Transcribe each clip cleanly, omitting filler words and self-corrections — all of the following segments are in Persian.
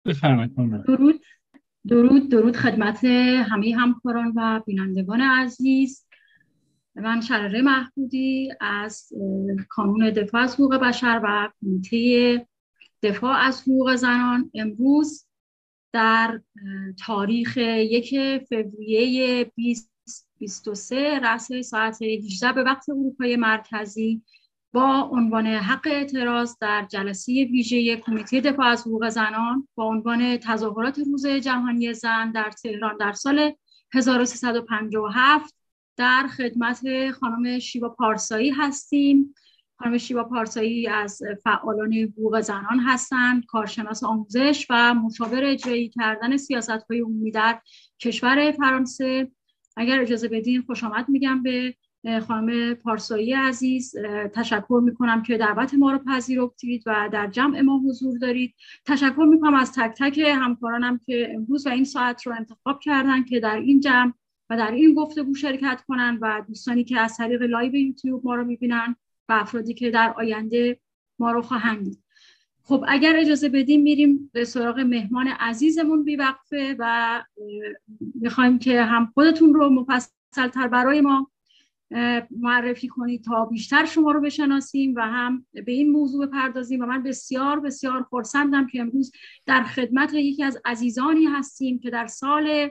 بفرمایید خانم. درود درود خدمت همه همکاران و بینندگان عزیز. من شراره محمودی از کانون دفاع از حقوق بشر و کمیته دفاع از حقوق زنان امروز در تاریخ 1 فوریه 2023 رأس ساعت 18 به وقت اروپای مرکزی با عنوان حق اعتراض در جلسه ویژه کمیته دفاع از حقوق زنان با عنوان تظاهرات روز جهانی زن در تهران در سال 1357 در خدمت خانم شیوا پارسایی هستیم. خانم شیوا پارسایی از فعالان حقوق زنان هستند، کارشناس آموزش و مشاور اجرایی کردن سیاست‌های عمومی در کشور فرانسه. اگر اجازه بدین خوش آمد میگم به خانم پارسایی عزیز. تشکر میکنم که دعوت ما رو پذیرفتید و در جمع ما حضور دارید. تشکر میکنم از تک تک همکارانم که امروز و این ساعت رو انتخاب کردن که در این جمع و در این گفتگو شرکت کنن و دوستانی که از طریق لایو یوتیوب ما رو میبینن و افرادی که در آینده ما رو خواهند دید. خب اگر اجازه بدیم میریم به سراغ مهمان عزیزمون بی وقفه و میخوایم که هم خودتون رو مفصل‌تر برای ما معرفی کنید تا بیشتر شما رو بشناسیم و هم به این موضوع بپردازیم. و من بسیار بسیار خرسندم که امروز در خدمت یکی از عزیزانی هستیم که در سال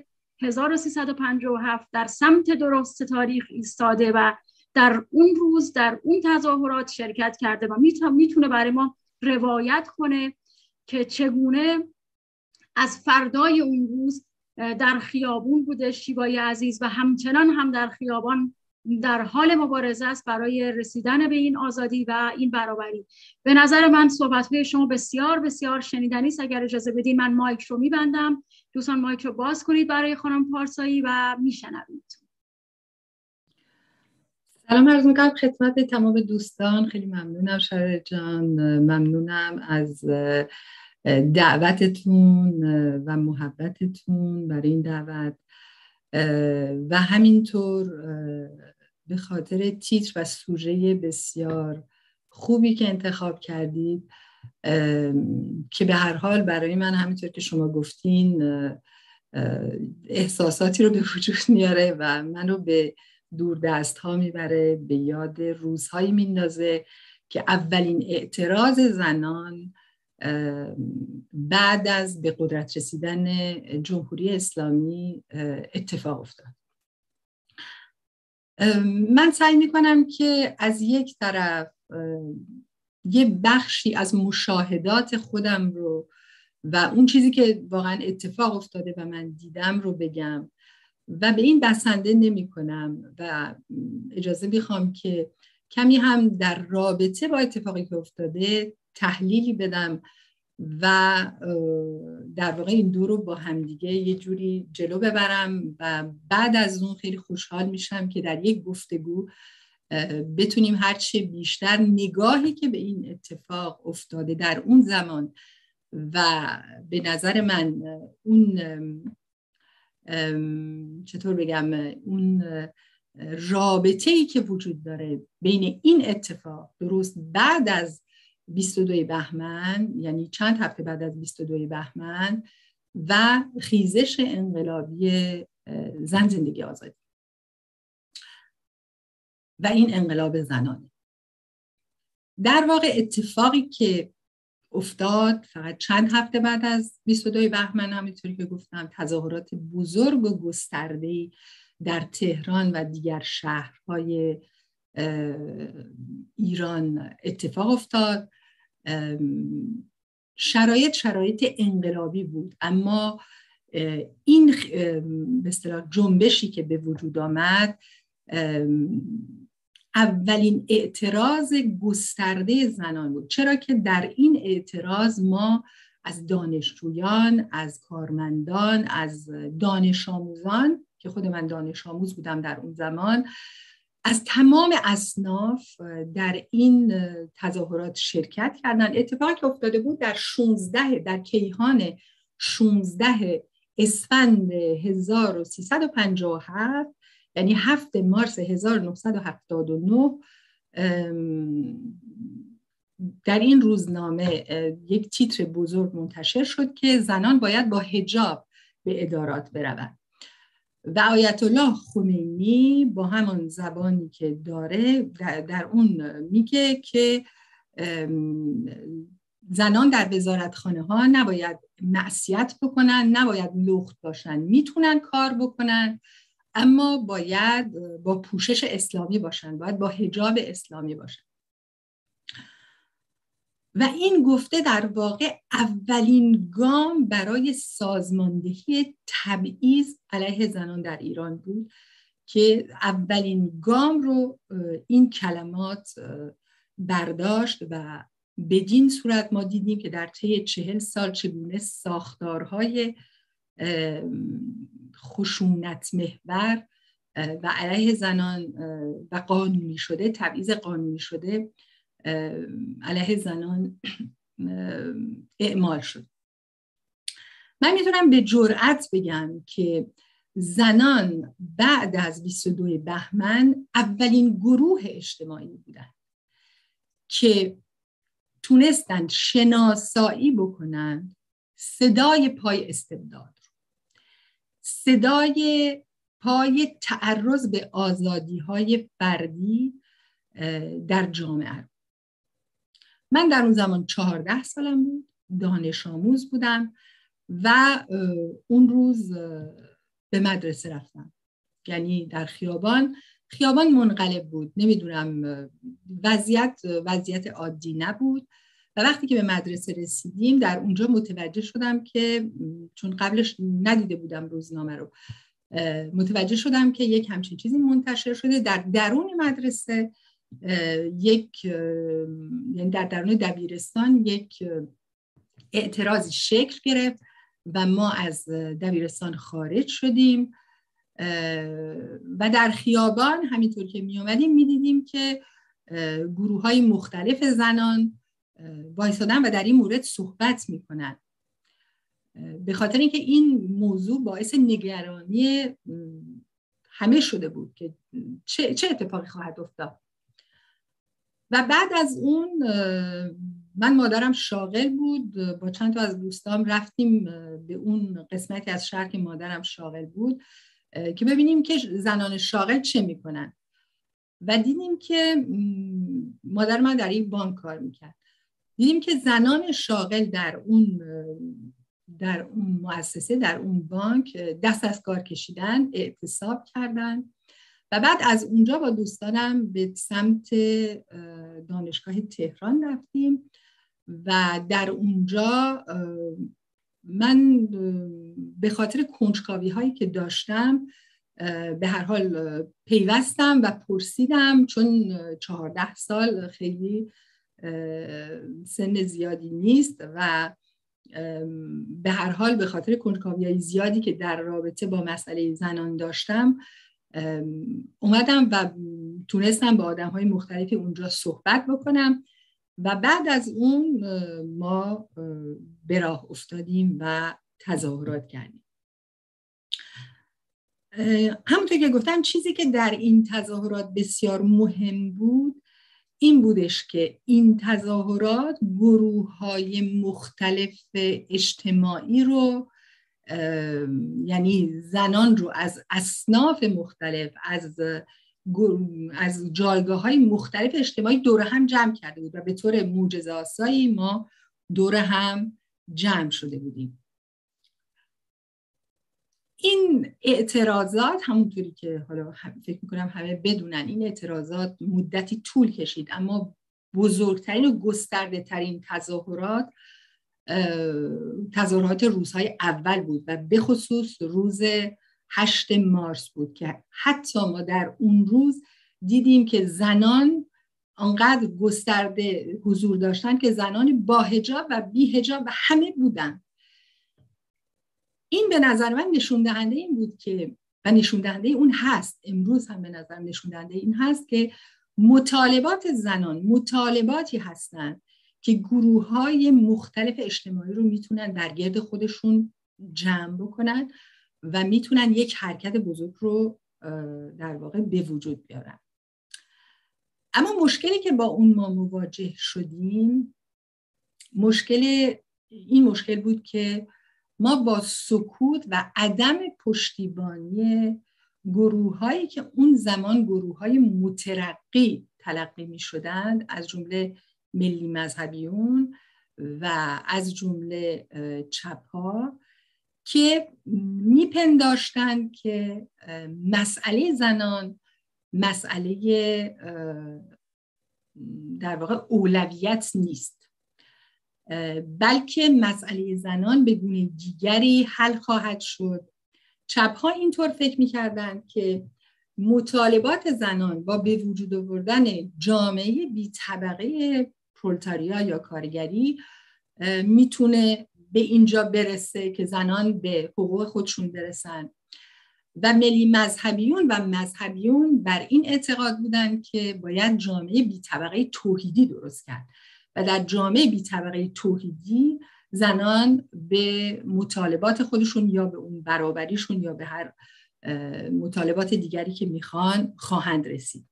1357 در سمت درست تاریخ ایستاده و در اون روز در اون تظاهرات شرکت کرده و میتونه برای ما روایت کنه که چگونه از فردای اون روز در خیابون بوده شیوای عزیز و همچنان هم در خیابان در حال مبارزه است برای رسیدن به این آزادی و این برابری. به نظر من صحبت‌های شما بسیار بسیار شنیدنی است. اگر اجازه بدین من مایک رو میبندم، دوستان مایک رو باز کنید برای خانم پارسایی و میشنوید. سلام عرض می‌کنم خدمت تمام دوستان. خیلی ممنونم شراره جان، ممنونم از دعوتتون و محبتتون برای این دعوت و همینطور به خاطر تیتر و سوژه بسیار خوبی که انتخاب کردید که به هر حال برای من همینطور که شما گفتین احساساتی رو به وجود میاره و منو به دور دست ها میبره، به یاد روزهایی میندازه که اولین اعتراض زنان بعد از به قدرت رسیدن جمهوری اسلامی اتفاق افتاد. من سعی میکنم که از یک طرف یه بخشی از مشاهدات خودم رو و اون چیزی که واقعا اتفاق افتاده و من دیدم رو بگم و به این بسنده نمی کنم و اجازه میخوام که کمی هم در رابطه با اتفاقی که افتاده تحلیلی بدم و در واقع این دو رو با همدیگه یه جوری جلو ببرم و بعد از اون خیلی خوشحال میشم که در یک گفتگو بتونیم هرچه بیشتر نگاهی که به این اتفاق افتاده در اون زمان و به نظر من اون چطور بگم اون رابطه‌ای که وجود داره بین این اتفاق درست بعد از 22 بهمن، یعنی چند هفته بعد از 22 بهمن و خیزش انقلابی زن زندگی آزادی و این انقلاب زنانه. در واقع اتفاقی که افتاد فقط چند هفته بعد از 22 بهمن، همینطوری که گفتم تظاهرات بزرگ و گسترده‌ای در تهران و دیگر شهرهای ایران اتفاق افتاد. شرایط انقلابی بود، اما این به اصطلاح جنبشی که به وجود آمد اولین اعتراض گسترده زنان بود. چرا که در این اعتراض ما از دانشجویان، از کارمندان، از دانش آموزان که خود من دانش آموز بودم در اون زمان، از تمام اصناف در این تظاهرات شرکت کردن. اتفاقی که افتاده بود در کیهان 16 اسفند 1357، یعنی 7 مارس 1979 در این روزنامه یک تیتر بزرگ منتشر شد که زنان باید با حجاب به ادارات بروند و آیت الله خمینی با همان زبانی که داره در اون میگه که زنان در وزارتخانه ها نباید معصیت بکنن، نباید لخت باشن، میتونن کار بکنن اما باید با پوشش اسلامی باشن، باید با حجاب اسلامی باشن. و این گفته در واقع اولین گام برای سازماندهی تبعیض علیه زنان در ایران بود که اولین گام رو این کلمات برداشت و بدین صورت ما دیدیم که در طی 40 سال چگونه ساختارهای خشونت محور و علیه زنان و قانونی شده، تبعیض قانونی شده علیه زنان اعمال شد. من میتونم به جرئت بگم که زنان بعد از 22 بهمن اولین گروه اجتماعی بودن که تونستند شناسایی بکنن صدای پای استبداد، صدای پای تعرض به آزادی‌های فردی در جامعه. من در اون زمان 14 سالم بود، دانش آموز بودم و اون روز به مدرسه رفتم، یعنی در خیابان منقلب بود، نمیدونم وضعیت عادی نبود و وقتی که به مدرسه رسیدیم در اونجا متوجه شدم که چون قبلش ندیده بودم روزنامه رو، متوجه شدم که یک همچین چیزی منتشر شده در درون مدرسه، یعنی در درون دبیرستان یک اعتراضی شکل گرفت و ما از دبیرستان خارج شدیم و در خیابان همینطور که می اومدیم می دیدیم که گروه های مختلف زنان وایسادن و در این مورد صحبت می کنن، به خاطر اینکه این موضوع باعث نگرانی همه شده بود که چه اتفاقی خواهد افتاد. و بعد از اون من مادرم شاغل بود، با چند تا از دوستام رفتیم به اون قسمتی از شهر که مادرم شاغل بود که ببینیم که زنان شاغل چه میکنن و دیدیم که مادر من در این بانک کار میکرد. دیدیم که زنان شاغل در اون مؤسسه، در اون بانک دست از کار کشیدن، اعتصاب کردن و بعد از اونجا با دوستانم به سمت دانشگاه تهران رفتیم و در اونجا من به خاطر کنجکاوی هایی که داشتم به هر حال پیوستم و پرسیدم، چون 14 سال خیلی سن زیادی نیست و به هر حال به خاطر کنجکاوی‌های زیادی که در رابطه با مسئله زنان داشتم اومدم و تونستم با آدم‌های مختلفی اونجا صحبت بکنم و بعد از اون ما به راه افتادیم و تظاهرات کردیم. همونطور که گفتم چیزی که در این تظاهرات بسیار مهم بود این بودش که این تظاهرات گروه‌های مختلف اجتماعی رو، یعنی زنان رو از اصناف مختلف، از جایگاه‌های مختلف اجتماعی دور هم جمع کرده بود و به طور معجزه‌آسایی ما دور هم جمع شده بودیم. این اعتراضات همونطوری که حالا فکر میکنم همه بدونن، این اعتراضات مدتی طول کشید، اما بزرگترین و گسترده ترین تظاهرات روزهای اول بود و به خصوص روز 8 مارس بود که حتی ما در اون روز دیدیم که زنان انقدر گسترده حضور داشتن که زنان با حجاب و بی حجاب و همه بودن. این به نظر من نشون دهنده این بود که، و نشون دهنده اون هست، امروز هم به نظر نشون دهنده این هست که مطالبات زنان مطالباتی هستند که گروه‌های مختلف اجتماعی رو میتونن در گرد خودشون جمع بکنن و میتونن یک حرکت بزرگ رو در واقع به وجود بیارن. اما مشکلی که با اون ما مواجه شدیم این مشکل بود که ما با سکوت و عدم پشتیبانی گروه‌هایی که اون زمان گروه‌های مترقی تلقی می‌شدند، از جمله ملی مذهبیون و از جمله چپ‌ها، که میپنداشتند که مسئله زنان مسئله در واقع اولویت نیست، بلکه مسئله زنان به گونه دیگری حل خواهد شد. چپ‌ها اینطور فکر می‌کردند که مطالبات زنان با به وجود آوردن جامعه بی طبقه پرولتاریا یا کارگری میتونه به اینجا برسه که زنان به حقوق خودشون برسن، و ملی مذهبیون بر این اعتقاد بودن که باید جامعه بی طبقه توحیدی درست کرد و در جامعه بی طبقه توحیدی زنان به مطالبات خودشون یا به اون برابریشون یا به هر مطالبات دیگری که میخوان خواهند رسید.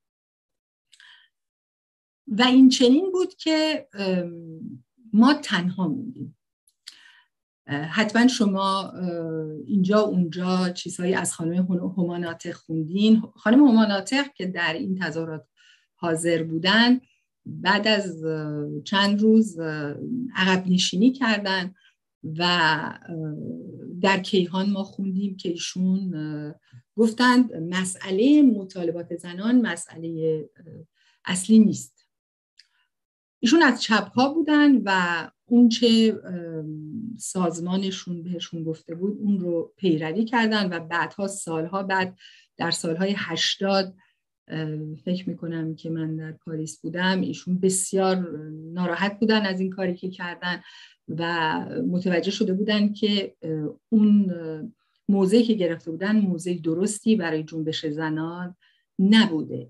و این چنین بود که ما تنها موندیم. حتما شما اینجا اونجا چیزهایی از خانم هماناتق خوندین. خانم هماناتق که در این تظاهرات حاضر بودن بعد از چند روز عقب نشینی کردن و در کیهان ما خوندیم که ایشون گفتند مسئله مطالبات زنان مسئله اصلی نیست. ایشون از چپ‌ها بودن و اون چه سازمانشون بهشون گفته بود اون رو پیروی کردن و بعدها سالها بعد در سالهای 80 فکر میکنم که من در پاریس بودم، ایشون بسیار ناراحت بودن از این کاری که کردن و متوجه شده بودن که اون موضعی که گرفته بودن موضع درستی برای جنبش زنان نبوده.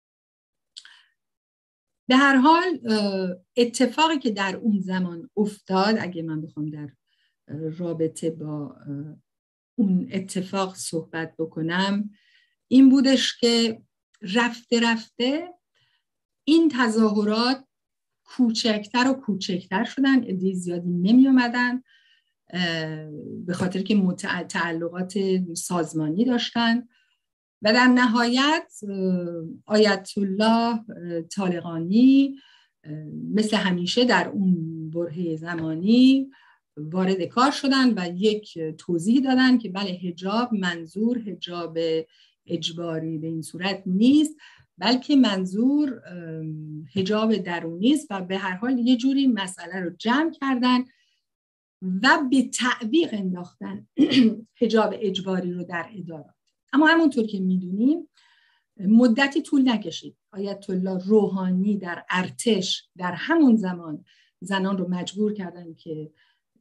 به هر حال اتفاقی که در اون زمان افتاد، اگه من بخوام در رابطه با اون اتفاق صحبت بکنم، این بودش که رفته رفته این تظاهرات کوچکتر و کوچکتر شدن، عده زیادی نمی اومدن به خاطر که تعلقات سازمانی داشتن و در نهایت آیت الله طالقانی مثل همیشه در اون برهه زمانی وارد کار شدن و یک توضیح دادن که بله حجاب منظور حجاب اجباری به این صورت نیست، بلکه منظور حجاب درونی است و به هر حال یه جوری مسئله رو جمع کردن و به تعویق انداختن حجاب اجباری رو در ادارات. اما همونطور که میدونیم مدتی طول نکشید، آیت الله روحانی در ارتش در همون زمان زنان رو مجبور کردن که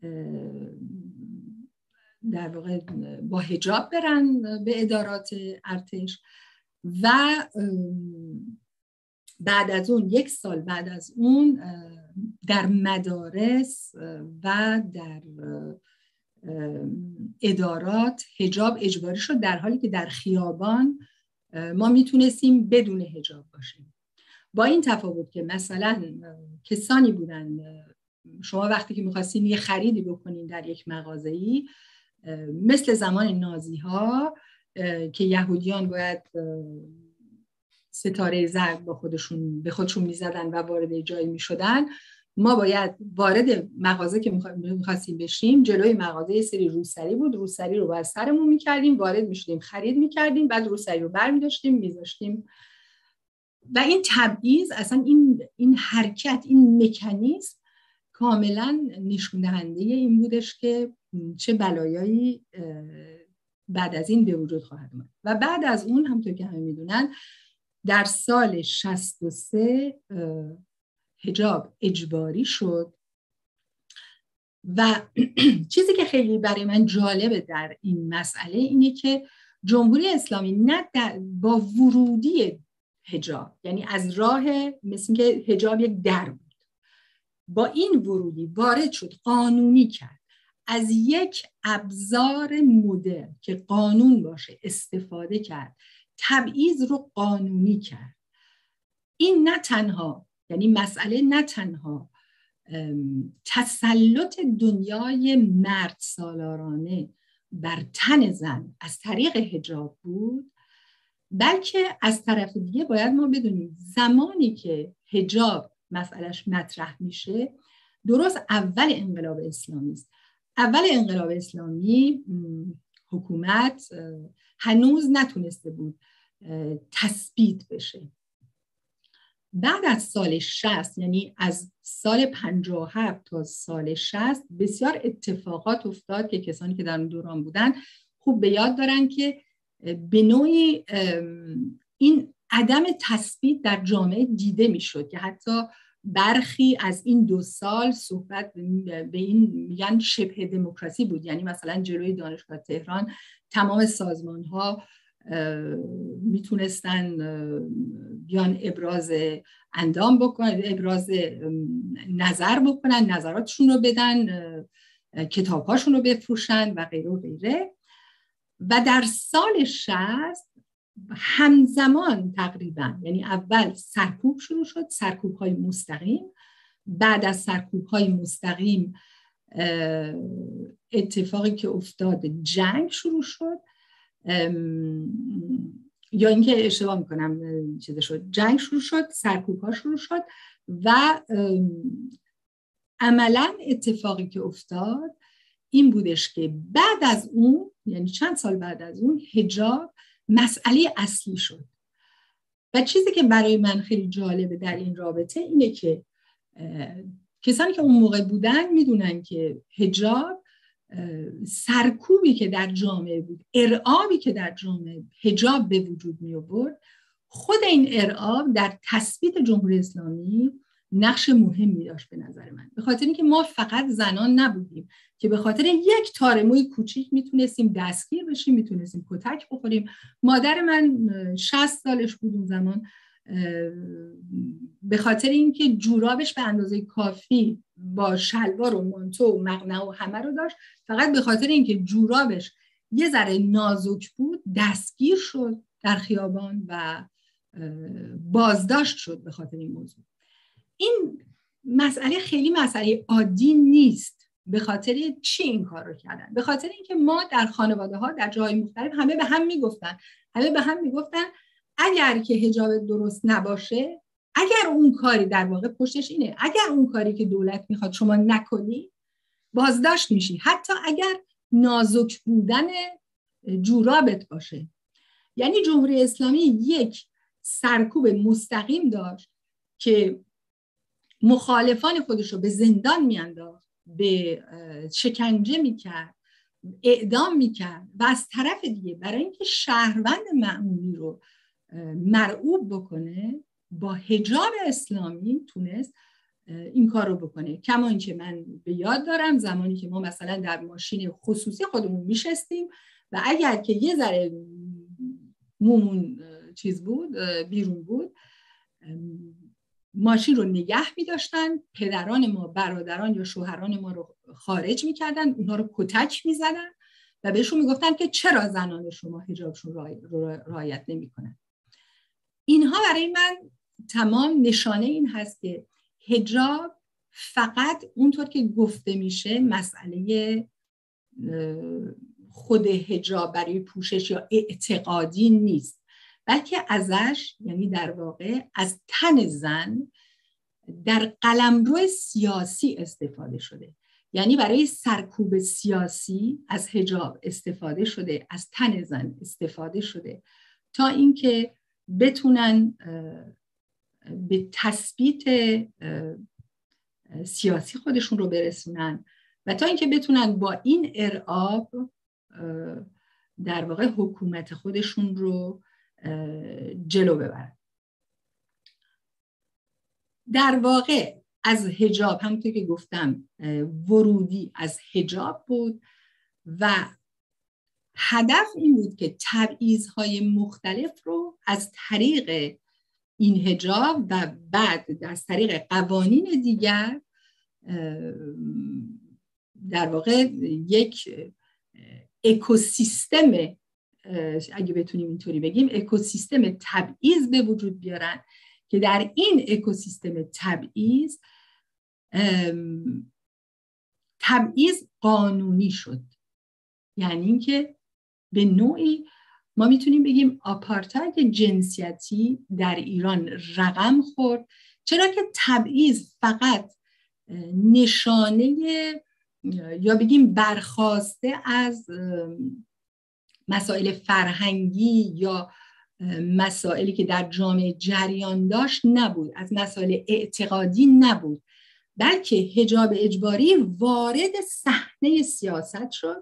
در واقع با حجاب برن به ادارات ارتش و بعد از اون یک سال بعد از اون در مدارس و در ادارات حجاب اجباری شد، در حالی که در خیابان ما میتونستیم بدون حجاب باشیم. با این تفاوت که مثلا کسانی بودن شما وقتی که میخواستین یه خریدی بکنین در یک مغازه‌ای مثل زمان نازی ها که یهودیان باید ستاره زرد به خودشون میزدن و وارد جایی میشدن، ما باید وارد مغازه که میخواستیم بشیم جلوی مغازه یه سری روسری بود، روسری رو باید سرمون میکردیم، وارد میشدیم خرید میکردیم، بعد روسری رو برمیداشتیم میذاشتیم. و این تبعیض اصلا این حرکت این مکانیزم کاملا نشون دهنده این بودش که چه بلایایی بعد از این به وجود خواهد اومد. و بعد از اون همونطور که همه میدونن در سال 63 حجاب اجباری شد و چیزی که خیلی برای من جالبه در این مسئله اینه که جمهوری اسلامی نه با ورودی حجاب، یعنی از راه مثل که حجاب یک در بود، با این ورودی وارد شد، قانونی کرد، از یک ابزار مدرن که قانون باشه استفاده کرد، تبعیض رو قانونی کرد این نه تنها، یعنی مسئله نه تنها تسلط دنیای مرد سالارانه بر تن زن از طریق حجاب بود، بلکه از طرف دیگه باید ما بدونیم زمانی که حجاب مسئلهش مطرح میشه درست اول انقلاب اسلامی است. اول انقلاب اسلامی حکومت هنوز نتونسته بود تثبیت بشه. بعد از سال 60، یعنی از سال 57 تا سال 60 بسیار اتفاقات افتاد که کسانی که در اون دوران بودن خوب به یاد دارن که به نوعی این عدم تثبیت در جامعه دیده میشد که حتی برخی از این 2 سال صحبت به این میگن شبه دموکراسی بود. یعنی مثلا جلوی دانشگاه تهران تمام سازمان ها میتونستن بیان ابراز اندام بکنن، ابراز نظر بکنن، نظراتشون رو بدن، کتابهاشون رو بفروشن و غیره و غیره. و در سال 60 همزمان تقریبا، یعنی اول سرکوب شروع شد، سرکوب‌های مستقیم. بعد از سرکوب‌های مستقیم اتفاقی که افتاد جنگ شروع شد، یا اینکه اشتباه میکنم جنگ شروع شد، سرکوب‌ها شروع شد و عملاً اتفاقی که افتاد این بودش که بعد از اون، یعنی چند سال بعد از اون، حجاب مسئله اصلی شد. و چیزی که برای من خیلی جالبه در این رابطه اینه که کسانی که اون موقع بودن میدونن که حجاب، سرکوبی که در جامعه بود، ارعابی که در جامعه حجاب به وجود می آورد، خود این ارعاب در تثبیت جمهوری اسلامی نقش مهمی داشت به نظر من. به خاطر اینکه ما فقط زنان نبودیم که به خاطر یک تار موی کوچیک میتونستیم دستگیر بشیم، میتونستیم کتک بخوریم. مادر من 60 سالش بود اون زمان، به خاطر اینکه جورابش به اندازه کافی با شلوار و مانتو و مقنعه و همه رو داشت، فقط به خاطر اینکه جورابش یه ذره نازک بود دستگیر شد در خیابان و بازداشت شد به خاطر این موضوع. این مسئله خیلی مسئله عادی نیست. به خاطر چی این کار رو کردن؟ به خاطر اینکه ما در خانواده ها در جای مختلف همه به هم میگفتن اگر که حجاب درست نباشه، اگر اون کاری، در واقع پشتش اینه، اگر اون کاری که دولت میخواد شما نکنی بازداشت میشی، حتی اگر نازک بودن جورابت باشه. یعنی جمهوری اسلامی یک سرکوب مستقیم داشت که مخالفان خودش رو به زندان میانداخت، به شکنجه میکرد، اعدام میکرد، و از طرف دیگه برای اینکه شهروند معمولی رو مرعوب بکنه با حجاب اسلامی تونست این کار رو بکنه. کما اینکه من به یاد دارم زمانی که ما مثلا در ماشین خصوصی خودمون میشستیم و اگر که یه ذره مومون چیز بود بیرون بود، ماشین رو نگه می‌داشتن، پدران ما، برادران یا شوهران ما رو خارج می‌کردن، اونها رو کتک می‌زدن و بهشون میگفتن که چرا زنان شما حجابشون رعایت نمی‌کنن. اینها برای من تمام نشانه این هست که حجاب فقط اونطور که گفته میشه مسئله خود حجاب برای پوشش یا اعتقادی نیست، بلکه ازش، یعنی در واقع از تن زن در قلمرو سیاسی استفاده شده. یعنی برای سرکوب سیاسی از حجاب استفاده شده، از تن زن استفاده شده تا اینکه بتونن به تثبیت سیاسی خودشون رو برسونن و تا اینکه بتونن با این ارعاب در واقع حکومت خودشون رو جلو ببرن. در واقع از حجاب، همونطور که گفتم، ورودی از حجاب بود و هدف این بود که تبعیض‌های مختلف رو از طریق این حجاب و بعد از طریق قوانین دیگر در واقع یک اکوسیستم، اگه بتونیم اینطوری بگیم، اکوسیستم تبعیض به وجود بیارن که در این اکوسیستم تبعیض قانونی شد. یعنی اینکه به نوعی ما میتونیم بگیم آپارتاید جنسیتی در ایران رقم خورد، چرا که تبعیض فقط نشانه یا بگیم برخاسته از مسائل فرهنگی یا مسائلی که در جامعه جریان داشت نبود، از مسائل اعتقادی نبود، بلکه حجاب اجباری وارد صحنه سیاست شد،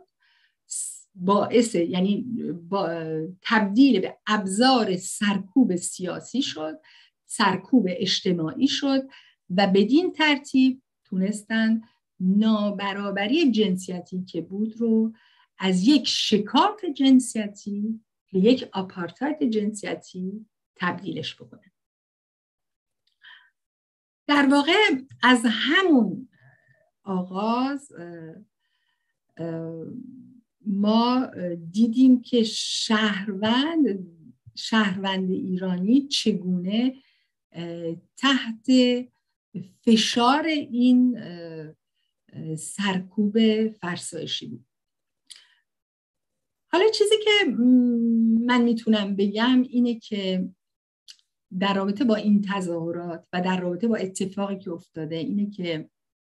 تبدیل به ابزار سرکوب سیاسی شد، سرکوب اجتماعی شد و بدین ترتیب تونستن نابرابری جنسیتی که بود رو از یک شکاف جنسیتی به یک آپارتاید جنسیتی تبدیلش بکنن. در واقع از همون آغاز ما دیدیم که شهروند ایرانی چگونه تحت فشار این سرکوب فرسایشی بود. حالا چیزی که من میتونم بگم اینه که در رابطه با این تظاهرات و در رابطه با اتفاقی که افتاده اینه که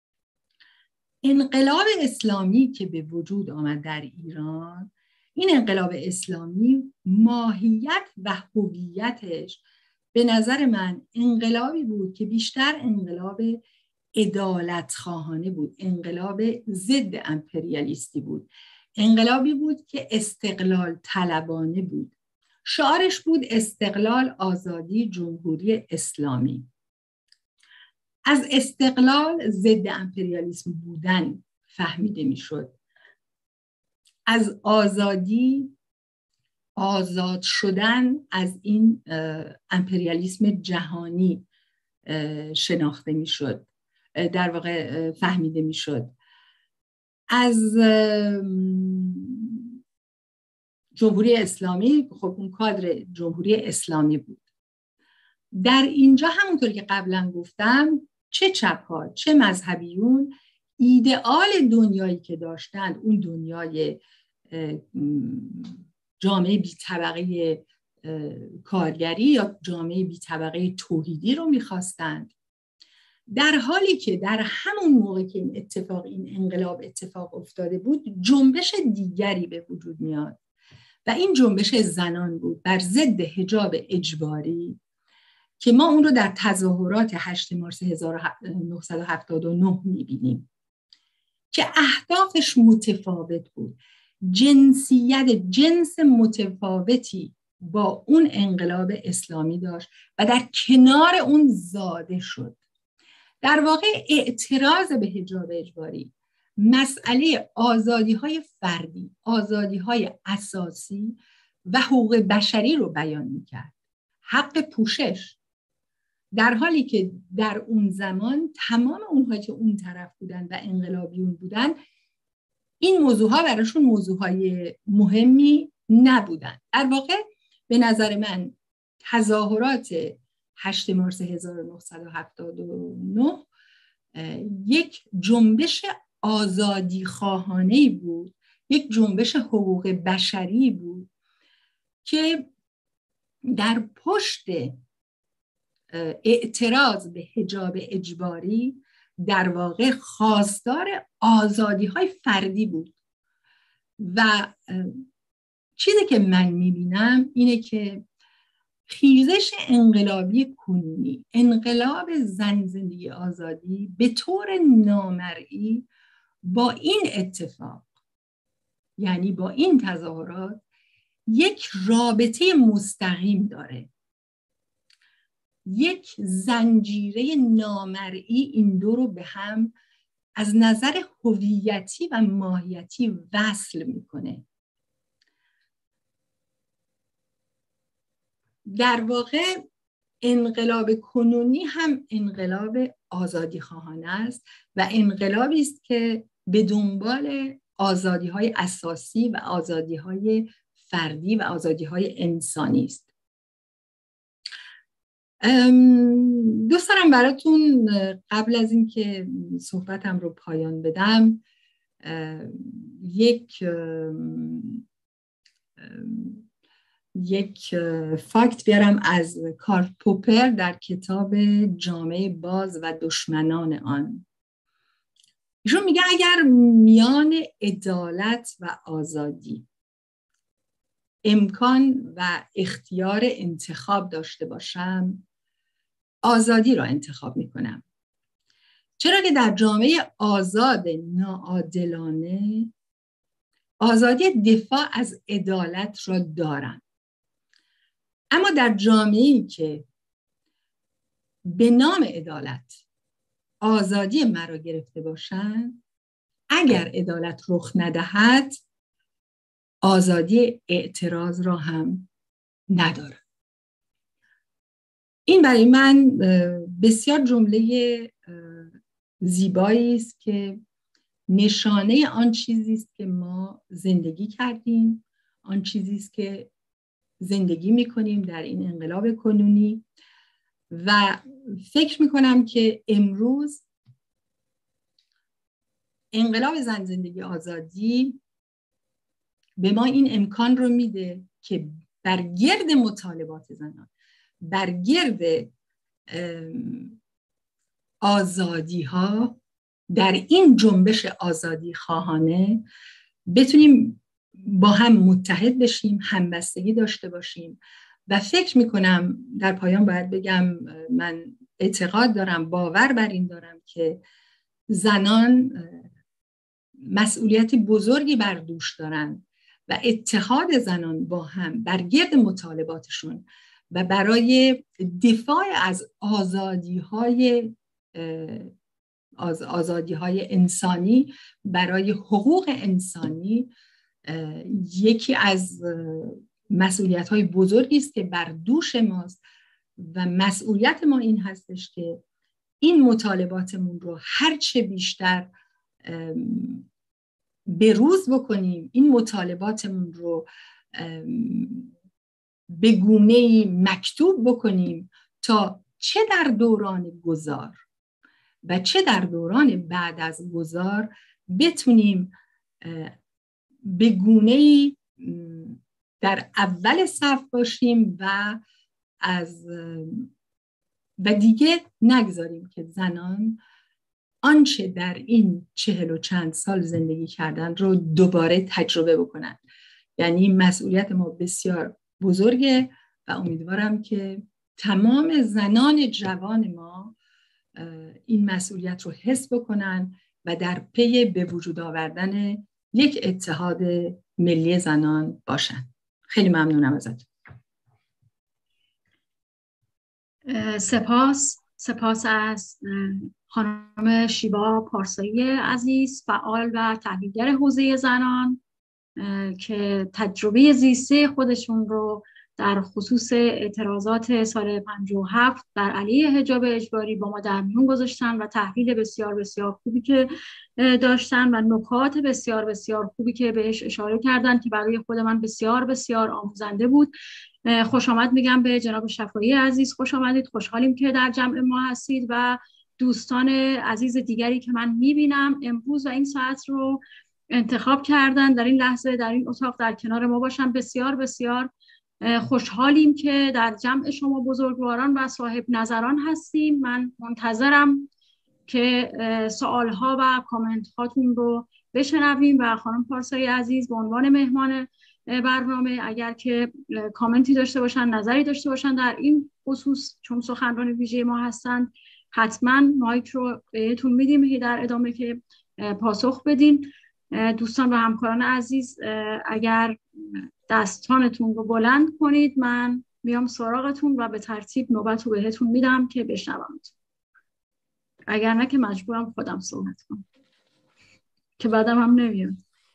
انقلاب اسلامی که به وجود آمد در ایران، این انقلاب اسلامی ماهیت و هویتش به نظر من انقلابی بود که بیشتر انقلاب عدالت خواهانه بود، انقلاب ضد امپریالیستی بود، انقلابی بود که استقلال طلبانه بود. شعارش بود استقلال، آزادی، جمهوری اسلامی. از استقلال ضد امپریالیسم بودن فهمیده میشد. از آزادی، آزاد شدن از این امپریالیسم جهانی شناخته میشد، در واقع فهمیده میشد. از جمهوری اسلامی، خب اون کادر جمهوری اسلامی بود. در اینجا همونطور که قبلا گفتم چه چپ‌ها چه مذهبیون ایدئال دنیایی که داشتند، اون دنیای جامعه بی طبقه کارگری یا جامعه بی طبقه توحیدی رو میخواستند، در حالی که در همون موقع که این انقلاب اتفاق افتاده بود جنبش دیگری به وجود میاد و این جنبش زنان بود بر ضد حجاب اجباری که ما اون رو در تظاهرات 8 مارس 1979 میبینیم که اهدافش متفاوت بود. جنس متفاوتی با اون انقلاب اسلامی داشت و در کنار اون زاده شد. در واقع اعتراض به حجاب اجباری مسئله آزادی‌های فردی، آزادی‌های اساسی و حقوق بشری رو بیان می‌کرد. حق پوشش، در حالی که در اون زمان تمام اونها که اون طرف بودن و انقلابیون بودن این موضوعها براشون موضوعهای مهمی نبودن. در واقع به نظر من تظاهرات 8 مارس 1979 یک جنبش آزادی خواهانه‌ای بود، یک جنبش حقوق بشری بود که در پشت اعتراض به حجاب اجباری در واقع خواستار آزادی‌های فردی بود. و چیزی که من می‌بینم اینه که خیزش انقلابی کنونی، انقلاب زن زندگی آزادی به طور نامرئی با این اتفاق، یعنی با این تظاهرات، یک رابطه مستقیم داره. یک زنجیره نامرئی این دو رو به هم از نظر هویتی و ماهیتی وصل میکنه. در واقع انقلاب کنونی هم انقلاب آزادی خواهانه است و انقلابی است که به دنبال آزادی‌های اساسی و آزادی‌های فردی و آزادی‌های انسانی است. دوست دارم براتون قبل از اینکه صحبتم رو پایان بدم یک فاکت بیارم از کارل پوپر در کتاب جامعه باز و دشمنان آن. ایشون میگه اگر میان عدالت و آزادی امکان و اختیار انتخاب داشته باشم، آزادی را انتخاب میکنم، چرا که در جامعه آزاد ناعادلانه آزادی دفاع از عدالت را دارم، اما در جامعه‌ای که به نام عدالت آزادی مرا گرفته باشند، اگر عدالت رخ ندهد آزادی اعتراض را هم ندارم. این برای من بسیار جمله زیبایی است که نشانه آن چیزی است که ما زندگی کردیم، آن چیزی است که زندگی میکنیم در این انقلاب کنونی و فکر میکنم که امروز انقلاب زن زندگی آزادی به ما این امکان رو میده که بر گرد مطالبات زنان، بر گرد آزادی ها در این جنبش آزادی خواهانه بتونیم با هم متحد بشیم، همبستگی داشته باشیم و فکر میکنم در پایان باید بگم من اعتقاد دارم، باور بر این دارم که زنان مسئولیتی بزرگی بر دوش دارن و اتحاد زنان با هم بر گرد مطالباتشون و برای دفاع از آزادی‌های انسانی، برای حقوق انسانی یکی از مسئولیت‌های بزرگی است که بر دوش ماست و مسئولیت ما این هستش که این مطالباتمون رو هرچه بیشتر به روز بکنیم، این مطالباتمون رو به گونه‌ای مکتوب بکنیم تا چه در دوران گذار و چه در دوران بعد از گذار بتونیم به گونه‌ای در اول صف باشیم و دیگه نگذاریم که زنان آنچه در این 40 و چند سال زندگی کردن رو دوباره تجربه بکنن. یعنی مسئولیت ما بسیار بزرگه و امیدوارم که تمام زنان جوان ما این مسئولیت رو حس بکنن و در پی به وجود آوردن یک اتحاد ملی زنان باشن. خیلی ممنونم ازت. سپاس از خانم شیوا پارسایی عزیز، فعال و تحلیلگر حوزه زنان که تجربه زیسته خودشون رو در خصوص اعتراضات سال 57 در علیه حجاب اجباری با ما در میون گذاشتن و تحلیل بسیار بسیار خوبی که داشتن و نکات بسیار بسیار خوبی که بهش اشاره کردن که برای خود من بسیار بسیار آموزنده بود. خوش آمد میگم به جناب شفایی عزیز، خوش آمدید، خوشحالیم که در جمع ما هستید و دوستان عزیز دیگری که من میبینم امروز و این ساعت رو انتخاب کردن در این لحظه در این اتاق در کنار ما باشن. بسیار بسیار خوشحالیم که در جمع شما بزرگواران و صاحب نظران هستیم. من منتظرم که سوالها و کامنت هاتون رو بشنویم و خانم پارسایی عزیز به عنوان مهمان برنامه اگر که کامنتی داشته باشن، نظری داشته باشن در این خصوص چون سخنران ویژه ما هستن، حتما مایک رو بهتون میدیم در ادامه که پاسخ بدین. دوستان و همکاران عزیز اگر دستانتون رو بلند کنید من میام سراغتون و به ترتیب نوبت رو بهتون میدم که بشنومتون، اگر نه که مجبورم خودم صحبت کنم که بعدم هم نمیاد.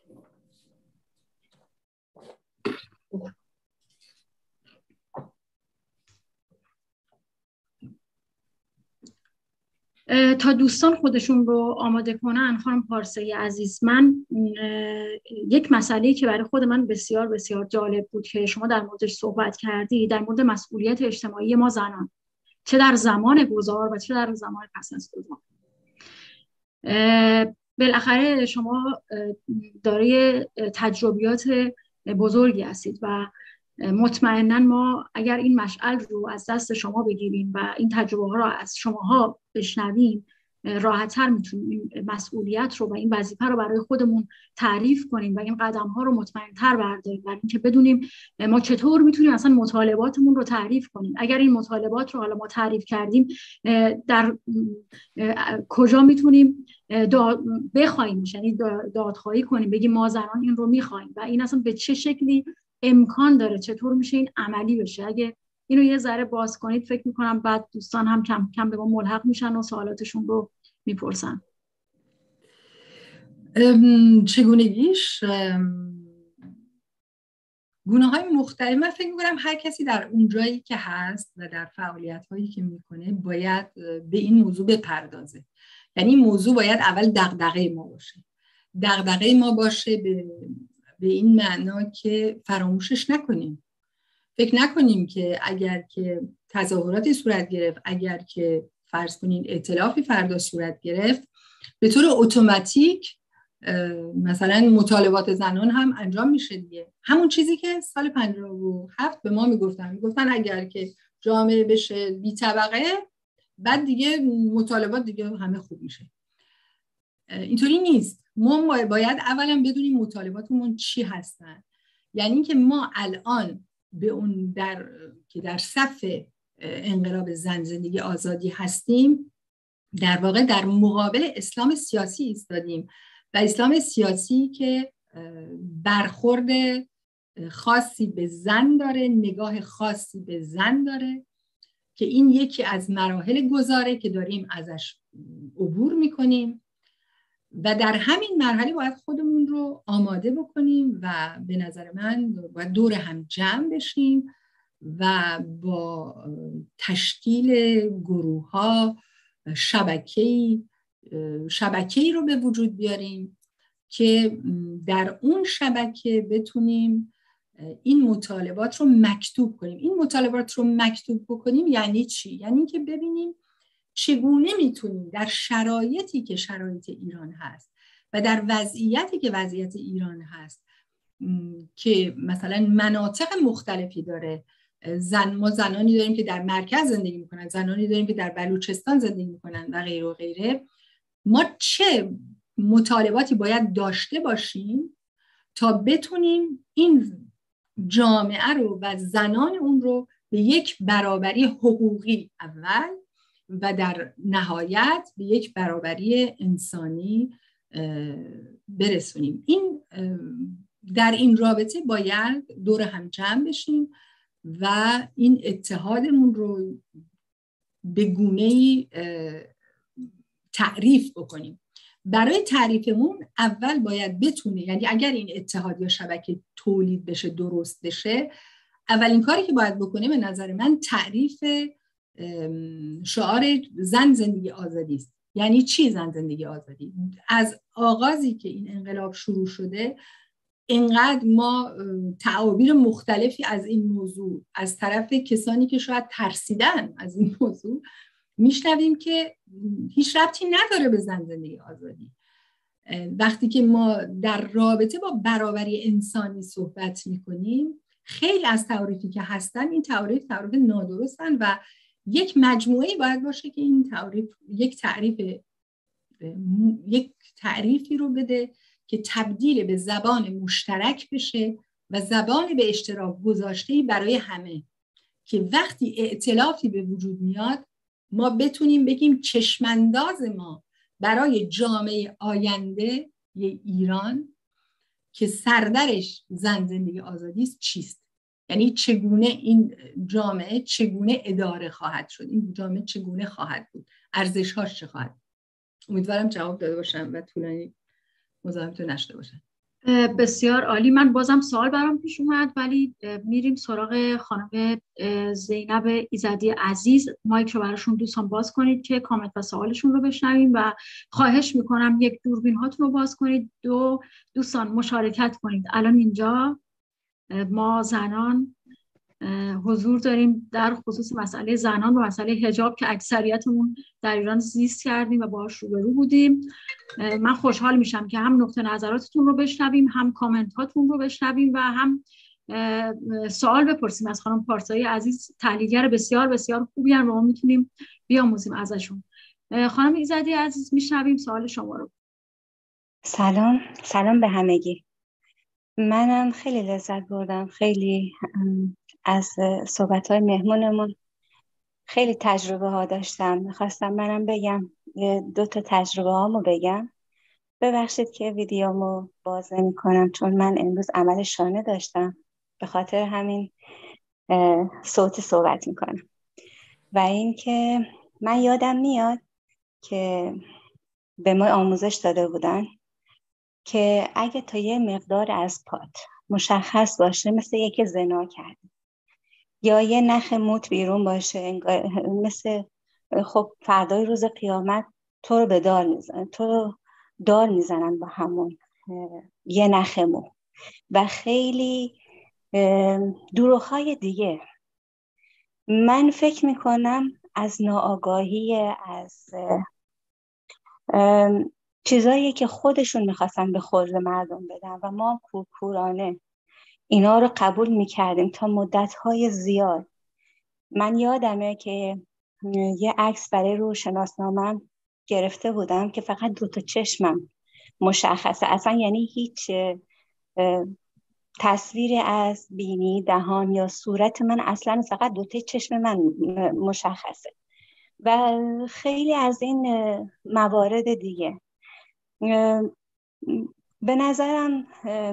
تا دوستان خودشون رو آماده کنن، خانم پارسایی عزیز، من یک مسئله که برای خود من بسیار بسیار جالب بود که شما در موردش صحبت کردی، در مورد مسئولیت اجتماعی ما زنان چه در زمان گذار و چه در زمان پس از گذار. بالاخره شما دارای تجربیات بزرگی هستید و مطمئنا ما اگر این مشعل رو از دست شما بگیریم و این تجربه ها رو از شماها بشنویم، راحت‌تر میتونیم این مسئولیت رو و این وظیفه رو برای خودمون تعریف کنیم و این قدم ها رو مطمئن‌تر برداریم، برای اینکه بدونیم ما چطور میتونیم اصلا مطالباتمون رو تعریف کنیم. اگر این مطالبات رو حالا ما تعریف کردیم، در کجا میتونیم بخوایم، یعنی دادخواهی کنیم، بگیم ما زنان این رو میخوایم و این اصلا به چه شکلی امکان داره، چطور میشه این عملی بشه. اگه اینو یه ذره باز کنید فکر میکنم بعد دوستان هم کم کم به ما ملحق میشن و سوالاتشون رو میپرسن. چگونگیش گونه‌های مختلف، من فکر میکنم هر کسی در اون جایی که هست و در فعالیت‌هایی که میکنه باید به این موضوع بپردازه. یعنی این موضوع باید اول دغدغه ما باشه. دغدغه ما باشه به این معنا که فراموشش نکنیم. فکر نکنیم که اگر که تظاهراتی صورت گرفت، اگر که فرض کنین ائتلافی فردا صورت گرفت، به طور اتوماتیک مثلا مطالبات زنان هم انجام میشه دیگه. همون چیزی که سال 57 به ما میگفتن اگر که جامعه بشه بی طبقه، بعد دیگه مطالبات دیگه همه خوب میشه. اینطوری نیست. ما باید اولا بدونیم مطالباتمون چی هستن. یعنی اینکه ما الان به اون که در صف انقلاب زن زندگی آزادی هستیم، در واقع در مقابل اسلام سیاسی ایستادیم و اسلام سیاسی که برخورد خاصی به زن داره، نگاه خاصی به زن داره، که این یکی از مراحل گذاره که داریم ازش عبور میکنیم و در همین مرحله باید خودمون رو آماده بکنیم و به نظر من باید دور هم جمع بشیم و با تشکیل گروه‌ها شبکه‌ای رو به وجود بیاریم که در اون شبکه بتونیم این مطالبات رو مکتوب کنیم. این مطالبات رو مکتوب بکنیم یعنی چی؟ یعنی که ببینیم چگونه میتونیم در شرایطی که شرایط ایران هست و در وضعیتی که وضعیت ایران هست که مثلا مناطق مختلفی داره، ما زنانی داریم که در مرکز زندگی میکنن، زنانی داریم که در بلوچستان زندگی میکنن و غیره و غیره، ما چه مطالباتی باید داشته باشیم تا بتونیم این جامعه رو و زنان اون رو به یک برابری حقوقی اول و در نهایت به یک برابری انسانی برسونیم. در این رابطه باید دور هم جمع بشیم و این اتحادمون رو به گونه‌ای تعریف بکنیم. برای تعریفمون اول باید بتونه، یعنی اگر این اتحاد یا شبکه تولید بشه، درست بشه، اولین کاری که باید بکنه به نظر من تعریف شعار زن زندگی آزادی است. یعنی چی زن زندگی آزادی؟ از آغازی که این انقلاب شروع شده اینقدر ما تعابیر مختلفی از این موضوع از طرف کسانی که شاید ترسیدن از این موضوع میشنویم که هیچ ربطی نداره به زن زندگی آزادی. وقتی که ما در رابطه با برابری انسانی صحبت میکنیم، خیلی از تعاریفی که هستن این تعاریف نادرستن و یک مجموعه باید باشه که این تعاریف یک تعریفی رو بده که تبدیل به زبان مشترک بشه و زبان به اشتراک گذاشته‌ای برای همه، که وقتی ائتلافی به وجود میاد ما بتونیم بگیم چشمانداز ما برای جامعه آینده ایران که سردرش زن زندگی آزادی است چیست. یعنی چگونه این جامعه چگونه اداره خواهد شد، این جامعه چگونه خواهد بود، ارزش‌هاش چه خواهد. امیدوارم جواب داده باشم و طولانی مزاحمتون نشده باشم. بسیار عالی. من بازم سوال برام پیش اومد ولی میریم سراغ خانم زینب ایزدی عزیز. مایک رو براشون دوستان باز کنید که کامنت و سوالشون رو بشنویم و خواهش میکنم یک دوربین هاتون رو باز کنید. دوستان مشارکت کنید. الان اینجا ما زنان حضور داریم در خصوص مسئله زنان و مسئله حجاب که اکثریتمون در ایران زیست کردیم و باهاش روبرو بودیم. من خوشحال میشم که هم نقطه نظراتتون رو بشنویم، هم کامنت هاتون رو بشنویم و هم سوال بپرسیم از خانم پارسایی عزیز. تحلیلگر بسیار بسیار خوبی هستن و ما میتونیم بیاموزیم ازشون. خانم ایزدی عزیز میشنویم سوال شما رو. سلام به همگی. منم خیلی لذت بردم، خیلی از صحبت‌های مهمونمون خیلی تجربه ها داشتم. میخواستم منم بگم، 2 تا تجربه هامو بگم. ببخشید که ویدیومو باز نمی کنم چون من امروز عمل شانه داشتم، به خاطر همین صوتی صحبت میکنم. و این که من یادم میاد که به ما آموزش داده بودن که اگه تا یه مقدار از پات مشخص باشه مثل یکی زنا کرده یا یه نخ موت بیرون باشه، مثل خب فردای روز قیامت تو رو به دار میزنن، تو رو دار میزنن با همون یه نخ مو و خیلی دروغ‌های دیگه. من فکر میکنم از ناآگاهی، از چیزایی که خودشون میخواستن به خورد مردم بدن و ما کورکورانه اینا رو قبول میکردیم تا مدت‌های زیاد. من یادمه که یه عکس برای روشناسنامه‌ام گرفته بودم که فقط 2 تا چشمم مشخصه، اصلا یعنی هیچ تصویری از بینی، دهان یا صورت من اصلا، فقط 2 تا چشم من مشخصه و خیلی از این موارد دیگه. به نظرم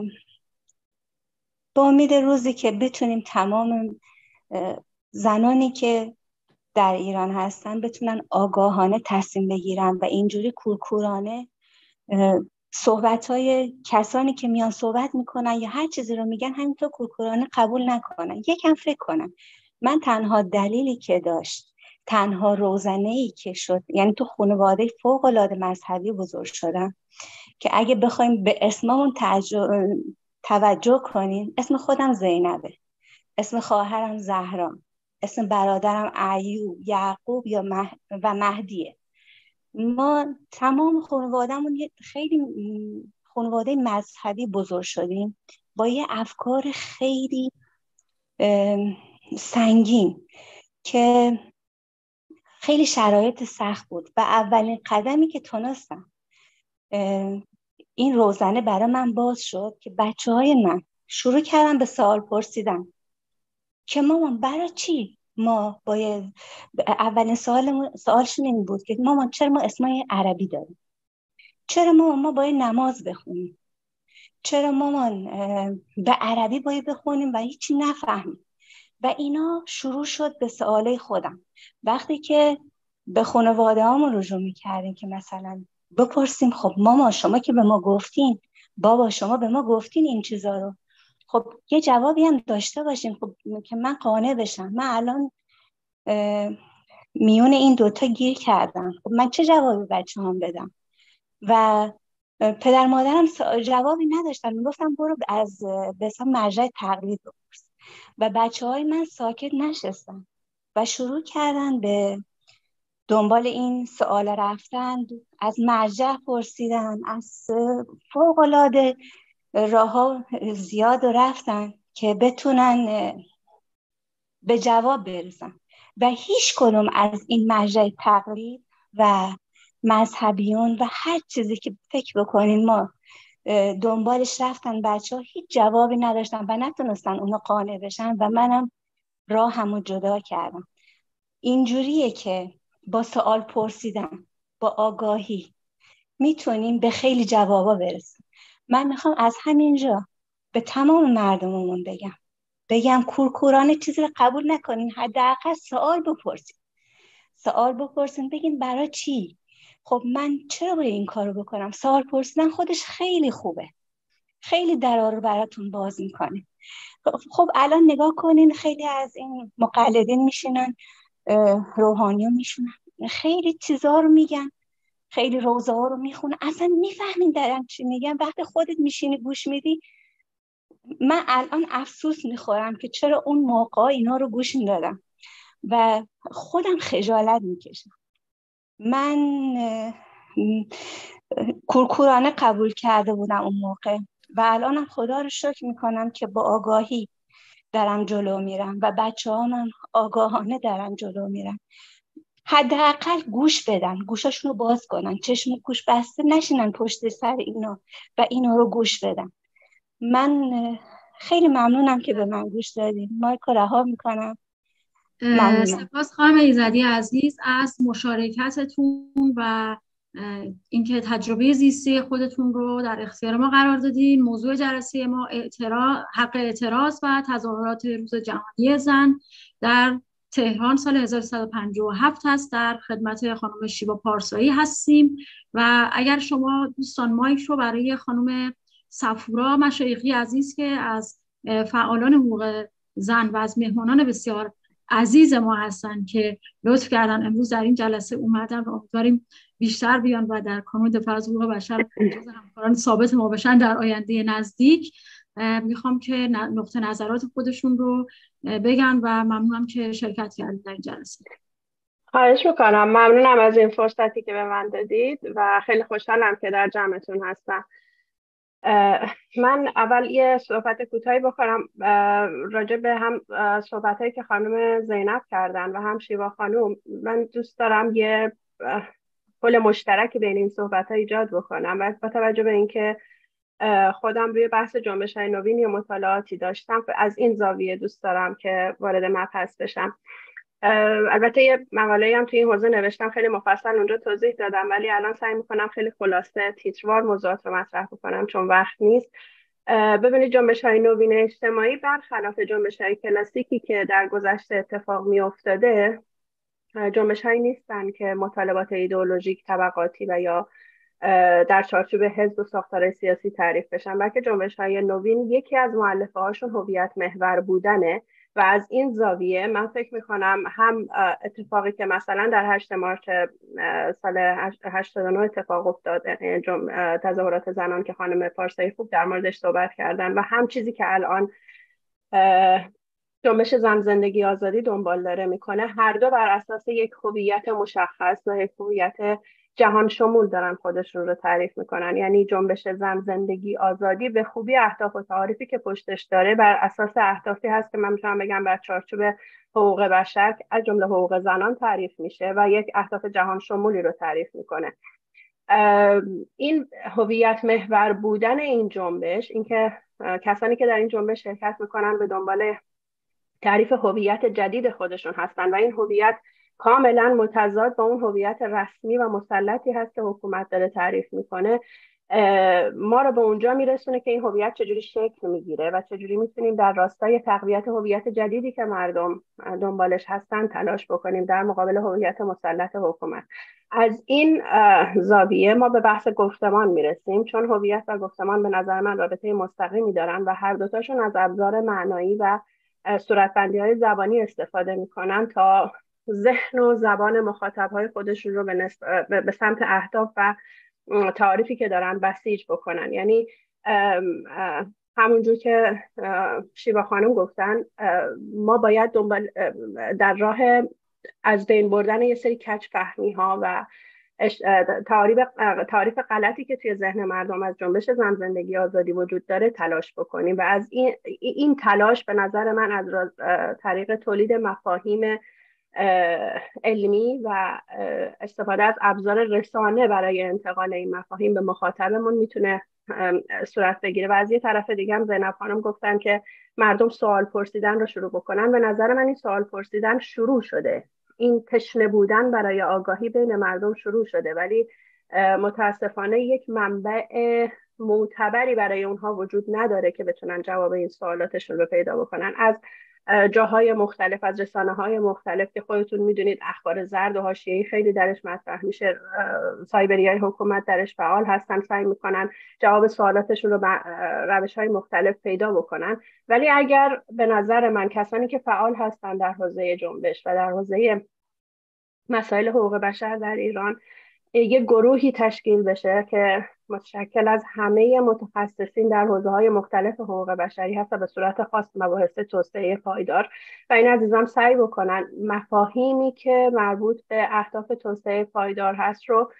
با امید روزی که بتونیم تمام زنانی که در ایران هستن بتونن آگاهانه تصمیم بگیرن و اینجوری کورکورانه صحبت‌های کسانی که میان صحبت میکنن یا هر چیزی رو میگن همینطور کورکورانه قبول نکنن، یکم فکر کنن. من تنها دلیلی که داشت، تنها روزنه‌ای که شد، یعنی تو خانواده فوق‌العاده مذهبی بزرگ شدم که اگه بخوایم به اسممون توجه کنیم، اسم خودم زینبه، اسم خواهرم زهرا، اسم برادرم ایوب، یعقوب و مهدیه. ما تمام خانوادهمون خیلی خانواده مذهبی بزرگ شدیم با یه افکار خیلی سنگین که خیلی شرایط سخت بود و اولین قدمی که تونستم این روزنه برای من باز شد که بچه‌های من شروع کردن به سوال پرسیدن که مامان برای چی ما باید، اولین سوالشون این بود که مامان چرا ما اسمای عربی داریم، چرا ما باید نماز بخونیم، چرا مامان به عربی باید بخونیم و هیچی نفهمیم. و اینا شروع شد به سوالای خودم. وقتی که به خانواده هامون رجوع میکردیم که مثلا بپرسیم خب ماما شما که به ما گفتین، بابا شما به ما گفتین این چیزا رو، خب یه جوابی هم داشته باشیم خب که من قانع بشم. من الان میون این 2 تا گیر کردم، خب من چه جوابی بچه هم بدم؟ و پدر مادرم جوابی نداشتن، میگفتم برو از بسا مرجع تقلید بپرس. و بچه‌های من ساکت نشستن و شروع کردن به دنبال این سوال رفتن، از مرجع پرسیدن، از فوق‌العاده راه‌ها زیاد رفتن که بتونن به جواب برسن. و هیچ کدوم از این مرجع تقلید و مذهبیون و هر چیزی که فکر بکنین ما دنبالش رفتن، بچه‌ها هیچ جوابی نداشتن و نتونستن اونو قانع بشن و منم راهمو جدا کردم. اینجوریه که با سوال پرسیدن، با آگاهی میتونیم به خیلی جوابا برسیم. من میخوام از همینجا به تمام مردممون بگم کورکورانه چیزی رو قبول نکنین، حداقل سوال بپرسین بگین برای چی؟ خب من چرا باید این کارو بکنم؟ سوال پرسیدن خودش خیلی خوبه، خیلی درا رو براتون باز میکنه. خب الان نگاه کنین، خیلی از این مقلدین میشینن، روحانیون میشونن، خیلی چیزا رو میگن، خیلی روزه ها رو میخونن، اصلا میفهمین دارن چی میگن. وقتی خودت میشینی گوش میدی من الان افسوس میخورم که چرا اون موقع اینا رو گوش میدادم و خودم خجالت میکشم. من کورکورانه قبول کرده بودم اون موقع و الانم خدا رو شکر میکنم که با آگاهی دارم جلو میرم و بچه‌هام آگاهانه دارن جلو میرن. حداقل گوش بدن، گوشاشون رو باز کنن، چشم و گوش بسته نشینن پشت سر اینا و اینا رو گوش بدن. من خیلی ممنونم که به من گوش دادین. مایکو رها میکنم. ممنونم. سپاس خانم ایزدی عزیز از مشارکتتون و اینکه تجربه زیستی خودتون رو در اختیار ما قرار دادین. موضوع جلسه ما حق اعتراض و تظاهرات روز جهانی زن در تهران سال 1357 هست. در خدمت خانم شیوا پارسایی هستیم و اگر شما دوستان مایک رو برای خانم صفورا مشایخی عزیز که از فعالان حقوق زن و از مهمانان بسیار عزیز ما هستن که لطف کردن امروز در این جلسه اومدن و امیدواریم بیشتر بیان و در کانون دفاع از حقوق بشر جزو همکاران ثابت ما بشن در آینده نزدیک. میخوام که نقطه نظرات خودشون رو بگن و ممنونم که شرکت کردید در این جلسه. خواهش میکنم. ممنونم از این فرصتی که به من دادید و خیلی خوشحالم که در جمعتون هستم. من اول یه صحبت کوتاهی بکنم راجع به هم صحبتایی که خانم زینب کردن و هم شیوا خانم. من دوست دارم یه پل مشترک بین این صحبت‌ها ایجاد بکنم و با توجه به اینکه خودم روی بحث جنبش‌های نوین یا مطالعاتی داشتم، از این زاویه دوست دارم که وارد مبحث بشم. البته یه مقاله‌ای هم توی این حوزه نوشتم، خیلی مفصل اونجا توضیح دادم، ولی الان سعی می‌کنم خیلی خلاصه تیتروار موضوعات رو مطرح بکنم چون وقت نیست. ببینید، جنبش‌های نوین اجتماعی برخلاف جنبش‌های کلاسیکی که در گذشته اتفاق می‌افتاده، جنبش‌هایی نیستن که مطالبات ایدئولوژیک، طبقاتی و یا در چارچوب حزب و ساختار سیاسی تعریف بشن، بلکه جنبش‌های نوین یکی از مؤلفه‌هاشون هویت محور بودنه و از این زاویه من فکر می‌کنم هم اتفاقی که مثلا در 8 مارس سال 89 اتفاق افتاد، تظاهرات زنان که خانم پارسایی خوب در موردش صحبت کردن، و هم چیزی که الان جنبش زن زندگی آزادی دنبال داره میکنه، هر دو بر اساس یک هویت مشخص و یک هویت جهان شمول دارن خودشون رو تعریف میکنن. یعنی جنبش زن زندگی آزادی به خوبی اهداف و تعاریفی که پشتش داره بر اساس اهدافی هست که من میتونم بگم بر چارچوب حقوق بشر از جمله حقوق زنان تعریف میشه و یک اهداف جهان شمولی رو تعریف میکنه. این هویت محور بودن این جنبش، اینکه کسانی که در این جنبش شرکت میکنن به دنبال تعریف هویت جدید خودشون هستن و این هویت کاملا متضاد با اون هویت رسمی و مسلطی هست که حکومت داره تعریف میکنه، ما رو به اونجا میرسونه که این هویت چجوری شکل میگیره و چجوری میتونیم در راستای تقویت هویت جدیدی که مردم دنبالش هستن تلاش بکنیم در مقابل هویت مسلط حکومت. از این زاویه ما به بحث گفتمان میرسیم، چون هویت و گفتمان به نظر من رابطه مستقیمی دارن و هر دوتاشون از ابزار معنایی و صورتبندی‌های زبانی استفاده میکنن تا ذهن و زبان مخاطب‌های خودشون رو به سمت اهداف و تعریفی که دارن بسیج بکنن. یعنی همونجور که شیوا خانم گفتن، ما باید در راه از بین بردن یه سری کج فهمی‌ها و تعریف غلطی که توی ذهن مردم از جنبش زن زندگی آزادی وجود داره تلاش بکنیم و از این تلاش به نظر من از طریق تولید مفاهیم علمی و استفاده از ابزار رسانه برای انتقال این مفاهیم به مخاطبمون میتونه صورت بگیره. و از یه طرف دیگه هم زینب خانم گفتن که مردم سوال پرسیدن رو شروع بکنن. به نظر من این سوال پرسیدن شروع شده، این تشنه بودن برای آگاهی بین مردم شروع شده، ولی متاسفانه یک منبع معتبری برای اونها وجود نداره که بتونن جواب این سوالاتشون رو پیدا بکنن. از جاهای مختلف، از رسانه‌های مختلف که خودتون میدونید اخبار زرد و حاشیه‌ای خیلی درش مطرح میشه، سایبریای حکومت درش فعال هستن، سعی میکنن جواب سوالاتشون رو به روش‌های مختلف پیدا بکنن. ولی اگر به نظر من کسانی که فعال هستن در حوزه جنبش و در حوزه مسائل حقوق بشر در ایران یک گروهی تشکیل بشه که متشکل از همه متخصصین در حوزه‌های مختلف حقوق بشری هست و به صورت خاص مباحث توسعه پایدار و این عزیزان سعی بکنن مفاهیمی که مربوط به اهداف توسعه پایدار هست رو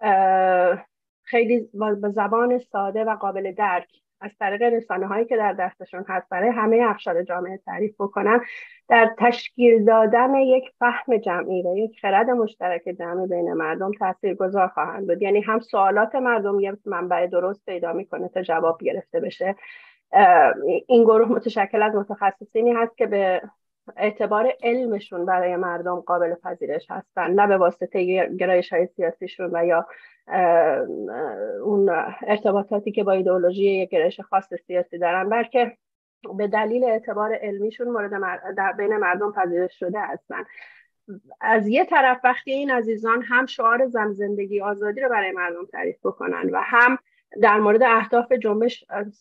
خیلی به زبان ساده و قابل درک از طریق رسانه‌هایی که در دستشون هست برای همه اقشار جامعه تعریف بکنن، در تشکیل دادن یک فهم جمعی و یک خرد مشترک جمعی بین مردم تاثیرگذار خواهند بود. یعنی هم سوالات مردم یک منبع درست پیدا میکنه تا جواب گرفته بشه. این گروه متشکل از متخصصینی هست که به اعتبار علمشون برای مردم قابل پذیرش هستن، نه به واسطه گرایش‌های سیاسیشون و یا اون ارتباطاتی که با ایدئولوژی یک گرایش خاص سیاسی دارن، بلکه به دلیل اعتبار علمیشون در بین مردم پذیرش شده هستن. از یه طرف وقتی این عزیزان هم شعار زن زندگی آزادی رو برای مردم تعریف بکنن و هم در مورد اهداف جنبش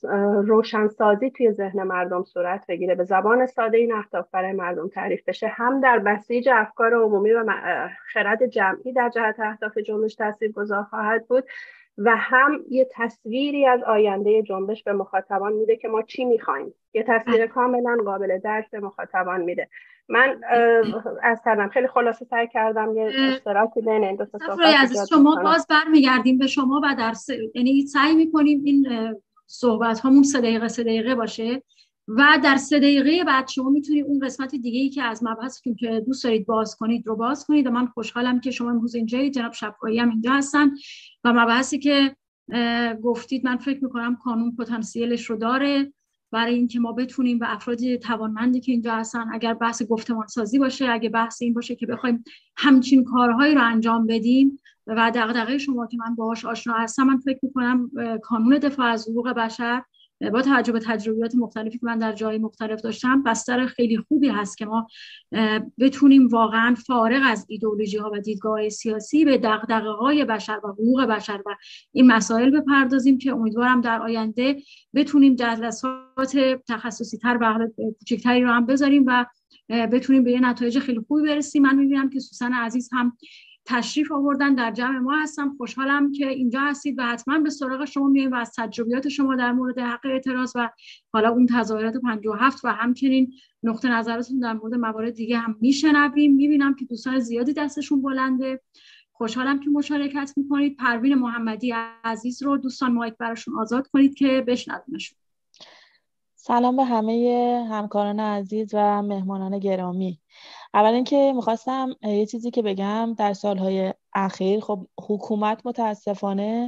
روشنسازی توی ذهن مردم صورت بگیره، به زبان ساده این اهداف برای مردم تعریف بشه، هم در بسیج افکار عمومی و خرد جمعی در جهت اهداف جنبش تاثیرگذار خواهد بود و هم یه تصویری از آینده جنبش به مخاطبان میده که ما چی میخوایم، یه تصویر کاملا قابل درک به مخاطبان میده. من از کردم خیلی خلاصه سعی کردم یه اشتراکی بین این دو تا صحبت شما باز برمیگردیم به شما و یعنی سعی میکنیم این صحبت هامون 3 دقیقه باشه و در 3 دقیقه بعد شما میتونید اون قسمت دیگه‌ای که از مبحثی که دوست دارید باز کنید رو باز کنید و من خوشحالم که شما امروز اینجایید، جناب شفاعی هم اینجا هستن و مبحثی که گفتید من فکر میکنم کانون پتانسیلش رو داره برای اینکه ما بتونیم و افراد توانمندی که اینجا هستن، اگر بحث گفتمان سازی باشه، اگر بحث این باشه که بخوایم همچین کارهایی رو انجام بدیم و دغدغه شما که من باهاش آشنا هستم، من فکر میکنم کانون دفاع از حقوق بشر با توجه به تجربیات مختلفی که من در جای مختلف داشتم بستر خیلی خوبی هست که ما بتونیم واقعا فارغ از ایدئولوژی ها و دیدگاه سیاسی به دغدغه های بشر و حقوق بشر و این مسائل بپردازیم که امیدوارم در آینده بتونیم جلسات تخصصی تر و کوچکتری رو هم بذاریم و بتونیم به یه نتایج خیلی خوبی برسیم. من میبینم که سوسن عزیز هم تشریف آوردن، در جمع ما هستم. خوشحالم که اینجا هستید و حتما به سراغ شما میایم و از تجربیات شما در مورد حق اعتراض و حالا اون تظاهرات 57 و همچنین نقطه نظرتون در مورد موارد دیگه هم میشنویم. میبینم که دوستان زیادی دستشون بلنده. خوشحالم که مشارکت میکنید. پروین محمدی عزیز رو دوستان مایک براشون آزاد کنید که بشنویمشون. سلام به همه همکاران عزیز و مهمانان گرامی. اول اینکه میخواستم یه چیزی که بگم، در سالهای اخیر خب حکومت متاسفانه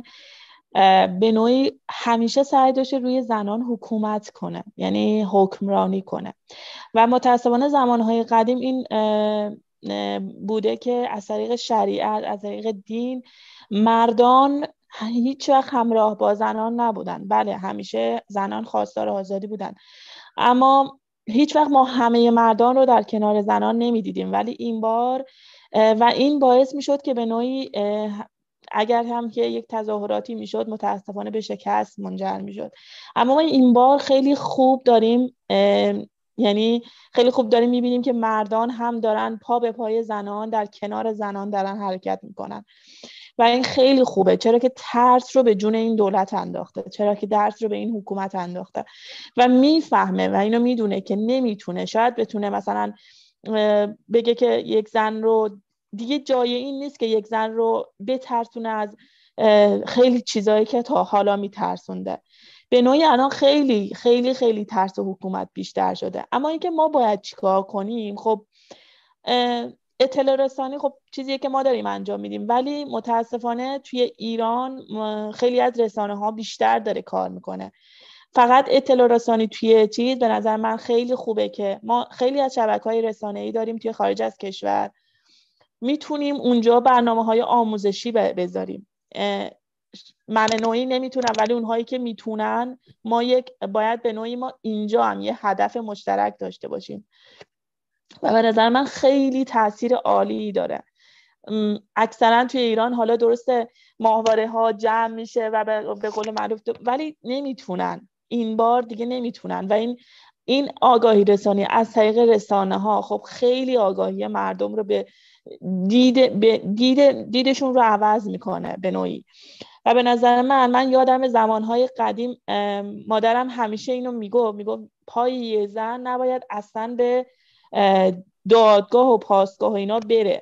به نوعی همیشه سعی داشته روی زنان حکومت کنه، یعنی حکمرانی کنه و متاسفانه زمانهای قدیم این بوده که از طریق شریعت، از طریق دین مردان هیچ وقت همراه با زنان نبودن. بله همیشه زنان خواستار آزادی بودن، اما هیچ وقت ما همه مردان رو در کنار زنان نمیدیدیم. ولی این بار و این باعث میشد که به نوعی اگر هم که یک تظاهراتی میشد متاسفانه به شکست منجر میشد. اما ما این بار خیلی خوب داریم میبینیم که مردان هم دارن پا به پای زنان در کنار زنان دارن حرکت میکنن و این خیلی خوبه، چرا که ترس رو به جون این دولت انداخته، چرا که درس رو به این حکومت انداخته و میفهمه و اینو میدونه که نمیتونه، شاید بتونه مثلا بگه که یک زن رو دیگه جای این نیست که یک زن رو بترسونه از خیلی چیزایی که تا حالا میترسونده. به نوعی الان خیلی خیلی خیلی ترس حکومت بیشتر شده. اما اینکه ما باید چیکار کنیم، خب اطلاع رسانی خب چیزیه که ما داریم انجام میدیم، ولی متاسفانه توی ایران خیلی از رسانه ها بیشتر داره کار میکنه. فقط اطلاع رسانی توی چیز به نظر من خیلی خوبه که ما خیلی از شبکه‌های رسانه‌ای داریم توی خارج از کشور، میتونیم اونجا برنامه‌های آموزشی بذاریم. من نوعی نمیتونم، ولی اونهایی که میتونن باید به نوعی ما اینجا هم یه هدف مشترک داشته باشیم و به نظر من خیلی تاثیر عالی داره. اکثرا توی ایران حالا درسته ماهواره ها جمع میشه و به قول معروف ولی نمیتونن، این بار دیگه نمیتونن و این آگاهی رسانی از طریق رسانه ها خب خیلی آگاهی مردم رو به دیدشون رو عوض میکنه به نوعی و به نظر من یادم زمانهای قدیم مادرم همیشه اینو میگو پای یه زن نباید اصلا به دادگاه و پاسگاه و اینا بره،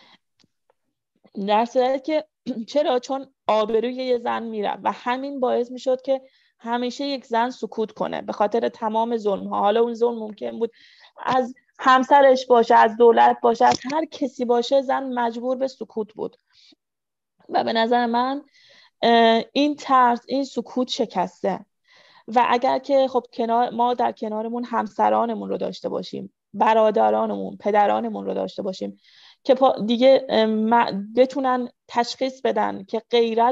در صورتی که چرا؟ چون آبروی یه زن میره و همین باعث میشد که همیشه یک زن سکوت کنه به خاطر تمام ظلم ها. حالا اون ظلم ممکن بود از همسرش باشه، از دولت باشه، از هر کسی باشه، زن مجبور به سکوت بود. و به نظر من این ترس، این سکوت شکسته. و اگر که خب ما در کنارمون همسرانمون رو داشته باشیم، برادرانمون، پدرانمون رو داشته باشیم که دیگه بتونن تشخیص بدن که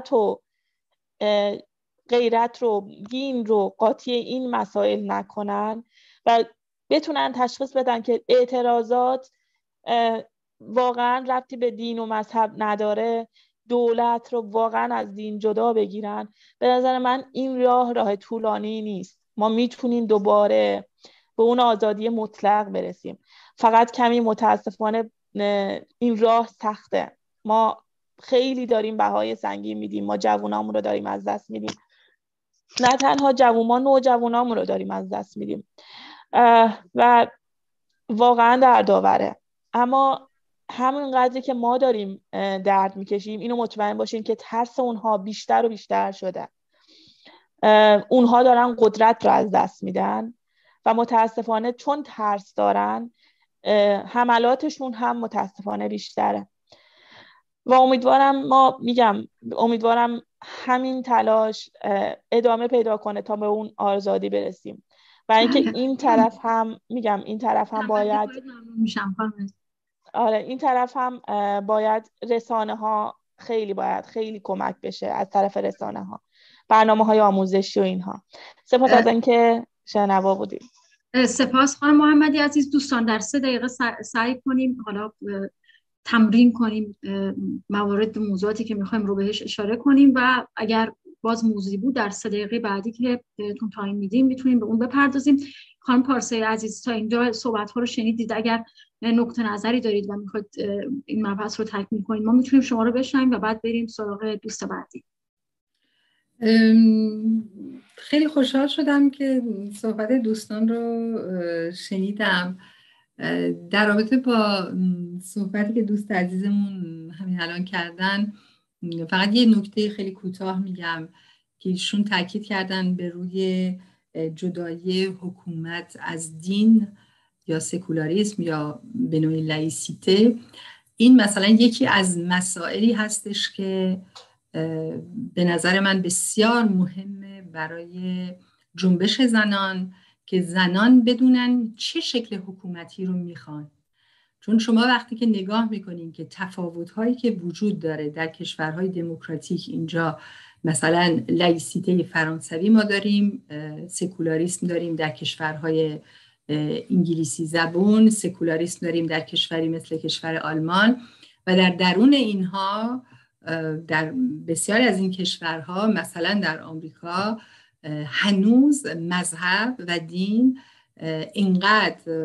غیرت رو، دین رو قاطی این مسائل نکنن و بتونن تشخیص بدن که اعتراضات واقعا ربطی به دین و مذهب نداره، دولت رو واقعا از دین جدا بگیرن، به نظر من این راه طولانی نیست. ما میتونیم دوباره به اون آزادی مطلق برسیم. فقط کمی متاسفانه این راه سخته. ما خیلی داریم بهای سنگین میدیم، ما جوانامون رو داریم از دست میدیم، نه تنها جوانان، نوجوانامون رو داریم از دست میدیم و واقعا دردآوره. اما همین قدری که ما داریم درد میکشیم، اینو مطمئن باشین که ترس اونها بیشتر و بیشتر شده. اونها دارن قدرت رو از دست میدن و متاسفانه چون ترس دارن حملاتشون هم متاسفانه بیشتره. و امیدوارم همین تلاش ادامه پیدا کنه تا به اون آزادی برسیم. و اینکه این طرف هم باید این طرف هم باید رسانه ها خیلی کمک بشه از طرف رسانه ها، برنامه‌های آموزشی و اینها. سپاس از اینکه شنوا بودید. سپاس خانم محمدی عزیز. دوستان در 3 دقیقه سعی کنیم حالا تمرین کنیم موارد موضوعاتی که میخوایم رو بهش اشاره کنیم و اگر باز موضوعی بود در 3 دقیقه بعدی که بهتون تایم میدیم میتونیم به اون بپردازیم. خانم پارسای عزیز تا اینجا صحبت ها رو شنیدید، اگر نقطه نظری دارید و میخواید این مبحث رو تکمیل کنید ما میتونیم شما رو بشنویم و بعد بریم سراغ دوست بعدی. خیلی خوشحال شدم که صحبت دوستان رو شنیدم. در رابطه با صحبتی که دوست عزیزمون همین الان کردن، فقط یه نکته خیلی کوتاه میگم که ایشون تاکید کردن به روی جدایی حکومت از دین یا سکولاریسم یا به نوعی لایسیته. این مثلا یکی از مسائلی هستش که به نظر من بسیار مهمه برای جنبش زنان که زنان بدونن چه شکل حکومتی رو میخوان. چون شما وقتی که نگاه میکنین که تفاوت‌هایی که وجود داره در کشورهای دموکراتیک، اینجا مثلا لایسیته فرانسوی ما داریم، سکولاریسم داریم در کشورهای انگلیسی زبون، سکولاریسم داریم در کشوری مثل کشور آلمان و در درون اینها در بسیاری از این کشورها مثلا در آمریکا هنوز مذهب و دین اینقدر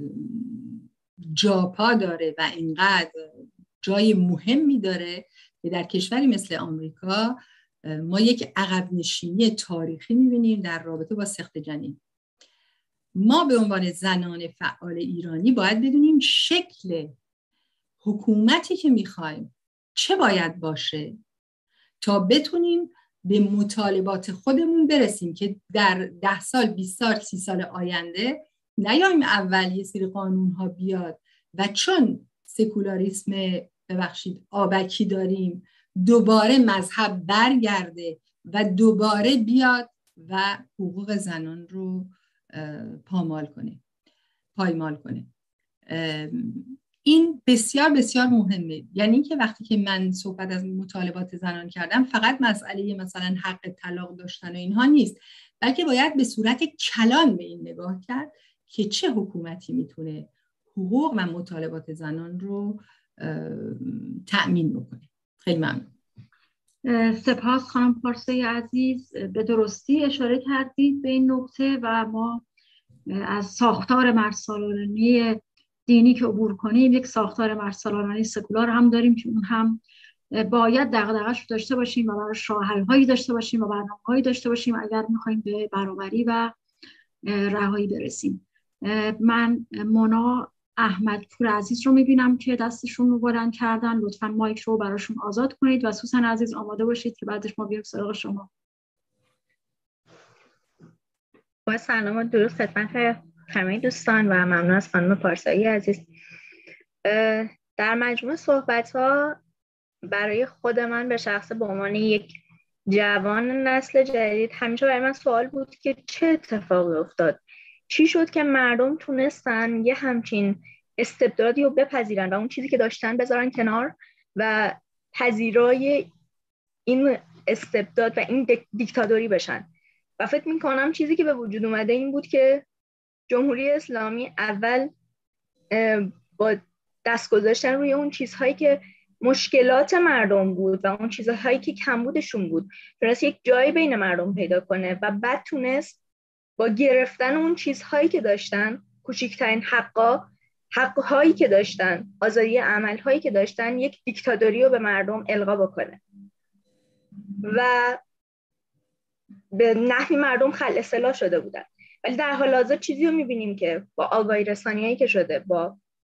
جاپا داره و اینقدر جای مهمی داره که در کشوری مثل آمریکا ما یک عقب نشینی تاریخی می‌بینیم در رابطه با سقط جنین. ما به عنوان زنان فعال ایرانی باید بدونیم شکل حکومتی که می‌خوایم چه باید باشه تا بتونیم به مطالبات خودمون برسیم که در 10 سال 20 سال 30 سال آینده نیایم اول یه سری قانون ها بیاد و چون سکولاریسم آبکی داریم دوباره مذهب برگرده و دوباره بیاد و حقوق زنان رو پایمال کنه. این بسیار بسیار مهمه. یعنی که وقتی که من صحبت از مطالبات زنان کردم فقط مسئله مثلا حق طلاق داشتن و اینها نیست، بلکه باید به صورت کلان به این نگاه کرد که چه حکومتی میتونه حقوق و مطالبات زنان رو تأمین بکنه. خیلی ممنون. سپاس خانم پارسای عزیز، به درستی اشاره کردید به این نکته و ما از ساختار مردسالارانی دینی که عبور کنیم یک ساختار مردسالارانی سکولار هم داریم که اون هم باید دغدغه‌اش رو داشته باشیم و براش راه حل‌هایی داشته باشیم و برنامه‌هایی داشته باشیم اگر می‌خوایم به برابری و رهایی برسیم. من مونا احمدپور عزیز رو می‌بینم که دستشون رو بلند کردن. لطفاً مایک رو براشون آزاد کنید و سوسن عزیز آماده باشید که بعدش ما بیایم سراغ شما. با سلام و درود خدمت همه دوستان و ممنون از خانم پارسایی عزیز. در مجموع صحبت‌ها برای خود من به شخص به عنوان یک جوان نسل جدید همیشه برای من سوال بود که چه اتفاقی افتاد؟ چی شد که مردم تونستن یه همچین استبدادی رو بپذیرن و اون چیزی که داشتن بذارن کنار و پذیرای این استبداد و این دیکتاتوری بشن؟ و فکر می‌کنم چیزی که به وجود اومده این بود که جمهوری اسلامی اول با دست گذاشتن روی اون چیزهایی که مشکلات مردم بود و اون چیزهایی که کمبودشون بود تونست یک جایی بین مردم پیدا کنه و بعد تونست با گرفتن اون چیزهایی که داشتن، کوچکترین حقهایی که داشتن، آزادی عملهایی که داشتن، یک دیکتاتوری رو به مردم القا بکنه و به نحوی مردم خلع اصلاح شده بودن. ولی در حال حاضر چیزی رو می‌بینیم که با آگاهی رسانی‌هایی که شده، با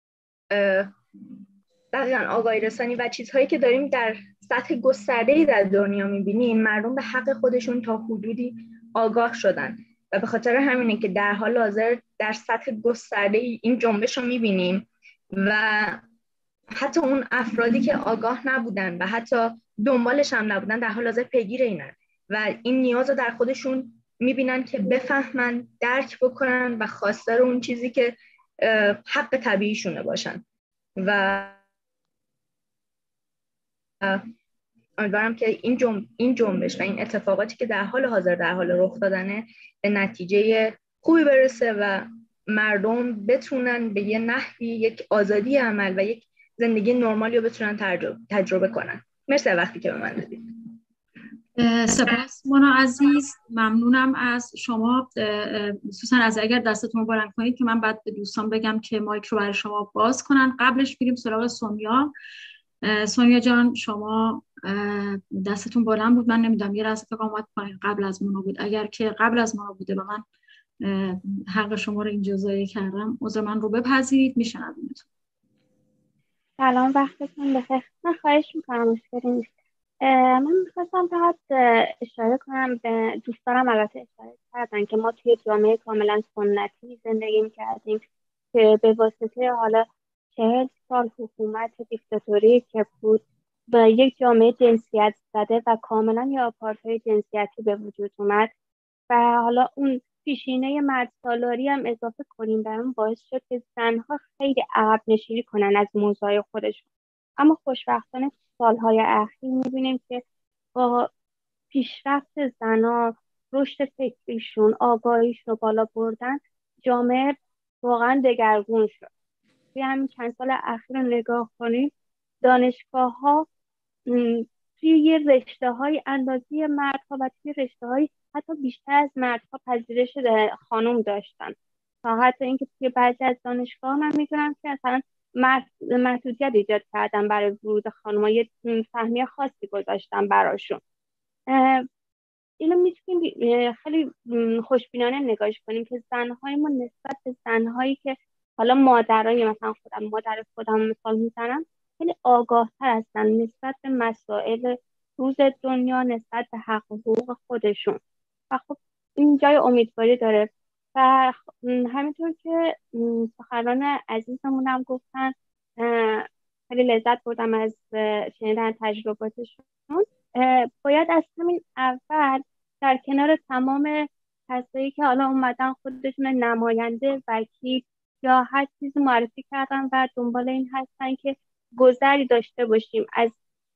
دقیقاً آگاهی رسانی و چیزهایی که داریم در سطح گسترده‌ای در دنیا می‌بینیم، مردم به حق خودشون تا حدودی آگاه شدن و به خاطر همینه که در حال حاضر در سطح گسترده‌ای این جنبش رو می‌بینیم و حتی اون افرادی که آگاه نبودن و حتی دنبالش هم نبودن در حال حاضر پیگیر اینن و این نیاز رو در خودشون می‌بینن که بفهمن، درک بکنن و خواستار اون چیزی که حق طبیعیشونه باشن. و امیدوارم که این جنبش و این اتفاقاتی که در حال حاضر در حال رخ دادنه به نتیجه خوبی برسه و مردم بتونن به یه نحوی یک آزادی عمل و یک زندگی نرمالی رو بتونن تجربه کنن. مرسی وقتی که به من دادید. سپاس مونا عزیز، ممنونم از شما. سوسن از اگر دستتون رو بلند کنید که من بعد به دوستان بگم که مایک رو برای شما باز کنن. قبلش بریم سراغ سونیا. سونیا جان شما دستتون بلند بود، من نمیدونم یه لحظه فکر اومد پایین قبل از مونا بود. اگر که قبل از مونا بوده و من حق شما رو اینجا ضایع کردم عذر من رو بپذیرید. میشنویمتون. سلام، وقتتون بخیر. من خواهش میکنم، مشکلی نیست. من میخواستم فقط اشاره کنم به دوستانم، البته اشاره کردن که ما توی جامعه کاملا سنتی زندگی میکردیم که به واسطه حالا 40 سال حکومت دیکتاتوری که بود و یک جامعه جنسیت زده و کاملا یا آپارتهای جنسیتی به وجود اومد و حالا اون پیشینه مرد سالاری هم اضافه کنیم بر اون باعث شد که زنها خیلی عقب نشینی کنن از موضوع خودشون. اما خوشبختانه سالهای اخیر میبینیم که با پیشرفت زنها، رشد فکریشون، آگاهیشون رو بالا بردن، جامعه واقعا دگرگون شد. توی همین چند سال اخیر رو نگاه کنیم، دانشگاه ها توی یه رشته های اندازی مردها و توی رشته های حتی بیشتر از مردها پذیرش خانم داشتن. تا حتی اینکه توی بعضی از دانشگاه من میدونم که مثلا محدودیت ایجاد کردن برای ورود خانم‌ها، یه سهمیه خاصی گذاشتن براشون. اینو میتونیم خیلی خوشبینانه نگاهش کنیم که زنهای ما نسبت به زنهایی که حالا مادرای مثلا مادر خودم مثال میزنم خیلی آگاه‌تر هستن نسبت به مسائل روز دنیا، نسبت به حق و حقوق خودشون و خب این جای امیدواری داره. و همینطور که سخنران عزیزمونم گفتن، خیلی لذت بردم از شنیدن تجرباتشون. باید از همین اول در کنار تمام کسایی که حالا اومدن خودشون نماینده، وکیل یا هر چیزی معرفی کردن و دنبال این هستن که گذری داشته باشیم از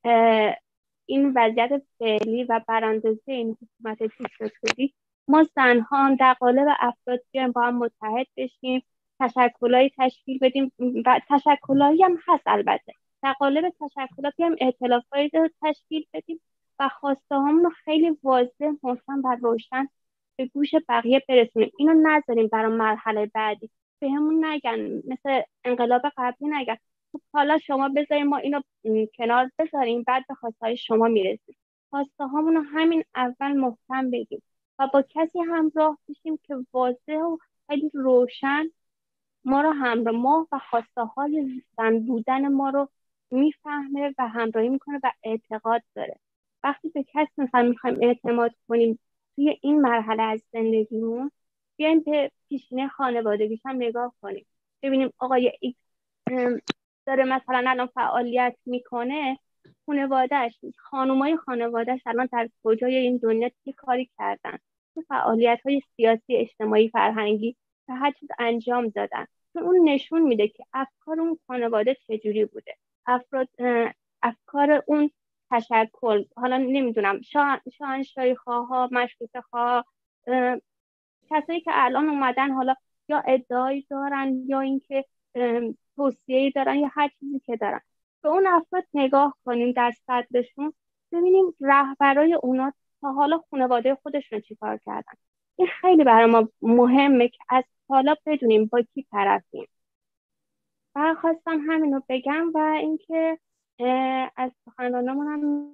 این وضعیت فعلی و براندازی این حکومت دیکتاتوری، ما زنها هم در قالب افراد بیایم با هم متحد بشیم، تشکلایی تشکیل بدیم و تشکلایی هم هست البته، در قالب تشکلات بیایم ائتلافایی رو تشکیل بدیم و خواسته هامون رو خیلی واضح، محکم و روشن به گوش بقیه برسونیم. اینو نذاریم برای مرحله بعدی بهمون نگن مثل انقلاب قبلی، نگن خب حالا شما بذاریم ما اینو کنار بذاریم، بعد به خواسته های شما میرسیم. خواسته هامون رو همین اول محکم بگیم و با کسی همراه بشیم که واضح و خیلی روشن ما رو همراه و خواسته های زن بودن ما رو میفهمه و همراهی میکنه و اعتقاد داره. وقتی به کسی مثلا میخوایم اعتماد کنیم توی این مرحله از زندگیمون، بیایم به پیشینه خانوادگیش هم نگاه کنیم، ببینیم آقای ایکس داره مثلا الان فعالیت میکنه، خانوادهش، خانومای خانوادهش الان در کجای این دنیا چه کاری کردن، چه فعالیت های سیاسی، اجتماعی، فرهنگی و هر چیز انجام دادن. چون اون نشون میده که افکار اون خانواده چجوری بوده، افکار اون تشکل، حالا نمیدونم شاهنشاهی خواه، مشروطه خواه، کسایی که الان اومدن حالا یا ادعایی دارن یا اینکه توصیه‌ای دارن یا هر چیزی که دارن، به اون افراد نگاه کنیم در صدرشون، ببینیم رهبرای اونا تا حالا خانواده خودشون چیکار کردن. این خیلی برای ما مهمه که از حالا بدونیم با کی طرفیم. و خواستم همینو بگم و اینکه از سخنرانمون هم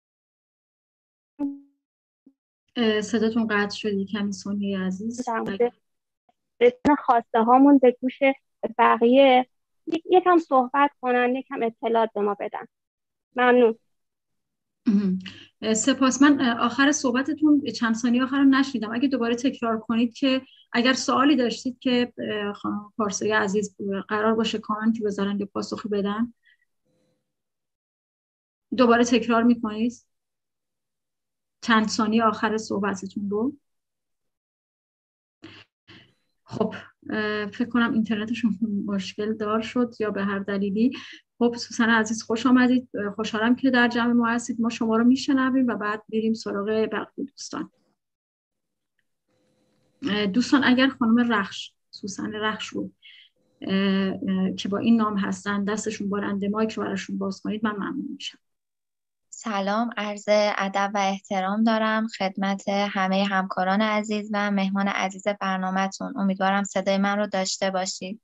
صداتون قطع شد کمی سونی عزیز. رسن خواسته هامون به گوش بقیه یکم صحبت کنن، یکم اطلاعات به ما بدن. ممنون. سپاس. من آخر صحبتتون چند ثانیه آخر رو نشنیدم، اگه دوباره تکرار کنید که اگر سوالی داشتید که خانم پارسایی عزیز قرار باشه کامنتی بذارن یا پاسخی بدن، دوباره تکرار میکنید چند ثانیه آخر صحبتتون رو. خب فکر کنم اینترنتشون مشکل دار شد یا به هر دلیلی. خب سوسن عزیز خوش آمدید، خوشحالم که در جمع ما هستید. ما شما رو میشنویم و بعد بریم سراغ بقیه دوستان. دوستان اگر خانم رخش، سوسن رخش رو که با این نام هستن دستشون بارنده مایک رو براشون باز کنید من ممنون میشم. سلام، عرض ادب و احترام دارم خدمت همه همکاران عزیز و مهمان عزیز برنامه‌تون. امیدوارم صدای من رو داشته باشید.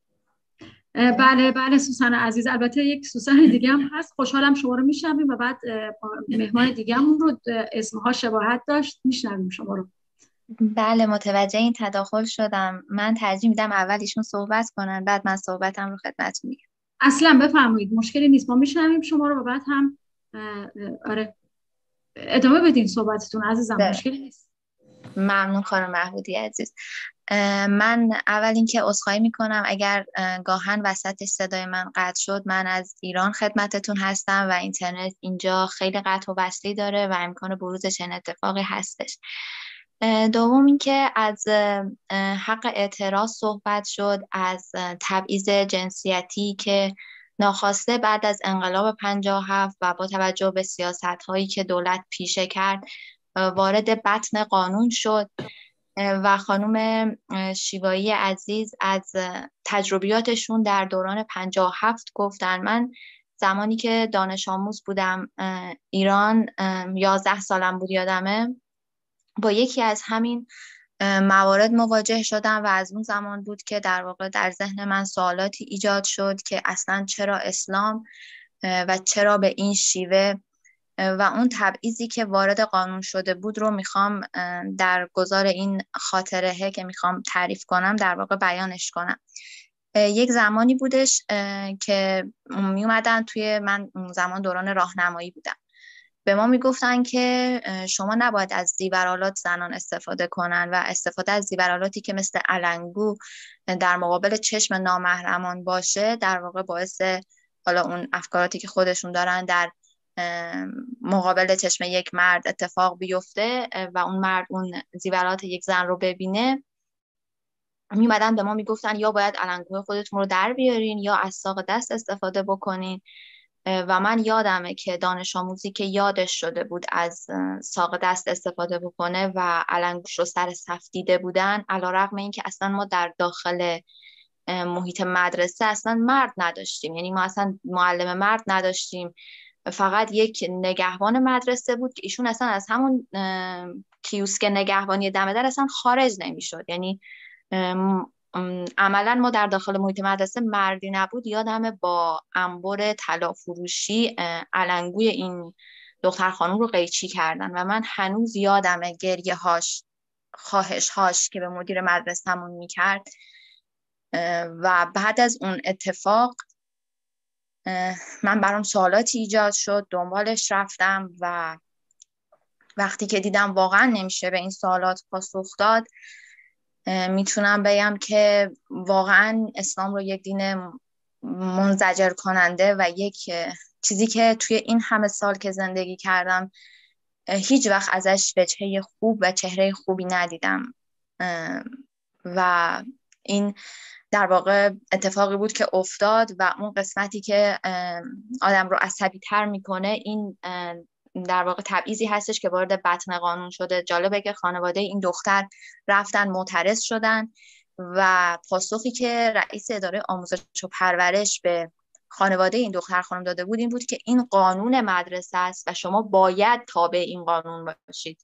بله سوسن عزیز. البته یک سوسن دیگه هم هست، خوشحالم شما رو میشنویم و بعد مهمان دیگه هم رو اسمها شباهت داشت، میشنویم شما رو. بله متوجه این تداخل شدم. من ترجیح میدم اول ایشون صحبت کنن بعد من صحبتم رو خدمتتون میگم. اصلا بفرمایید، مشکلی نیست، ما میشنویم شما رو و بعد هم آره ادامه بدین صحبتتون عزیزم، مشکلی نیست. ممنون خانم محمودی عزیز. من اول اینکه عذرخواهی میکنم اگر گاهن وسطش صدای من قطع شد. من از ایران خدمتتون هستم و اینترنت اینجا خیلی قطع و وصلی داره و امکان بروز چنین اتفاقی هستش. دوم اینکه از حق اعتراض صحبت شد، از تبعیض جنسیتی که ناخواسته بعد از انقلاب 57 و با توجه به سیاست‌هایی که دولت پیشه کرد وارد بطن قانون شد و خانم شیوایی عزیز از تجربیاتشون در دوران 57 گفتن. من زمانی که دانش آموز بودم ایران، 11 سالم بود یادمه، با یکی از همین موارد مواجه شدم و از اون زمان بود که در واقع در ذهن من سوالاتی ایجاد شد که اصلا چرا اسلام و چرا به این شیوه و اون تبعیضی که وارد قانون شده بود رو میخوام در گذار این خاطره که میخوام تعریف کنم در واقع بیانش کنم. یک زمانی بودش که میومدن توی، من زمان دوران راهنمایی بودم، به ما میگفتن که شما نباید از زیورآلات زنان استفاده کنن و استفاده از زیورآلاتی که مثل علنگو در مقابل چشم نامحرمان باشه در واقع باعث حالا اون افکاراتی که خودشون دارن در مقابل چشم یک مرد اتفاق بیفته و اون مرد اون زیورات یک زن رو ببینه. میمدن به ما میگفتن یا باید علنگوی خودتون رو در بیارین یا از ساق دست استفاده بکنین. و من یادمه که دانش آموزی که یادش شده بود از ساق دست استفاده بکنه و علنگوش رو سر صف دیده بودن، علیرغم اینکه اصلا ما در داخل محیط مدرسه اصلا مرد نداشتیم، یعنی ما اصلا معلم مرد نداشتیم، فقط یک نگهبان مدرسه بود که ایشون اصلا از همون کیوسک نگهبانی دم در اصلا خارج نمیشد. یعنی عملا ما در داخل محیط مدرسه مردی نبود. یادمه با انبر طلا فروشی علنگوی این دختر خانم رو قیچی کردن و من هنوز یادمه گریه هاش، خواهش هاش که به مدیر مدرسه‌مون میکرد. و بعد از اون اتفاق من برام سوالاتی ایجاد شد، دنبالش رفتم و وقتی که دیدم واقعا نمیشه به این سوالات پاسخ داد، میتونم بگم که واقعا اسلام رو یک دین منزجر کننده و یک چیزی که توی این همه سال که زندگی کردم هیچ وقت ازش وجهه خوب و چهره خوبی ندیدم. و این در واقع اتفاقی بود که افتاد و اون قسمتی که آدم رو عصبی تر میکنه این در واقع تبعیضی هستش که وارد بطن قانون شده. جالبه که خانواده این دختر رفتن معترض شدن و پاسخی که رئیس اداره آموزش و پرورش به خانواده این دختر خانم داده بود این بود که این قانون مدرسه است و شما باید تابع این قانون باشید.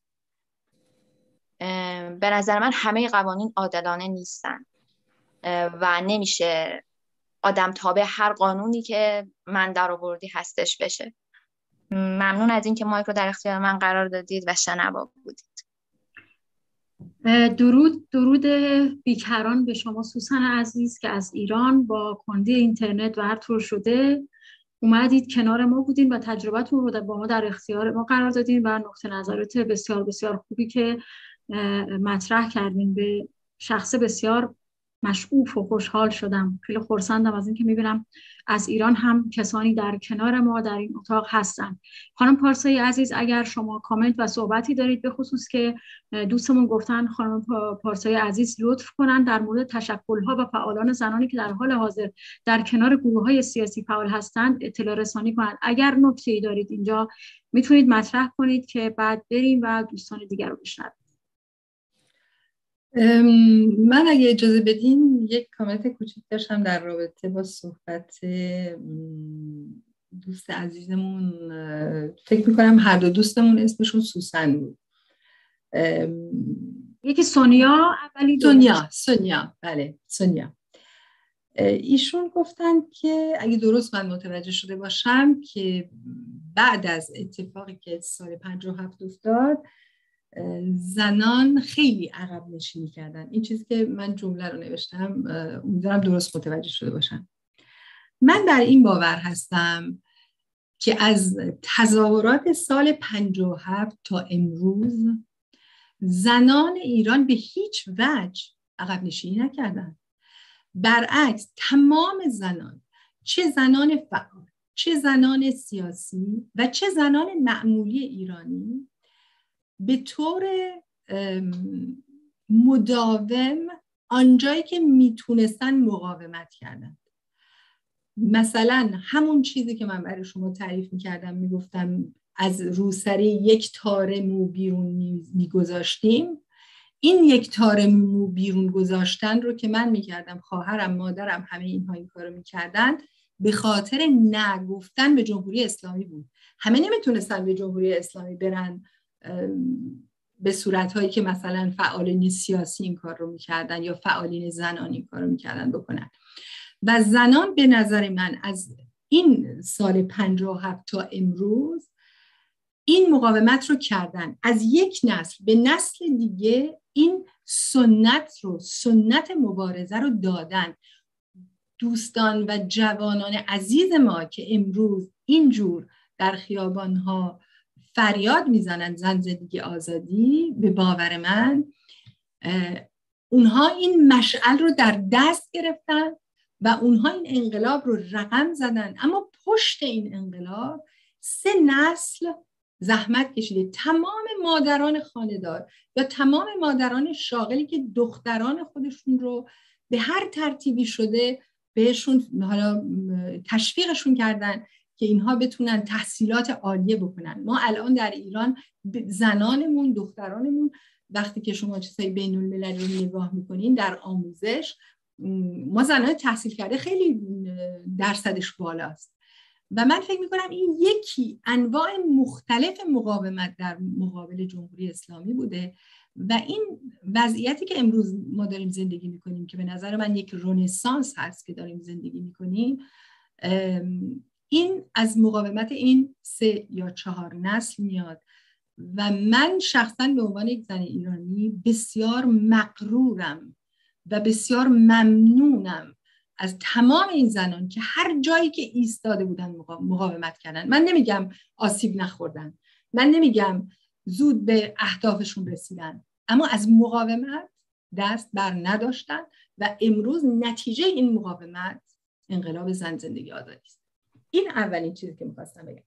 به نظر من همه قوانین عادلانه نیستن و نمیشه آدم تابع هر قانونی که من در آوردی هستش بشه. ممنون از این که مایک رو در اختیار من قرار دادید و شنوا بودید. درود بیکران به شما سوسن عزیز که از ایران با کندی اینترنت و هر طور شده اومدید کنار ما بودین و تجربتون رو با ما در اختیار ما قرار دادین و نقطه نظرات بسیار بسیار خوبی که مطرح کردین. به شخص بسیار مشعوف و خوشحال شدم. خیلی خرسندم از این که میبینم از ایران هم کسانی در کنار ما در این اتاق هستن. خانم پارسایی عزیز اگر شما کامنت و صحبتی دارید به خصوص که دوستمون گفتن خانم پارسایی عزیز لطف کنن در مورد تشکل‌ها و فعالان زنانی که در حال حاضر در کنار گروه‌های سیاسی فعال هستند اطلاع رسانی کنند. اگر نکته‌ای دارید اینجا میتونید مطرح کنید که بعد بریم و دوستان دیگر رو بشنویم. من اگه اجازه بدین یک کامنت کوچیک داشتم در رابطه با صحبت دوست عزیزمون. فکر میکنم هر دو دوستمون اسمشون سوسن بود. یکی سونیا، اولی سونیا بله سونیا. ایشون گفتن که اگه درست من متوجه شده باشم که بعد از اتفاقی که سال 57 افتاد زنان خیلی عقب نشینی کردن. این چیزی که من جمله رو نوشتم امیدوارم درست متوجه شده باشم. من در این باور هستم که از تظاهرات سال 57 تا امروز زنان ایران به هیچ وجه عقب نشینی نکردن. برعکس تمام زنان، چه زنان فعال، چه زنان سیاسی و چه زنان معمولی ایرانی به طور مداوم آنجایی که میتونستن مقاومت کردن. مثلا همون چیزی که من برای شما تعریف میکردم، میگفتم از روسری یک تار مو بیرون میگذاشتیم، این یک تار مو بیرون گذاشتن رو که من میکردم، خواهرم، مادرم، همه اینها این کارو میکردن، به خاطر نگفتن به جمهوری اسلامی بود. همه نمیتونستن به جمهوری اسلامی برن به صورتهایی که مثلا فعالین سیاسی این کار رو میکردن یا فعالین زنان این کار رو میکردن بکنن. و زنان به نظر من از این سال 57 تا امروز این مقاومت رو کردن. از یک نسل به نسل دیگه این سنت مبارزه رو دادن. دوستان و جوانان عزیز ما که امروز اینجور در خیابانها فریاد میزنن زن زندگی آزادی، به باور من اونها این مشعل رو در دست گرفتن و اونها این انقلاب رو رقم زدن. اما پشت این انقلاب 3 نسل زحمت کشیده. تمام مادران خانه‌دار یا تمام مادران شاغلی که دختران خودشون رو به هر ترتیبی شده بهشون حالا تشویقشون کردن که اینها بتونن تحصیلات عالیه بکنن. ما الان در ایران زنانمون، دخترانمون، وقتی که شما چیزای بین المللی رو نگاه میکنین در آموزش، ما زنان تحصیل کرده خیلی درصدش بالاست. و من فکر میکنم این یکی انواع مختلف مقاومت در مقابل جمهوری اسلامی بوده و این وضعیتی که امروز ما داریم زندگی میکنیم که به نظر من یک رنسانس هست که داریم زندگی میکنیم، این از مقاومت این 3 یا 4 نسل میاد و من شخصا به عنوان یک زن ایرانی بسیار مغرورم و بسیار ممنونم از تمام این زنان که هر جایی که ایستاده بودن مقاومت کردن. من نمیگم آسیب نخوردن، من نمیگم زود به اهدافشون رسیدن، اما از مقاومت دست بر نداشتن و امروز نتیجه این مقاومت انقلاب زن زندگی آزادی است. این اولین چیزی که میخواستم بگم.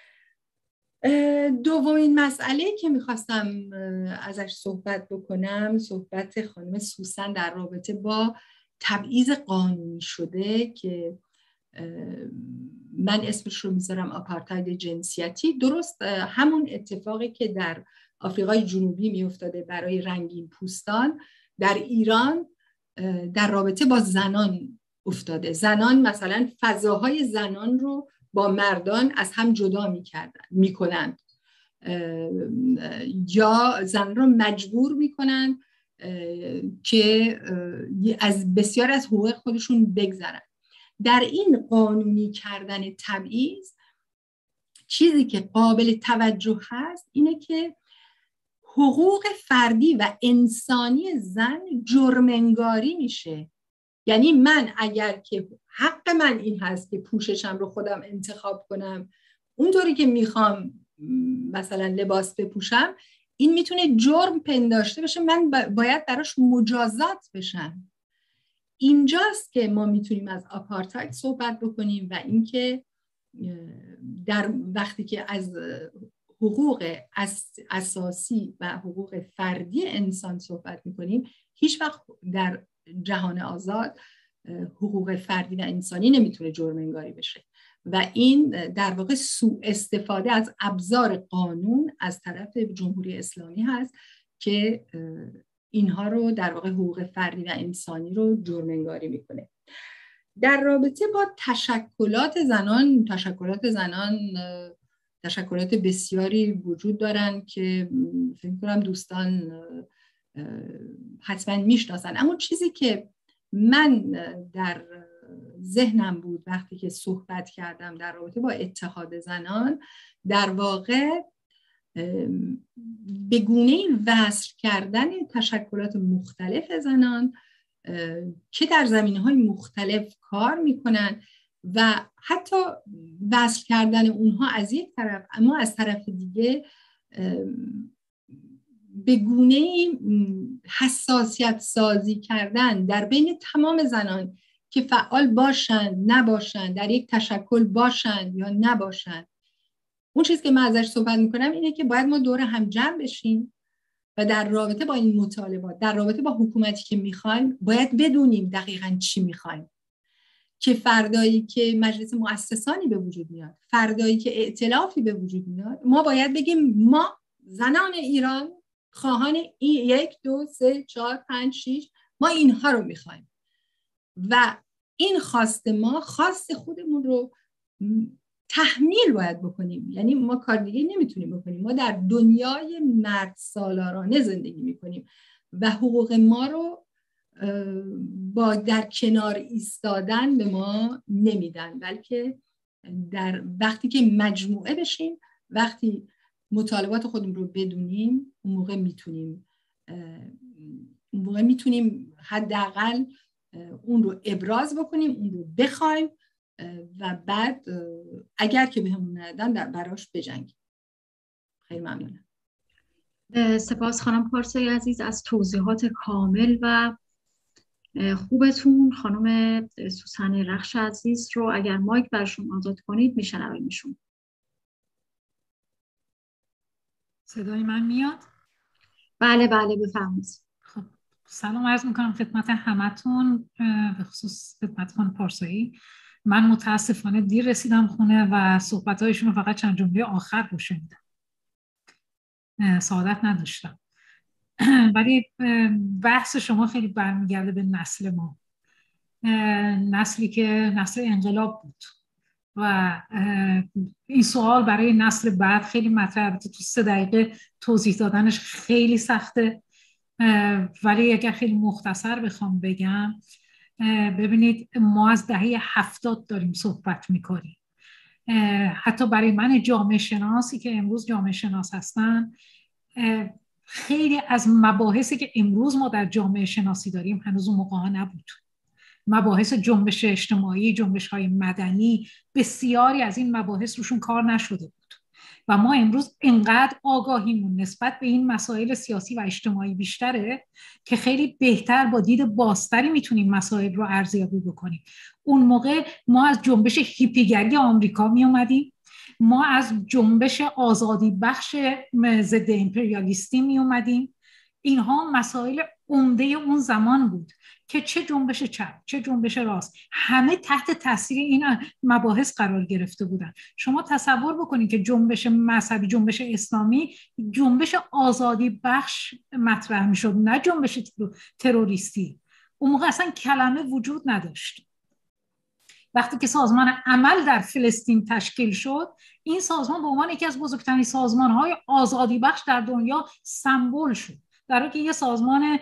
دومین مسئله که میخواستم ازش صحبت بکنم، صحبت خانم سوسن در رابطه با تبعیض قانونی شده که من اسمش رو میذارم آپارتاید جنسیتی. درست همون اتفاقی که در آفریقای جنوبی میافتاده برای رنگین پوستان، در ایران در رابطه با زنان افتاده. زنان مثلا فضاهای زنان رو با مردان از هم جدا میکنند یا زن رو مجبور میکنند که از بسیار از حقوق خودشون بگذرن. در این قانونی کردن تبعیض چیزی که قابل توجه هست اینه که حقوق فردی و انسانی زن جرم‌انگاری میشه. یعنی من اگر که حق من این هست که پوششم رو خودم انتخاب کنم اونطوری که میخوام مثلا لباس بپوشم، این میتونه جرم پنداشته بشه، من باید براش مجازات بشم. اینجاست که ما میتونیم از آپارتاید صحبت بکنیم و اینکه در وقتی که از حقوق اساسی و حقوق فردی انسان صحبت میکنیم، هیچ وقت در جهان آزاد حقوق فردی و انسانی نمیتونه جرم انگاری بشه و این در واقع سوء استفاده از ابزار قانون از طرف جمهوری اسلامی هست که اینها رو در واقع حقوق فردی و انسانی رو جرم انگاری میکنه. در رابطه با تشکلات زنان تشکلات بسیاری وجود دارن که فکر کنم دوستان حتما میشناسن، اما چیزی که من در ذهنم بود وقتی که صحبت کردم در رابطه با اتحاد زنان، در واقع به گونه‌ای وصل کردن تشکلات مختلف زنان که در زمینه‌های مختلف کار میکنن و حتی وصل کردن اونها از یک طرف، اما از طرف دیگه به گونه‌ای حساسیت سازی کردن در بین تمام زنان که فعال باشن نباشن، در یک تشکل باشن یا نباشن. اون چیز که من ازش صحبت میکنم اینه که باید ما دور هم جمع بشیم و در رابطه با این مطالبات، در رابطه با حکومتی که میخوایم، باید بدونیم دقیقاً چی میخوایم، که فردایی که مجلس مؤسسانی به وجود میاد، فردایی که ائتلافی به وجود میاد، ما باید بگیم ما زنان ایران خواهان 1 2 3 4 5 6 ما اینها رو میخوایم و این خواست ما، خواست خودمون رو تحمیل باید بکنیم. یعنی ما کار دیگه نمیتونیم بکنیم. ما در دنیای مرد سالارانه زندگی میکنیم و حقوق ما رو با در کنار ایستادن به ما نمیدن، بلکه در وقتی که مجموعه بشیم، وقتی مطالبات خودمون رو بدونیم، اون موقع میتونیم حداقل اون رو ابراز بکنیم، اون رو بخوایم و بعد اگر که بهمون ندادن براش بجنگیم. خیلی ممنونم. سپاس خانم پارسایی عزیز از توضیحات کامل و خوبتون. خانم سوسن رخش عزیز رو اگر مایک برشون آزاد کنید میشنویمشون. صدای من میاد؟ بله بفرمایید. خب سلام عرض میکنم خدمت همتون، به خصوص خدمت خانم پارسایی. من متاسفانه دیر رسیدم خونه و صحبت‌هایشون رو فقط چند جمله آخر رو شنیدم، سعادت نداشتم. ولی بحث شما خیلی برمیگرده به نسل ما، نسلی که نسل انقلاب بود و این سوال برای نسل بعد خیلی مطرحه. تو 3 دقیقه توضیح دادنش خیلی سخته ولی اگر خیلی مختصر بخوام بگم، ببینید ما از دهه 70 داریم صحبت میکنیم. حتی برای من جامعه شناسی که امروز جامعه شناس هستن، خیلی از مباحثی که امروز ما در جامعه شناسی داریم هنوز اون موقع نبود. مباحث جنبش اجتماعی، جنبش های مدنی، بسیاری از این مباحث روشون کار نشده بود و ما امروز انقدر آگاهیمون نسبت به این مسائل سیاسی و اجتماعی بیشتره که خیلی بهتر با دید بازتری میتونیم مسائل رو ارزیابی بکنیم. اون موقع ما از جنبش هیپیگری آمریکا می اومدیم، ما از جنبش آزادی بخش ضد امپریالیستی می اومدیم. اینها مسائل عمده اون زمان بود که چه جنبش چپ چه جنبش راست همه تحت تاثیر این مباحث قرار گرفته بودن. شما تصور بکنید که جنبش مذهبی، جنبش اسلامی، جنبش آزادی بخش مطرح میشد، نه جنبش تروریستی. اون موقع اصلا کلمه وجود نداشت. وقتی که سازمان عمل در فلسطین تشکیل شد، این سازمان به عنوان یکی از بزرگترین سازمان‌های آزادی بخش در دنیا سمبل شد، در حالی که یه سازمان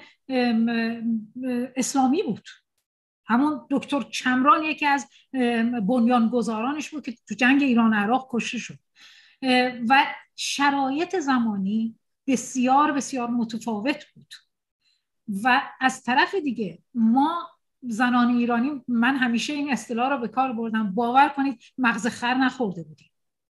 اسلامی بود. همون دکتر چمران یکی از بنیانگذارانش بود که تو جنگ ایران عراق کشته شد. و شرایط زمانی بسیار بسیار متفاوت بود. و از طرف دیگه ما زنان ایرانی، من همیشه این اصطلاح رو به کار بردم، باور کنید مغز خر نخورده بودیم.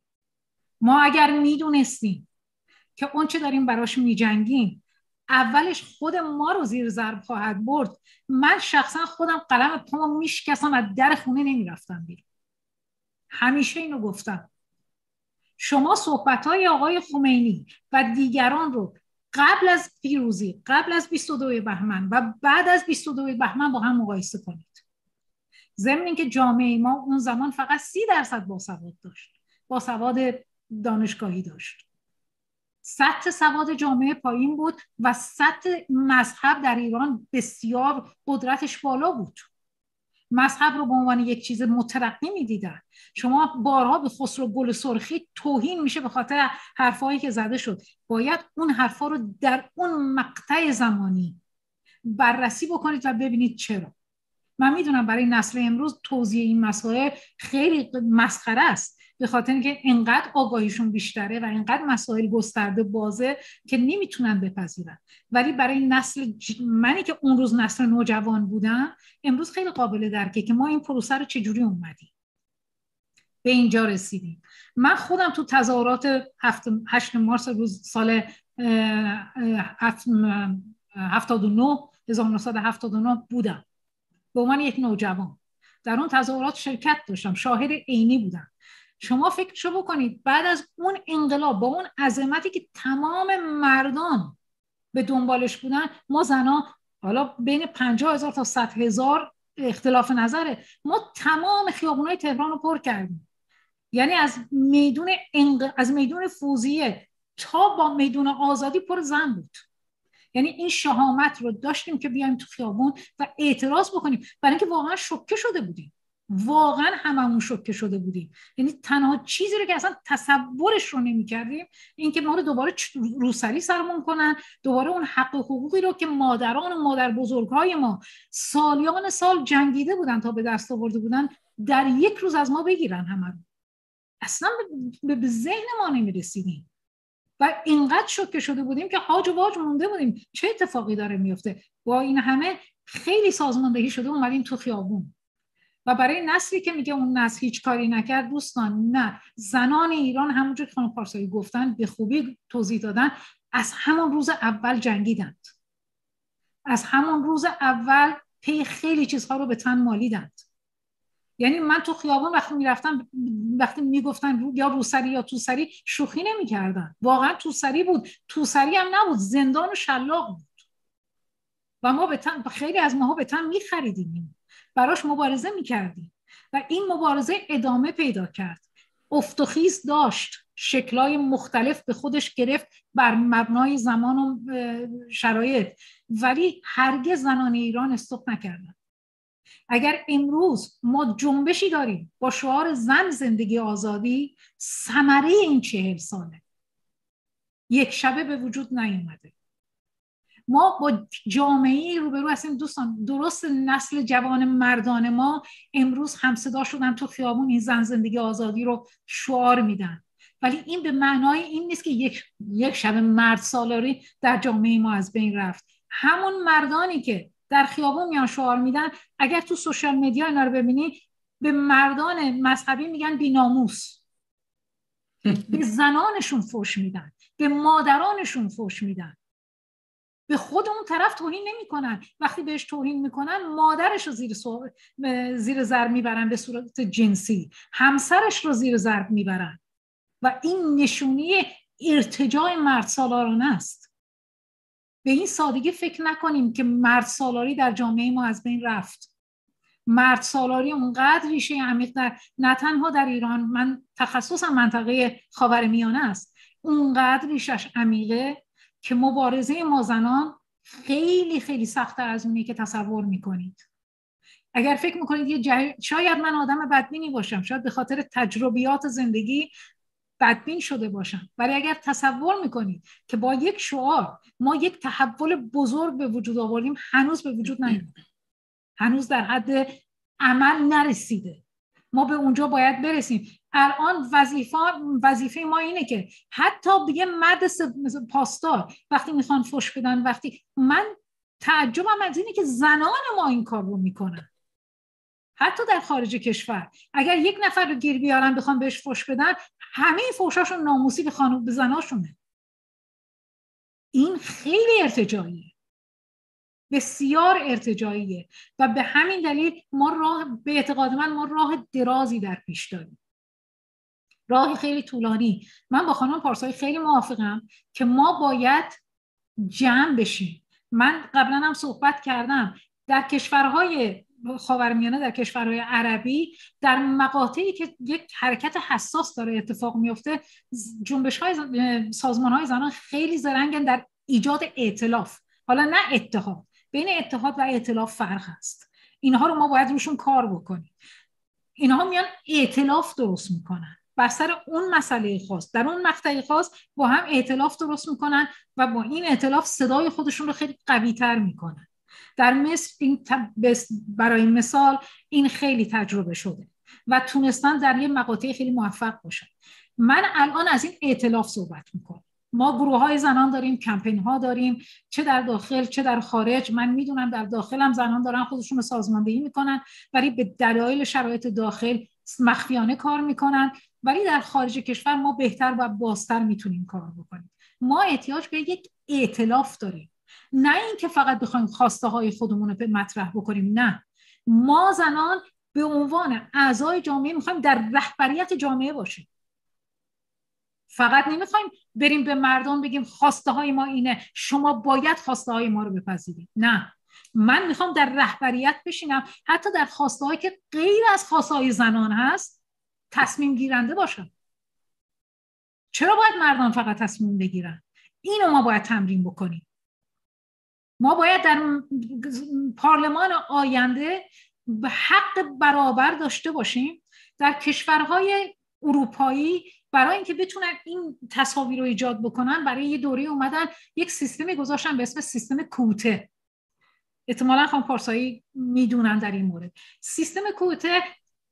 ما اگر میدونستیم که اون چه داریم براش میجنگیم اولش خود ما رو زیر ضرب خواهد برد، من شخصا خودم قلم پامو میشکستم، از در خونه نمیرفتم بیرون. همیشه اینو گفتم. شما صحبت‌های آقای خمینی و دیگران رو قبل از پیروزی، قبل از 22 بهمن و بعد از 22 بهمن با هم مقایسه کنید. ضمن اینکه جامعه ما اون زمان فقط 30% باسواد داشت، باسواد دانشگاهی داشت. سطح سواد جامعه پایین بود و سطح مذهب در ایران بسیار قدرتش بالا بود. مذهب رو به عنوان یک چیز مترقی می‌دیدن. شما بارها به خسرو گل سرخی توهین میشه به خاطر حرفایی که زده شد. باید اون حرفا رو در اون مقطع زمانی بررسی بکنید و ببینید چرا. من میدونم برای نسل امروز توضیح این مسائل خیلی مسخره است، به خاطر اینکه انقدر آگاهیشون بیشتره و انقدر مسائل گسترده بازه که نمیتونن بپذیرن. ولی برای نسل منی که اون روز نسل نوجوان بودم، امروز خیلی قابل درکه که ما این پروسه رو چجوری اومدیم به اینجا رسیدیم. من خودم تو تظاهرات 8 مارس روز سال 1979 بودم به عنوان یک نوجوان. در اون تظاهرات شرکت داشتم، شاهد عینی بودم. شما فکرشو بکنید بعد از اون انقلاب با اون عظمتی که تمام مردان به دنبالش بودن، ما زنا حالا بین 50,000 تا 100,000 اختلاف نظره، ما تمام خیابونای تهران رو پر کردیم. یعنی از میدون فوزیه تا با میدون آزادی پر زن بود. یعنی این شهامت رو داشتیم که بیایم تو خیابون و اعتراض بکنیم، برای اینکه واقعا شوکه شده بودیم. واقعا هممون شوکه شده بودیم. یعنی تنها چیزی رو که اصلا تصورش رو نمی‌کردیم این که ما رو دوباره روسری سرمون کنن، دوباره اون حق و حقوقی رو که مادران و مادر بزرگای ما سالیان سال جنگیده بودن تا به دست آورده بودن در یک روز از ما بگیرن همه رو. اصلا به ذهن ما نمی‌رسیدیم و اینقدر شوکه شده بودیم که هاج و واج مونده بودیم چه اتفاقی داره میفته. با این همه خیلی سازماندهی شده اومدیم تو خیابون. و برای نسلی که میگه اون نسل هیچ کاری نکرد، دوستان نه، زنان ایران همونجور که خانم پارسایی گفتن به خوبی توضیح دادن، از همون روز اول جنگیدند. از همون روز اول پی خیلی چیزها رو به تن مالیدند. یعنی من تو خیابون وقتی میرفتم، وقتی میگفتن یا روسری یا توسری، شوخی نمیکردن. واقعا توسری بود. توسری هم نبود، زندان و شلاق بود. و ما خیلی از ماها به تن میخریدیم، براش مبارزه میکردیم و این مبارزه ادامه پیدا کرد. افت و خیز داشت، شکل‌های مختلف به خودش گرفت بر مبنای زمان و شرایط، ولی هرگز زنان ایران استوب نکردن. اگر امروز ما جنبشی داریم با شعار زن زندگی آزادی، ثمره این 40 ساله یک شبه به وجود نیامده. ما با جامعه روبرو هستیم دوستان. درست نسل جوان مردان ما امروز همصدا شدن تو خیابون، این زن زندگی آزادی رو شعار میدن، ولی این به معنای این نیست که یک شب مرد سالاری در جامعه ما از بین رفت. همون مردانی که در خیابون میان شعار میدن، اگر تو سوشال مدیا اینا رو ببینی، به مردان مذهبی میگن بی‌ناموس، به زنانشون فحش میدن، به مادرانشون فحش میدن، به خود اون طرف توهین نمیکنن. وقتی بهش توهین میکنن مادرش رو زیر ضرب میبرن به صورت جنسی، همسرش رو زیر ضرب میبرن و این نشونی ارتجاع مرد سالارانه است. به این سادگی فکر نکنیم که مرد سالاری در جامعه ما از بین رفت. مرد سالاری اونقدر ریشه عمیق نه تنها در ایران، من تخصصم منطقه خاورمیانه است، اونقدر ریشش عمیقه که مبارزه ما زنان خیلی خیلی سخت‌تر از اونی که تصور میکنید. اگر فکر میکنید شاید من آدم بدبینی باشم، شاید به خاطر تجربیات زندگی بدبین شده باشم، ولی اگر تصور میکنید که با یک شعار ما یک تحول بزرگ به وجود آوردیم، هنوز به وجود نیامده، هنوز در حد عمل نرسیده. ما به اونجا باید برسیم. الان وظیفه ما اینه که حتی به مرد پاسدار وقتی میخوان فحش بدن، وقتی من تعجبم از اینه که زنان ما این کار رو میکنن، حتی در خارج کشور اگر یک نفر رو گیر بیارن بخوان بهش فحش بدن، همه فحشاشون ناموسی به زناشونه. این خیلی ارتجاعیه، بسیار ارتجاعیه و به همین دلیل به اعتقاد من راه درازی در پیش داریم، راه خیلی طولانی. من با خانم پارسایی خیلی موافقم که ما باید جمع بشیم. من قبلا هم صحبت کردم در کشورهای خاورمیانه، در کشورهای عربی، در مقاطعی که یک حرکت حساس داره اتفاق میفته، جنبش‌های سازمان‌های زنان خیلی زرنگن در ایجاد ائتلاف. حالا نه اتحاد، بین اتحاد و ائتلاف فرق هست. اینها رو ما باید روشون کار بکنیم. اینها میان ائتلاف درست میکنن بر سر اون مسئله خاص، در اون مقطع خاص با هم ائتلاف درست میکنن و با این ائتلاف صدای خودشون رو خیلی قوی تر میکنن. در مصر برای مثال این خیلی تجربه شده و تونستن در یه مقاطع خیلی موفق باشن. من الان از این ائتلاف صحبت میکنم. ما گروه های زنان داریم، کمپین ها داریم، چه در داخل چه در خارج. من میدونم در داخل هم زنان دارن خودشون رو سازماندهی میکنن، ولی به دلایل شرایط داخل مخفیانه کار میکنن، ولی در خارج کشور ما بهتر و بازتر میتونیم کار بکنیم. ما احتیاج به یک ائتلاف داریم، نه این که فقط بخوایم خواسته های خودمون رو مطرح بکنیم. نه، ما زنان به عنوان اعضای جامعه میخوایم در رهبریت جامعه باشیم. فقط نمیخوایم بریم به مردم بگیم خواسته های ما اینه، شما باید خواسته های ما رو بپذیرید. نه، من میخوام در رهبریت بشینم، حتی در خواسته هایی که غیر از خواسته های زنان هست تصمیم گیرنده باشم. چرا باید مردان فقط تصمیم بگیرن؟ اینو ما باید تمرین بکنیم. ما باید در پارلمان آینده حق برابر داشته باشیم. در کشورهای اروپایی برای اینکه بتونن این تصاویر رو ایجاد بکنن، برای یه دوره اومدن یک سیستمی گذاشتن به اسم سیستم کوته. احتمالاً خانم پارسایی میدونن در این مورد. سیستم کوته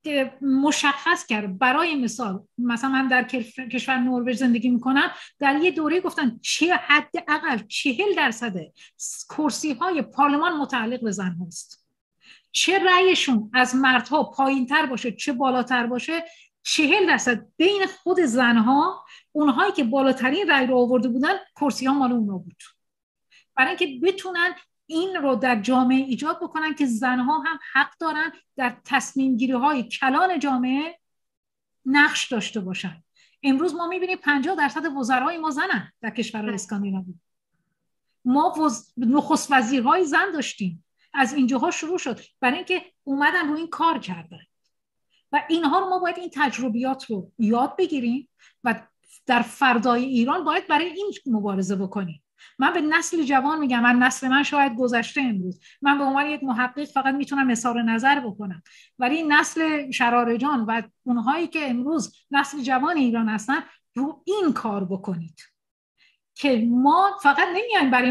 مشخص کرد، برای مثلا من در کشور نروژ زندگی میکنم، در یه دوره گفتن حداقل 40% کرسی های پارلمان متعلق به زن هاست. چه رأیشون از مردها پایین تر باشه چه بالاتر باشه، 40% بین خود زنها، اونهایی که بالاترین رأی رو آورده بودن کرسی ها مال اونا بود. برای اینکه بتونن این رو در جامعه ایجاد بکنن که زنها هم حق دارن در تصمیم گیری های کلان جامعه نقش داشته باشن. امروز ما میبینیم 50% وزرای ما زنن در کشورهای اسکاندیناوی. ما نخست وزیرهای زن داشتیم، از اینجاها شروع شد، برای اینکه اومدن رو این کار کردن و اینها رو ما باید این تجربیات رو یاد بگیریم و در فردای ایران باید برای این مبارزه بکنیم. من به نسل جوان میگم، نسل من شاید گذشته امروز، من به عنوان یک محقق فقط میتونم اظهار نظر بکنم، ولی نسل شراره جان و اونهایی که امروز نسل جوان ایران هستن رو این کار بکنید که ما فقط نمیایم برای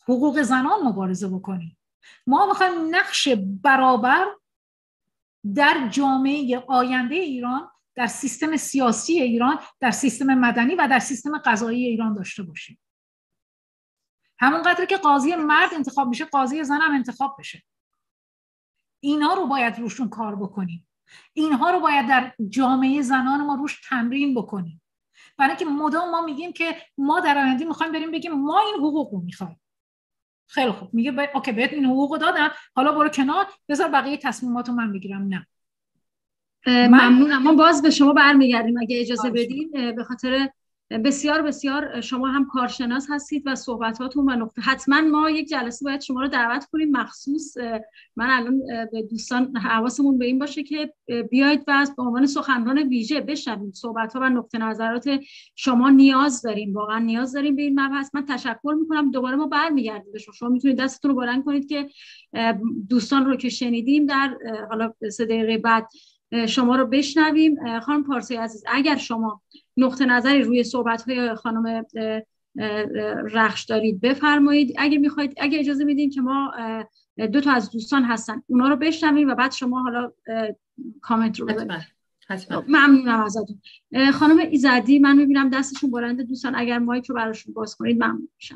حقوق زنان مبارزه بکنیم. ما میخوایم نقش برابر در جامعه آینده ایران، در سیستم سیاسی ایران، در سیستم مدنی و در سیستم قضایی ایران داشته باشیم. همونقدر که قاضی مرد انتخاب میشه، قاضی زن هم انتخاب بشه. اینا رو باید روشون کار بکنیم. اینها رو باید در جامعه زنان ما روش تمرین بکنیم. برای اینکه مدام ما میگیم که ما در آینده میخوایم بریم بگیم ما این حقوق رو میخوایم. خیلی خوب، میگه اوکی بهت این حقوق رو دادم، حالا برو کنار، بذار بقیه تصمیماتو من بگیرم. نه. ممنونم. ما باز به شما برمیگردیم اگه اجازه بدین، به خاطر بسیار بسیار شما هم کارشناس هستید و صحبتاتون و نقطه، حتما ما یک جلسه باید شما رو دعوت کنیم مخصوص. من الان به دوستان حواسمون به این باشه که بیاید و به عنوان سخنران ویژه بشنویم صحبت‌ها و نقطه نظرات شما. نیاز داریم، واقعا نیاز داریم به این مبحث. من تشکر میکنم. دوباره ما برمیگردیم به شما میتونید دستتون رو بلند کنید که دوستان رو که شنیدیم در حالا 3 دقیقه بعد شما رو بشنویم. خانم پارسایی عزیز، اگر شما نقطه نظری روی صحبت‌های خانم رخش دارید بفرمایید. اگه اجازه میدین که ما 2 تا از دوستان هستن اونا رو بشنویم و بعد شما حالا کامنت رو بذارید. حتما. ممنونم ازتون. خانم ایزدی، من میبینم دستشون بلنده. دوستان اگر مایک رو براشون باز کنید ممنون میشم.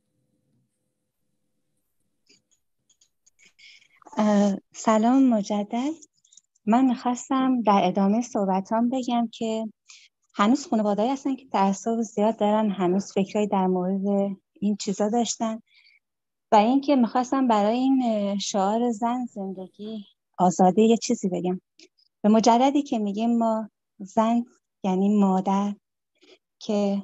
سلام مجدد. من میخواستم در ادامه صحبتام بگم که هنوز خانواده‌ای هستن که تعصب زیاد دارن، هنوز فکرایی در مورد این چیزا داشتن و اینکه میخواستم برای این شعار زن زندگی آزاده یه چیزی بگم. به مجردی که میگیم ما زن یعنی مادر که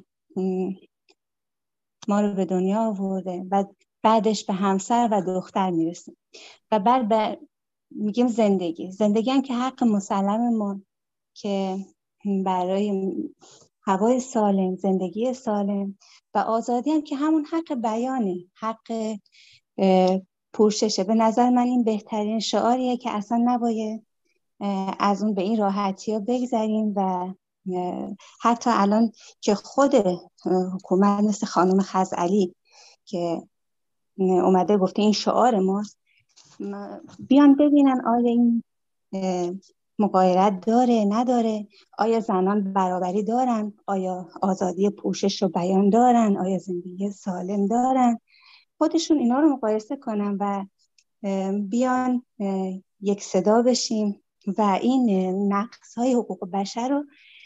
ما رو به دنیا آورده و بعدش به همسر و دختر میرسیم و بعد میگیم زندگی هم که حق مسلم ما که برای هوای سالم، زندگی سالم و آزادی هم که همون حق بیانه، حق پوششه. به نظر من این بهترین شعاریه که اصلا نباید از اون به این راحتی ها بگذریم و حتی الان که خود حکومت مثل خانم خزعلی که اومده گفته این شعار ماست، بیان ببینن آیا این مغایرت داره نداره، آیا زنان برابری دارن، آیا آزادی پوشش و بیان دارن، آیا زندگی سالم دارن. خودشون اینا رو مقایسه کنن و بیان یک صدا بشیم و این نقص های حقوق بشر رو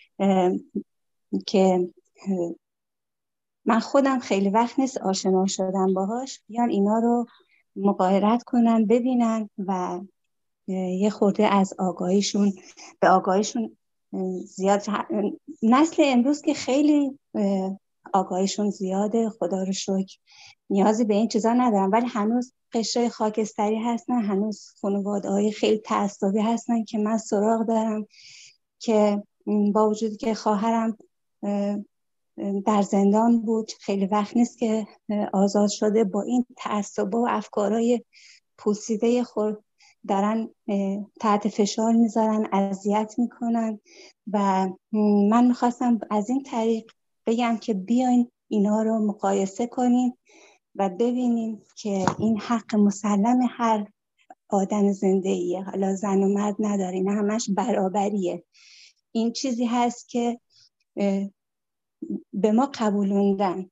که من خودم خیلی وقت نیست آشنا شدم باهاش، بیان اینا رو مقایرت کنن، ببینن و یه خورده از آگاهیشون به آگاهیشون زیاد. نسل امروز که خیلی آگاهیشون زیاده، خدا رو شکر، نیازی به این چیزا ندارن، ولی هنوز قشرهای خاکستری هستن، هنوز خانواده‌های خیلی تعصبی هستن که من سراغ دارم که با وجودی که خواهرم در زندان بود، خیلی وقت نیست که آزاد شده، با این تعصب و افکارهای پوسیده خود دارن تحت فشار میذارن، اذیت میکنن و من میخواستم از این طریق بگم که بیاین اینا رو مقایسه کنیم و ببینیم که این حق مسلم هر آدم زنده‌ایه، حالا زن و مرد نداره، این همش برابریه. این چیزی هست که به ما قبولوندن.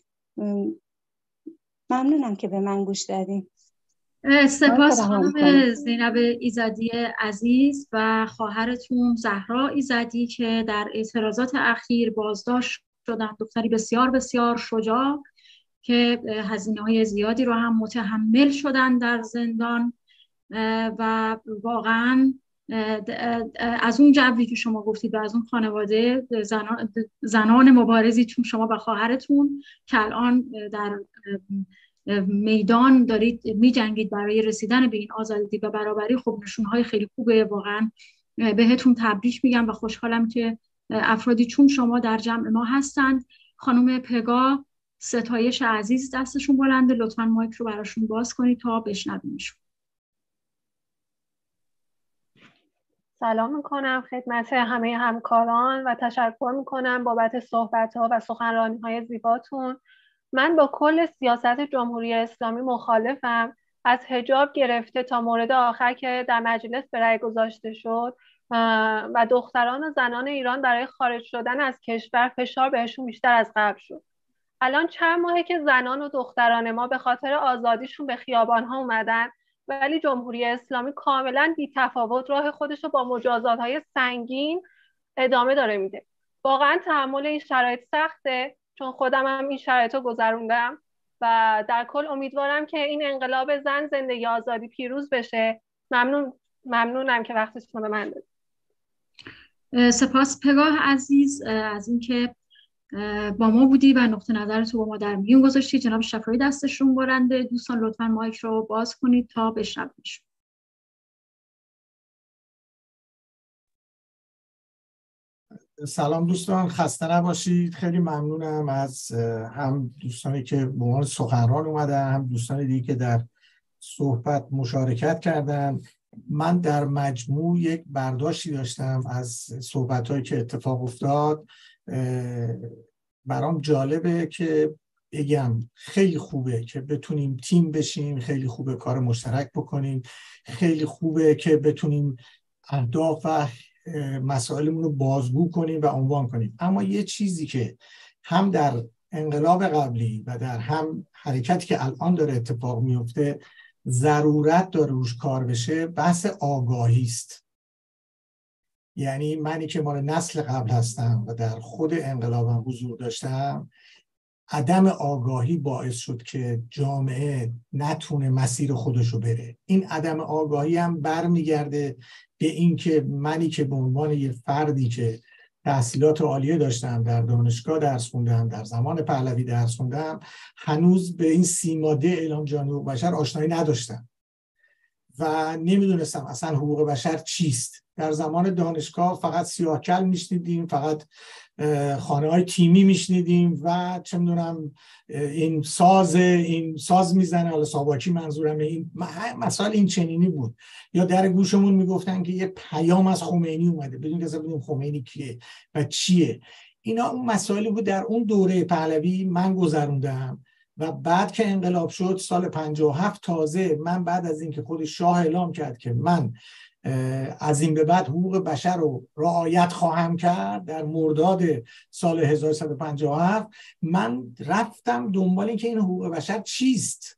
ممنونم که به من گوش دادین. سپاس خانم زینب ایزدی عزیز و خواهرتون زهرا ایزدی که در اعتراضات اخیر بازداشت شدن. دختری بسیار بسیار شجاع که هزینه‌های زیادی رو هم متحمل شدن در زندان و واقعا از اون جوی که شما گفتید و از اون خانواده زنان مبارزیتون شما و خواهرتون که الان در میدان دارید می‌جنگید برای رسیدن به این آزادی و برابری، خب نشونهای خیلی خوبه. واقعا بهتون تبریک میگم و خوشحالم که افرادی چون شما در جمع ما هستند. خانم پگاه ستایش عزیز دستشون بلنده، لطفاً مایک رو براشون باز کنید تا بشنویمشون. سلام میکنم خدمت همه همکاران و تشکر میکنم بابت صحبت‌ها و سخنرانی‌های زیباتون. من با کل سیاست جمهوری اسلامی مخالفم، از حجاب گرفته تا مورد آخر که در مجلس به رأی گذاشته شد و دختران و زنان ایران برای خارج شدن از کشور فشار بهشون بیشتر از قبل شد. الان چند ماهه که زنان و دختران ما به خاطر آزادیشون به خیابان‌ها اومدن، ولی جمهوری اسلامی کاملا بی‌تفاوت راه خودش رو با مجازات‌های سنگین ادامه داره میده. واقعا تحمل این شرایط سخته، چون خودم هم این شرایط رو گذروندم و در کل امیدوارم که این انقلاب زن زندگی آزادی پیروز بشه. ممنونم که وقتتون رو به من دادید. سپاس پگاه عزیز از اینکه با ما بودی و نقطه نظرت رو با ما در میون گذاشتی. جناب شفایی دستشون برنده. دوستان لطفاً مایک رو باز کنید تا بشنویمشون. سلام دوستان، خسته نباشید. خیلی ممنونم از هم دوستانی که به عنوان سخنران اومدن، هم دوستان دیگه که در صحبت مشارکت کردن. من در مجموع یک برداشتی داشتم از صحبت‌هایی که اتفاق افتاد. برام جالبه که بگم خیلی خوبه که بتونیم تیم بشیم، خیلی خوبه کار مشترک بکنیم، خیلی خوبه که بتونیم اهداف و مسائلمون رو بازگو کنیم و عنوان کنیم. اما یه چیزی که هم در انقلاب قبلی و در هم حرکتی که الان داره اتفاق میفته ضرورت داره روش کار بشه، بحث آگاهی است. یعنی منی که مال نسل قبل هستم و در خود انقلابم حضور داشتم، عدم آگاهی باعث شد که جامعه نتونه مسیر خودشو بره. این عدم آگاهی هم برمیگرده به این که منی که به عنوان یه فردی که تحصیلات عالیه داشتم، در دانشگاه درس خوندم، در زمان پهلوی درس خوندم، هنوز به این 30 ماده اعلام جهانی حقوق بشر آشنایی نداشتم و نمیدونستم اصلا حقوق بشر چیست. در زمان دانشگاه فقط سیاه‌کل میشنیدیم، فقط خانه های تیمی میشنیدیم و چه میدونم این ساز میزنه، حالا ساواکی منظورم، این مسائل این چنینی بود. یا در گوشمون میگفتن که یه پیام از خمینی اومده بدون که بدونیم خمینی کیه و چیه. اینا اون مسائلی بود در اون دوره پهلوی من گذروندم و بعد که انقلاب شد سال 57 تازه من بعد از اینکه خود شاه اعلام کرد که من از این به بعد حقوق بشر رو رعایت خواهم کرد، در مرداد سال 1157 من رفتم دنبال این که این حقوق بشر چیست.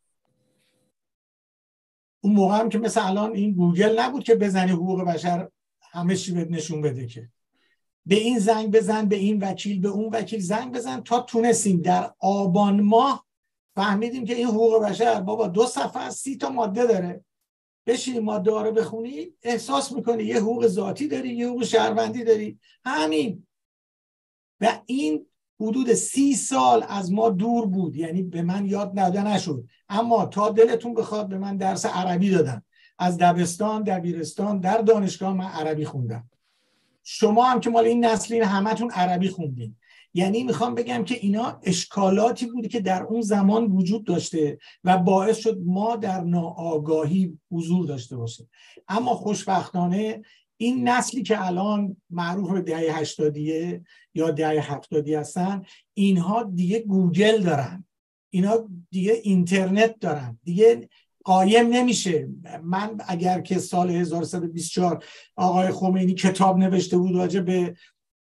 اون موقع هم که مثل الان این گوگل نبود که بزنی حقوق بشر همه چی بهت نشون بده، که به این زنگ بزن، به این وکیل، به اون وکیل زنگ بزن، تا تونستیم در آبان ماه فهمیدیم که این حقوق بشر بابا 2 صفحه از 30 تا ماده داره. بشینی ماده ها رو بخونی احساس میکنی یه حقوق ذاتی داری، یه حقوق شهروندی داری، همین. و این حدود 30 سال از ما دور بود، یعنی به من یاد نشد. اما تا دلتون بخواد به من درس عربی دادن. از دبستان، دبیرستان، در دانشگاه من عربی خوندم. شما هم که مال این نسلین همتون عربی خوندین. یعنی میخوام بگم که اینا اشکالاتی بودی که در اون زمان وجود داشته و باعث شد ما در ناآگاهی حضور داشته باشیم. اما خوشبختانه این نسلی که الان معروف به دهه 80 یا دهه 70 هستن، اینها دیگه گوگل دارن، اینا دیگه اینترنت دارن، دیگه قایم نمیشه. من اگر که سال 1124 آقای خمینی کتاب نوشته بود راجع به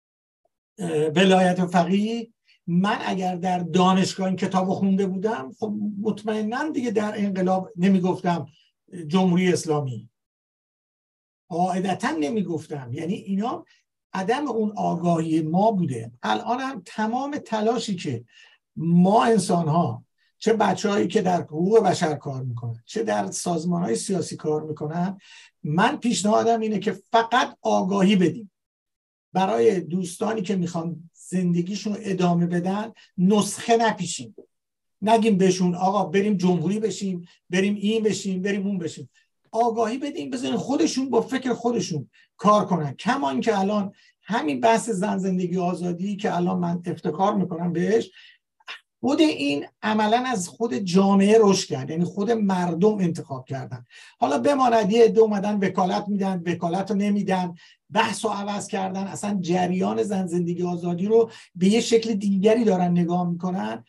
ولایت فقیه، من اگر در دانشگاه این کتاب خونده بودم خب مطمئناً دیگه در انقلاب نمیگفتم جمهوری اسلامی، قاعدتاً نمیگفتم. یعنی اینا عدم اون آگاهی ما بوده. الان هم تمام تلاشی که ما انسان ها، چه بچه‌هایی که در حقوق بشر کار میکنن چه در سازمان‌های سیاسی کار میکنن، من پیشنهادم اینه که فقط آگاهی بدیم. برای دوستانی که میخوان زندگیشون ادامه بدن نسخه نپیشیم، نگیم بهشون آقا بریم جمهوری بشیم، بریم این بشیم، بریم اون بشیم. آگاهی بدیم، بذارین خودشون با فکر خودشون کار کنن. کمان که الان همین بحث زن زندگی آزادی که الان من افتخار میکنم بهش، خود این عملا از خود جامعه رشد کرد، یعنی خود مردم انتخاب کردن. حالا بماند یه عده اومدن وکالت میدن، وکالت رو نمیدن، بحث رو عوض کردن، اصلا جریان زن زندگی آزادی رو به یه شکل دیگری دارن نگاه میکنن.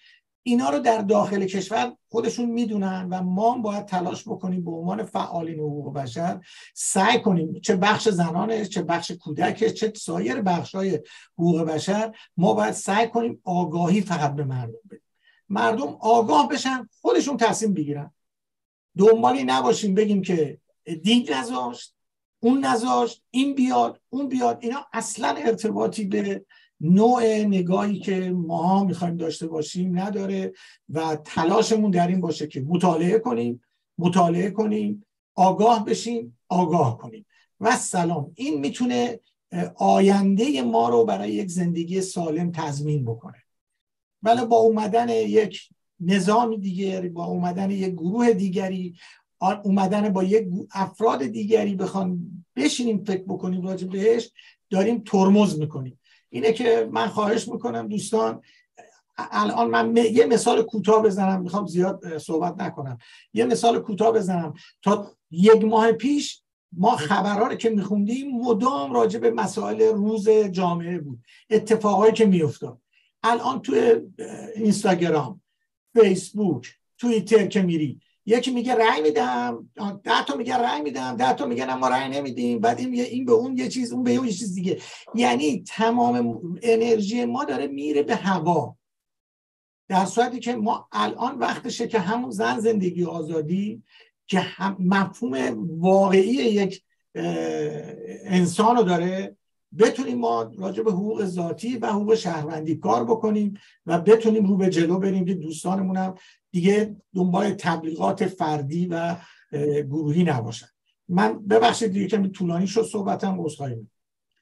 اینا رو در داخل کشور خودشون میدونن و ما باید تلاش بکنیم به عنوان فعالین حقوق بشر سعی کنیم، چه بخش زنانه، چه بخش کودک، چه سایر بخش‌های حقوق بشر، ما باید سعی کنیم آگاهی فقط به مردم بدیم. مردم آگاه بشن، خودشون تصمیم بگیرن. دنبالی نباشیم بگیم که دین نذاشت، اون نذاشت، این بیاد، اون بیاد. اینا اصلا ارتباطی به نوع نگاهی که ما میخوایم داشته باشیم نداره و تلاشمون در این باشه که مطالعه کنیم، آگاه بشیم، آگاه کنیم و سلام. این میتونه آینده ما رو برای یک زندگی سالم تضمین بکنه. ولی با اومدن یک نظام دیگری، با اومدن یک گروه دیگری، اومدن با یک افراد دیگری بخوان بشینیم فکر بکنیم راجع بهش، داریم ترمز میکنیم. اینه که من خواهش میکنم دوستان، الان من یه مثال کوتاه بزنم، میخوام زیاد صحبت نکنم، یه مثال کوتاه بزنم. تا 1 ماه پیش ما خبرها رو که میخوندیم مدام راجع به مسائل روز جامعه بود، اتفاقایی که میافتاد. الان توی اینستاگرام، فیسبوک، توییتر که میری، یکی میگه رأی میدم، 10 تا میگه رأی میدم، 10 تا میگن ما رأی نمیدیم، بعد این به اون یه چیز، اون به اون یه چیز دیگه. یعنی تمام انرژی ما داره میره به هوا، در صورتی که ما الان وقتشه که همون زن، زندگی، آزادی که مفهوم واقعی یک انسان رو داره، بتونیم ما راجع به حقوق ذاتی و حقوق شهروندی کار بکنیم و بتونیم رو به جلو بریم که دوستانمون هم دیگه دنبال تبلیغات فردی و گروهی نباشن. من ببخشید دیگه که طولانی شد صحبتم، عذرخواهی میکنم.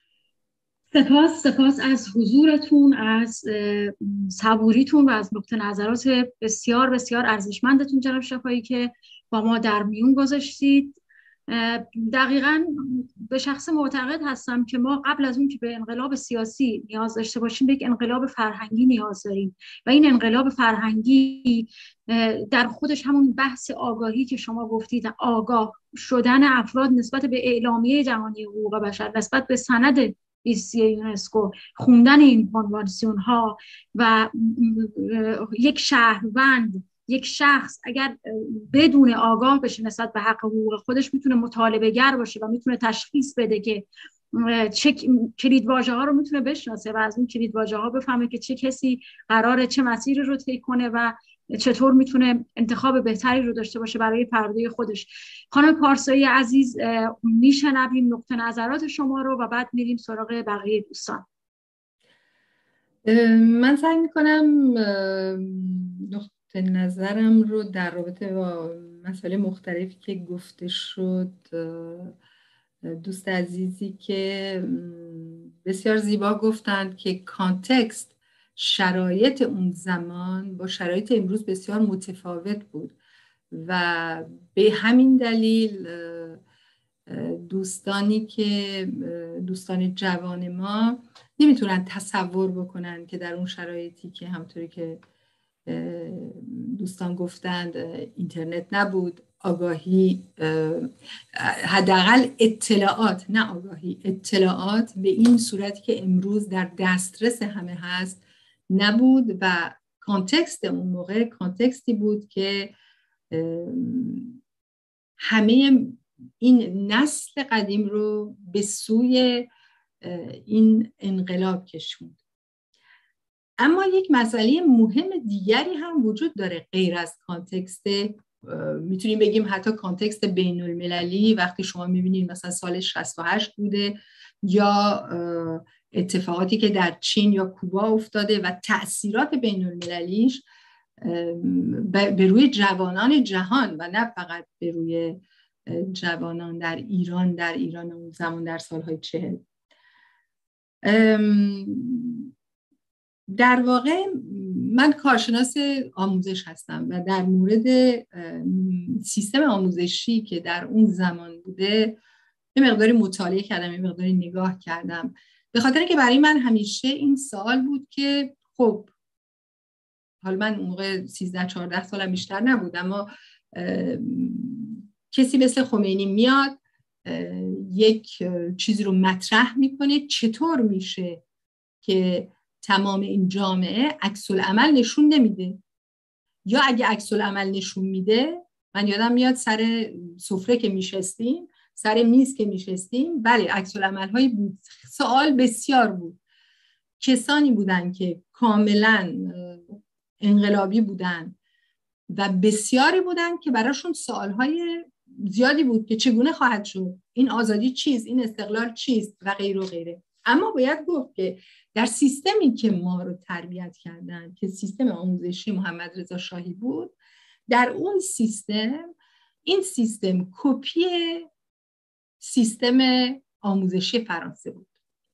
سپاس از حضورتون، از صبوریتون و از نقطه نظرات بسیار بسیار ارزشمندتون جناب شفایی که با ما در میون گذاشتید. دقیقاً به شخص معتقد هستم که ما قبل از اون که به انقلاب سیاسی نیاز داشته باشیم، به یک انقلاب فرهنگی نیاز داریم و این انقلاب فرهنگی در خودش همون بحث آگاهی که شما گفتید، آگاه شدن افراد نسبت به اعلامیه جهانی حقوق بشر، نسبت به سند 20 یونسکو، خوندن این کنوانسیون ها و یک شهروند، یک شخص اگر بدون آگاه بشه نسبت به حق حقوق خودش، میتونه مطالبه گر باشه و میتونه تشخیص بده که چه کلیدواژه ها رو میتونه بشناسه و از اون کلیدواژه ها بفهمه که چه کسی قراره چه مسیری رو طی کنه و چطور میتونه انتخاب بهتری رو داشته باشه برای فردا خودش. خانم پارسایی عزیز، میشنویم نقطه نظرات شما رو و بعد میریم سراغ بقیه دوستان. من سعی میکنم نقطه نظرم رو در رابطه با مسائل مختلفی که گفته شد، دوست عزیزی که بسیار زیبا گفتند که کانتکست، شرایط اون زمان با شرایط امروز بسیار متفاوت بود و به همین دلیل دوستان جوان ما نمیتونن تصور بکنن که در اون شرایطی که همطوری که دوستان گفتند اینترنت نبود، آگاهی، حداقل اطلاعات، نه آگاهی، اطلاعات به این صورتی که امروز در دسترس همه هست نبود و کانتکست اون موقع کانتکستی بود که همه این نسل قدیم رو به سوی این انقلاب کشوند. اما یک مسئله مهم دیگری هم وجود داره غیر از کانتکست، میتونیم بگیم حتی کانتکست بین المللی. وقتی شما میبینید مثلا سال 68 بوده یا اتفاقاتی که در چین یا کوبا افتاده و تأثیرات بین المللیش به روی جوانان جهان و نه فقط به روی جوانان در ایران اون زمان در سالهای 40. در واقع من کارشناس آموزش هستم و در مورد سیستم آموزشی که در اون زمان بوده یه مقداری مطالعه کردم، یه مقداری نگاه کردم، به خاطر که برای من همیشه این سوال بود که خب حالا من اون موقع 13-14 سالم بیشتر نبود، اما کسی مثل خمینی میاد یک چیزی رو مطرح میکنه، چطور میشه که تمام این جامعه عکس العمل نشون نمیده؟ یا اگه عکس العمل نشون میده، من یادم میاد سر سفره که میشستیم، سر میز که میشستیم، بله عکس العمل هایی بود، سوال بسیار بود، کسانی بودن که کاملا انقلابی بودن و بسیاری بودن که براشون سوالهای زیادی بود که چگونه خواهد شد، این آزادی چیست، این استقلال چیست و غیر و غیره. اما باید گفت که در سیستمی که ما رو تربیت کردن که سیستم آموزشی محمد رضا شاهی بود، در اون سیستم، این سیستم کپی سیستم آموزشی فرانسه بود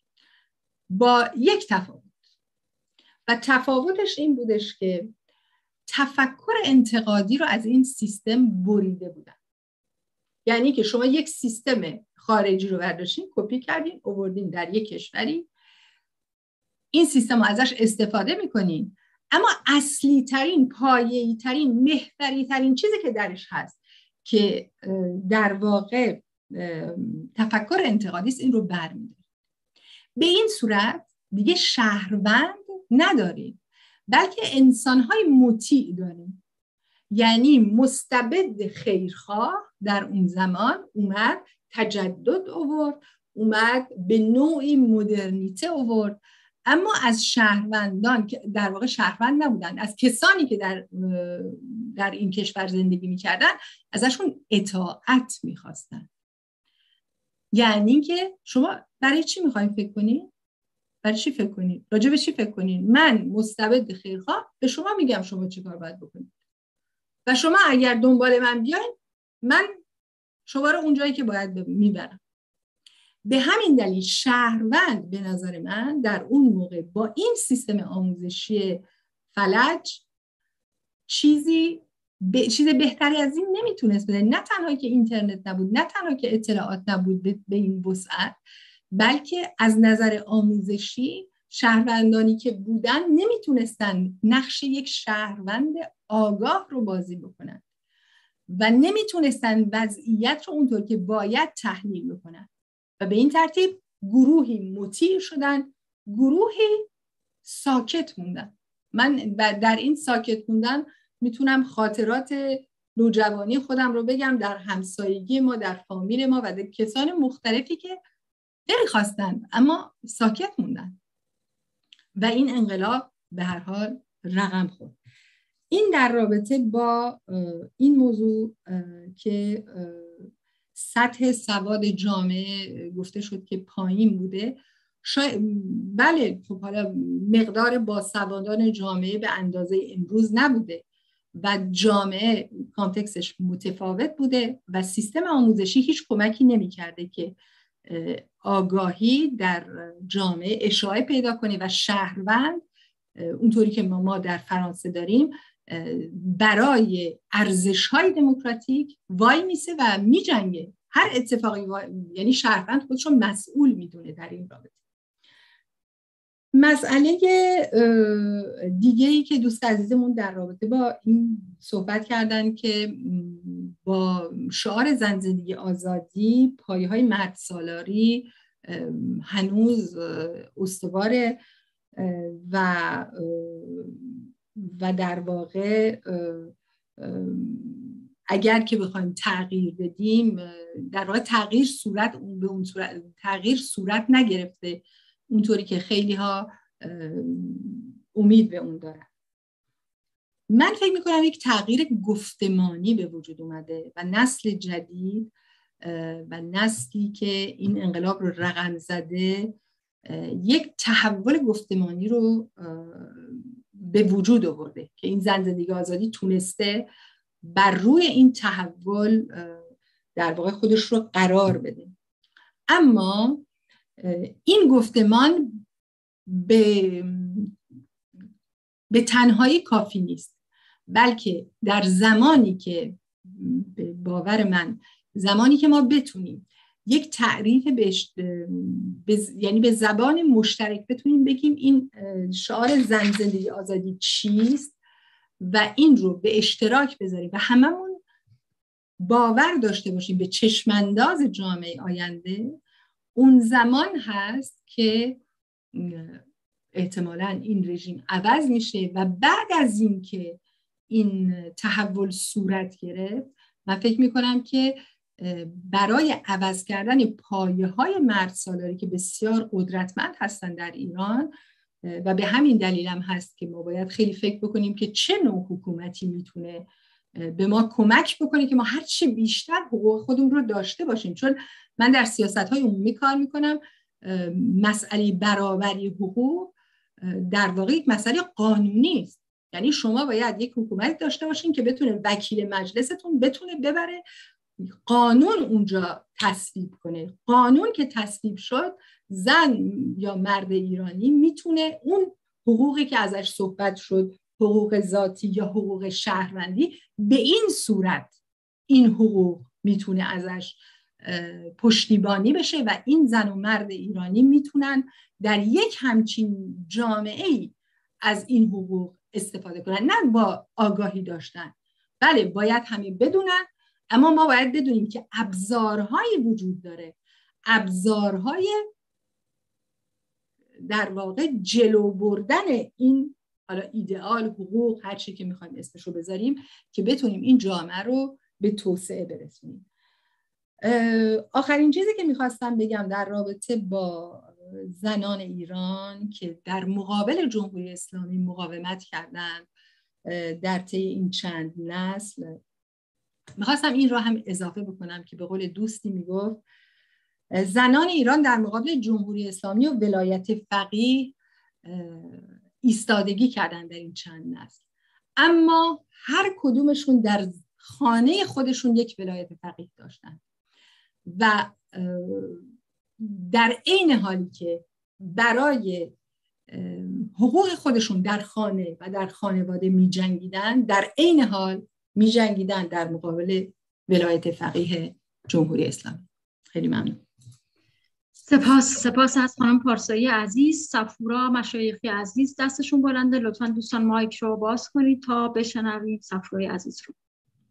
با یک تفاوت، و تفاوتش این بودش که تفکر انتقادی رو از این سیستم بریده بودن. یعنی که شما یک سیستم خارجی رو برداشتین، کپی کردین، آوردین در یک کشوری، این سیستم رو ازش استفاده میکنین، اما اصلی ترین، پایه‌ای ترین، محوری ترین چیزی که درش هست که در واقع تفکر انتقادی است، این رو برمی‌دارید. به این صورت دیگه شهروند نداریم، بلکه انسان‌های مطیع داریم. یعنی مستبد خیرخواه در اون زمان اومد تجدد آورد، اومد به نوعی مدرنیته آورد، اما از شهروندان که در واقع شهروند نبودن، از کسانی که در این کشور زندگی میکردن، ازشون اطاعت میخواستن. یعنی که شما برای چی میخواین فکر کنین؟ برای چی فکر کنین؟ راجع به چی فکر کنین؟ من مستبد خیرخواه به شما میگم شما چی کار باید بکنید و شما اگر دنبال من بیاین، من شما رو اونجایی که باید میبرم. به همین دلیل شهروند به نظر من در اون موقع با این سیستم آموزشی فلج چیز بهتری از این نمیتونست بده. نه تنها که اینترنت نبود، نه تنها که اطلاعات نبود به این وسعت، بلکه از نظر آموزشی شهروندانی که بودن نمیتونستن نقش یک شهروند آگاه رو بازی بکنن و نمیتونستن وضعیت رو اونطور که باید تحلیل بکنن و به این ترتیب گروهی مطیع شدن، گروهی ساکت موندن. من در این ساکت موندن میتونم خاطرات نوجوانی خودم رو بگم، در همسایگی ما، در فامیل ما و در کسان مختلفی که خیلی خواستن اما ساکت موندن و این انقلاب به هر حال رقم خورد. این در رابطه با این موضوع که سطح سواد جامعه گفته شد که پایین بوده. بله خب حالا مقدار باسوادان جامعه به اندازه امروز نبوده و جامعه کانتکستش متفاوت بوده و سیستم آموزشی هیچ کمکی نمی کرده که آگاهی در جامعه اشاعه پیدا کنه و شهروند اونطوری که ما در فرانسه داریم برای ارزش‌های دموکراتیک وای میسه و میجنگه. هر اتفاقی یعنی شهروند خودشو مسئول میدونه در این رابطه. مسئله دیگه‌ای که دوست عزیزمون در رابطه با این صحبت کردن که با شعار زن زندگی آزادی پایه‌های مردسالاری هنوز استواره و در واقع اگر که بخوایم تغییر بدیم، در واقع تغییر صورت نگرفته اونطوری که خیلی ها امید به اون دارن. من فکر میکنم یک تغییر گفتمانی به وجود اومده و نسل جدید و نسلی که این انقلاب رو رقم زده یک تحول گفتمانی رو به وجود آورده که این زن زندگی آزادی تونسته بر روی این تحول در واقع خودش رو قرار بده. اما این گفتمان به تنهایی کافی نیست، بلکه در زمانی که به باور من زمانی که ما بتونیم یک تعریف یعنی به زبان مشترک بتونیم بگیم این شعار زن زندگی آزادی چیست و این رو به اشتراک بذاریم و هممون باور داشته باشیم به چشمانداز جامعه آینده، اون زمان هست که احتمالاً این رژیم عوض میشه و بعد از این که این تحول صورت گرفت، من فکر میکنم که برای عوض کردن پایه‌های مرد سالاری که بسیار قدرتمند هستن در ایران و به همین دلیل هم هست که ما باید خیلی فکر بکنیم که چه نوع حکومتی میتونه به ما کمک بکنه که ما هر چه بیشتر حقوق خودمون رو داشته باشیم. چون من در سیاست‌های عمومی کار میکنم، مسئله برابری حقوق در واقع یک مسئله قانونی است. یعنی شما باید یک حکومت داشته باشین که بتونه وکیل مجلستون بتونه ببره قانون اونجا تصویب کنه. قانون که تصویب شد، زن یا مرد ایرانی میتونه اون حقوقی که ازش صحبت شد، حقوق ذاتی یا حقوق شهروندی، به این صورت این حقوق میتونه ازش پشتیبانی بشه و این زن و مرد ایرانی میتونن در یک همچین جامعه‌ای از این حقوق استفاده کنن، نه با آگاهی داشتن. بله باید همه بدونن، اما ما باید بدونیم که ابزارهایی وجود داره، ابزارهای در واقع جلو بردن این حالا ایدئال، حقوق، هر چی که میخوایم اسمشو بذاریم، که بتونیم این جامعه رو به توسعه برسونیم. آخرین چیزی که میخواستم بگم در رابطه با زنان ایران که در مقابل جمهوری اسلامی مقاومت کردن در طی این چند نسل، میخواستم این را هم اضافه بکنم که به قول دوستی میگفت زنان ایران در مقابل جمهوری اسلامی و ولایت فقیه ایستادگی کردن در این چند نسل، اما هر کدومشون در خانه خودشون یک ولایت فقیه داشتن و در عین حالی که برای حقوق خودشون در خانه و در خانواده می جنگیدن، در عین حال می جنگیدن در مقابل ولایت فقیه جمهوری اسلامی. خیلی ممنون. سپاس از خانم پارسایی عزیز. صفورا مشایخی عزیز دستشون بلنده، لطفاً دوستان مایک رو باز کنید تا بشنویم صفورای عزیز رو.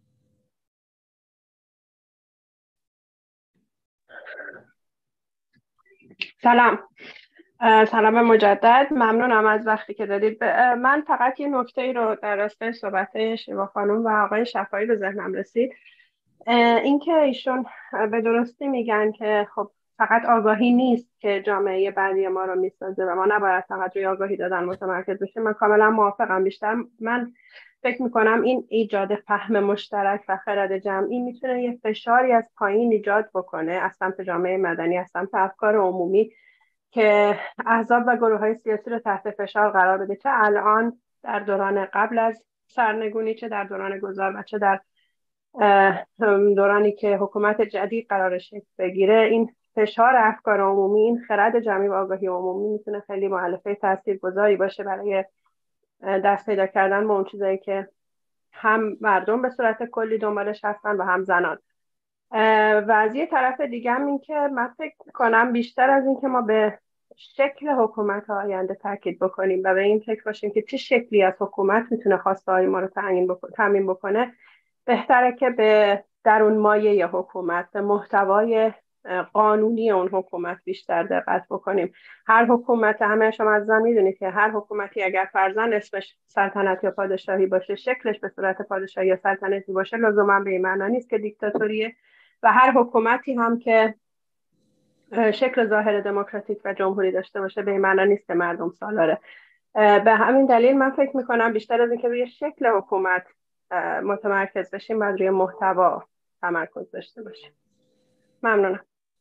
سلام مجدد، ممنونم از وقتی که دادید. من فقط یه نکته رو در راستای صحبت شیوا خانم و آقای شفایی به ذهنم رسید، اینکه ایشون به درستی میگن که خب فقط آگاهی نیست که جامعه بعدی ما رو میسازه و ما نباید فقط روی آگاهی دادن متمرکز بشیم. من کاملا موافقم. بیشتر من فکر میکنم این ایجاد فهم مشترک و خرد جمعی میتونه یه فشاری از پایین ایجاد بکنه از سمت جامعه مدنی، از سمت افکار عمومی، که احزاب و گروه‌های سیاسی رو تحت فشار قرار بده، چه الان در دوران قبل از سرنگونی، چه در دوران گذار و چه در دورانی که حکومت جدید قرار شکل بگیره. این فشار افکار عمومی، این خرد جمعی و آگاهی عمومی میتونه خیلی مؤلفه تاثیرگذاری باشه برای دست پیدا کردن به اون چیزایی که هم مردم به صورت کلی دنبالش هستن و هم زنان. و از یه طرف دیگه هم این که من فکر کنم بیشتر از این که ما به شکل حکومت آینده تاکید بکنیم و به این فکر باشیم که چه شکلی از حکومت میتونه خواسته های ما رو تامین بکنه، بهتره که به درون مایه حکومت، به محتوای قانونی اون حکومت بیشتر دقت بکنیم. هر حکومت، همه شما از زن میدونید که هر حکومتی اگر فرضاً اسمش سلطنت یا پادشاهی باشه، شکلش به صورت پادشاهی یا سلطنتی باشه، لزوما به این معنا نیست که دیکتاتوریه. و هر حکومتی هم که شکل ظاهر دموکراتیک و جمهوری داشته باشه، به این معنا نیست که مردم سالاره. به همین دلیل من فکر میکنم بیشتر از اینکه روی شکل حکومت متمرکز بشیم، باید روی محتوا تمرکز داشته باشیم. ممنونم.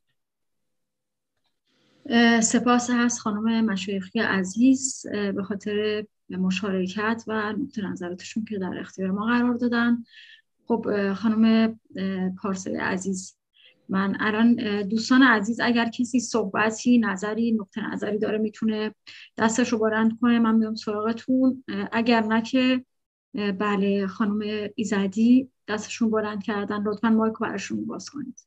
سپاس از خانم مشایخی عزیز به خاطر مشارکت و نقطه نظراتشون که در اختیار ما قرار دادن. خب خانم پارسایی عزیز، من الان دوستان عزیز اگر کسی صحبتی، نظری، نقطه نظری داره میتونه دستش رو بلند کنه، من میام سراغتون. اگر نه که بله، خانم ایزدی دستشون بلند کردن، لطفاً مایک براشون باز کنید.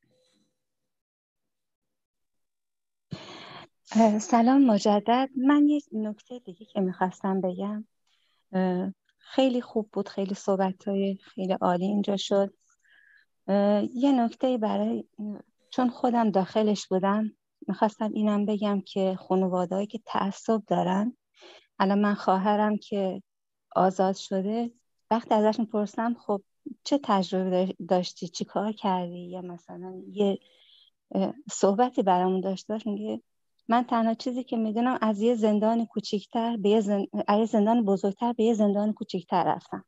سلام مجدد. من یک نکته دیگه که میخواستم بگم، خیلی خوب بود، خیلی صحبت‌های خیلی عالی اینجا شد. یه نکته برای، چون خودم داخلش بودم، میخواستم اینم بگم که خانواده‌هایی که تعصب دارن، الان من خواهرم که آزاد شده وقتی ازشون پرسم خب چه تجربه داشتی، چی کار کردی، یا مثلا یه صحبتی برامون داشته، میگه من تنها چیزی که میدونم از یه زندان کوچیک‌تر به یه زندان بزرگتر به یه زندان کوچیک‌تر رفتم.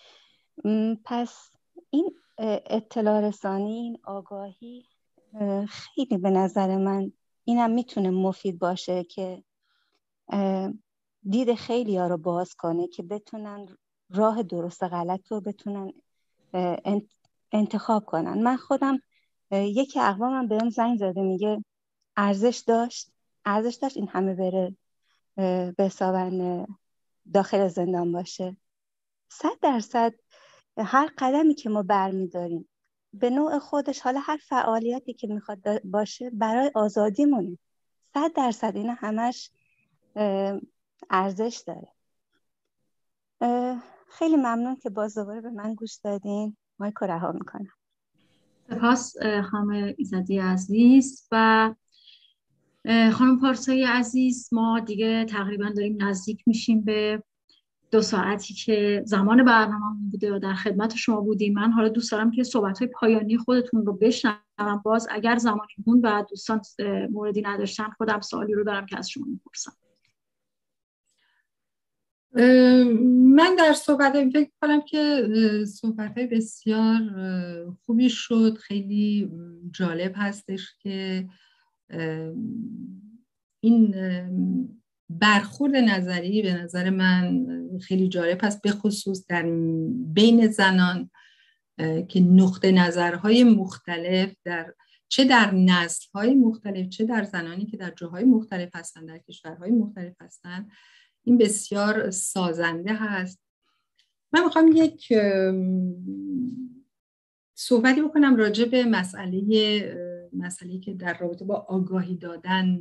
پس این اطلاع رسانی، این آگاهی خیلی به نظر من اینم میتونه مفید باشه که دید خیلی ها رو باز کنه که بتونن راه درست غلط رو بتونن انتخاب کنن. من خودم یکی اقوامم بهم زنگ زده میگه ارزش داشت این همه بره به حسابن داخل زندان باشه. 100% هر قدمی که ما برمیداریم به نوع خودش، حالا هر فعالیتی که میخواد باشه برای آزادیمونه، 100% اینا همش ارزش داره. خیلی ممنون که باز دوباره به من گوش دادین. مایکو رها میکنم. سپاس خانم ایزدی عزیز و خانم پارسایی عزیز. ما دیگه تقریبا داریم نزدیک میشیم به 2 ساعتی که زمان برنامه‌مون بوده و در خدمت شما بودیم. من حالا دوست دارم که صحبت‌های پایانی خودتون رو بشنوم. باز اگر زمانی مون و دوستان موردی نداشتن، خودم سوالی رو دارم که از شما میپرسم. من در صحبت فکر کنم که صحبت‌های بسیار خوبی شد. خیلی جالب هستش که این برخورد نظری به نظر من خیلی جالب هست، به خصوص در بین زنان که نقطه نظرهای مختلف چه در نسل‌های مختلف، چه در زنانی که در جاهای مختلف هستن، در کشورهای مختلف هستن، این بسیار سازنده هست. من میخوام یک صحبتی بکنم راجع به مسئله که در رابطه با آگاهی دادن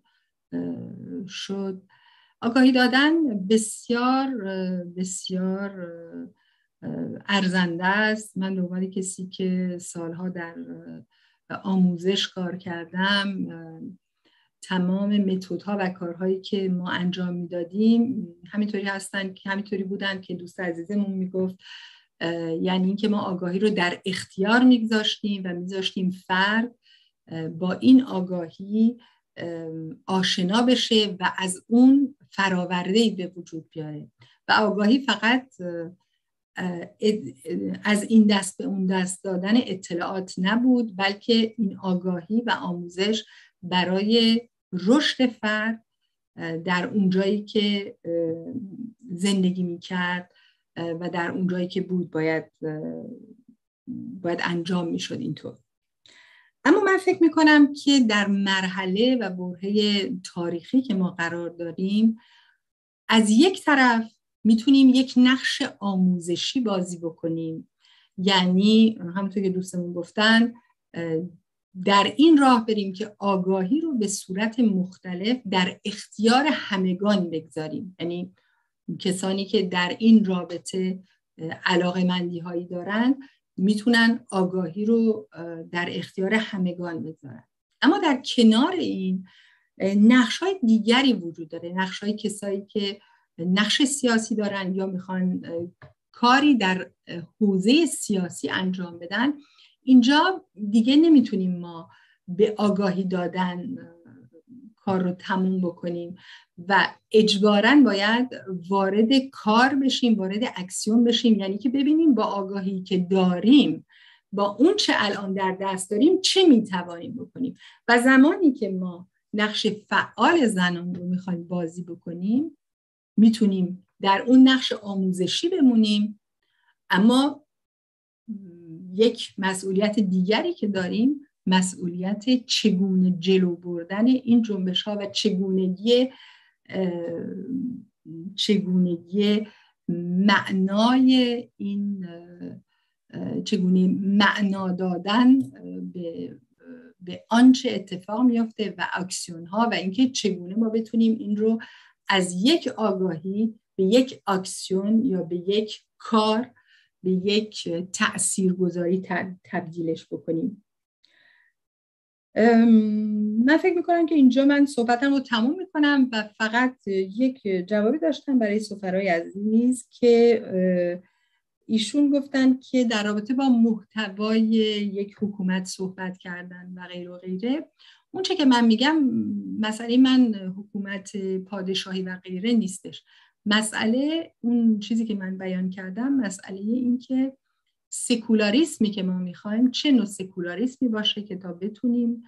شد. آگاهی دادن بسیار بسیار ارزنده است. من به عنوان کسی که سالها در آموزش کار کردم، تمام متدها و کارهایی که ما انجام میدادیم همینطوری بودن که دوست عزیزمون میگفت، یعنی اینکه ما آگاهی رو در اختیار میگذاشتیم و میذاشتیم فرد با این آگاهی آشنا بشه و از اون فراورده‌ای به وجود بیاره. و آگاهی فقط از این دست به اون دست دادن اطلاعات نبود، بلکه این آگاهی و آموزش برای رشد فرد در اون جایی که زندگی میکرد و در اون جایی که بود باید انجام میشد اینطور. اما من فکر میکنم که در مرحله و برهه تاریخی که ما قرار داریم، از یک طرف میتونیم یک نقش آموزشی بازی بکنیم، یعنی همونطور که دوستمون گفتن در این راه بریم که آگاهی رو به صورت مختلف در اختیار همگان بگذاریم. یعنی کسانی که در این رابطه علاقه‌مندی هایی دارن میتونن آگاهی رو در اختیار همگان بگذارن. اما در کنار این نقش‌های دیگری وجود داره، نقش‌های کسایی که نقش سیاسی دارن یا میخوان کاری در حوزه سیاسی انجام بدن. اینجا دیگه نمیتونیم ما به آگاهی دادن کار رو تموم بکنیم و اجباراً باید وارد کار بشیم، وارد اکسیون بشیم. یعنی که ببینیم با آگاهی که داریم، با اون چه الان در دست داریم چه میتوانیم بکنیم. و زمانی که ما نقش فعال زنان رو میخوایم بازی بکنیم، میتونیم در اون نقش آموزشی بمونیم، اما یک مسئولیت دیگری که داریم، مسئولیت چگونه جلو بردن این جنبش ها و چگونه معنای این، چگونه معنا دادن به آنچه اتفاق میفته و اکسیون ها و اینکه چگونه ما بتونیم این رو از یک آگاهی به یک اکسیون یا به یک کار، به یک تأثیرگذاری تبدیلش بکنیم. من فکر میکنم که اینجا من صحبتم رو تموم میکنم و فقط یک جوابی داشتم برای سفرای عزیز که ایشون گفتن که در رابطه با محتوای یک حکومت صحبت کردن و غیره و غیره. اون چه که من میگم مسئله من حکومت پادشاهی و غیره نیستش. مسئله اون چیزی که من بیان کردم مسئله این که سکولاریسمی که ما میخوایم چه نوع سکولاریسمی باشه که تا بتونیم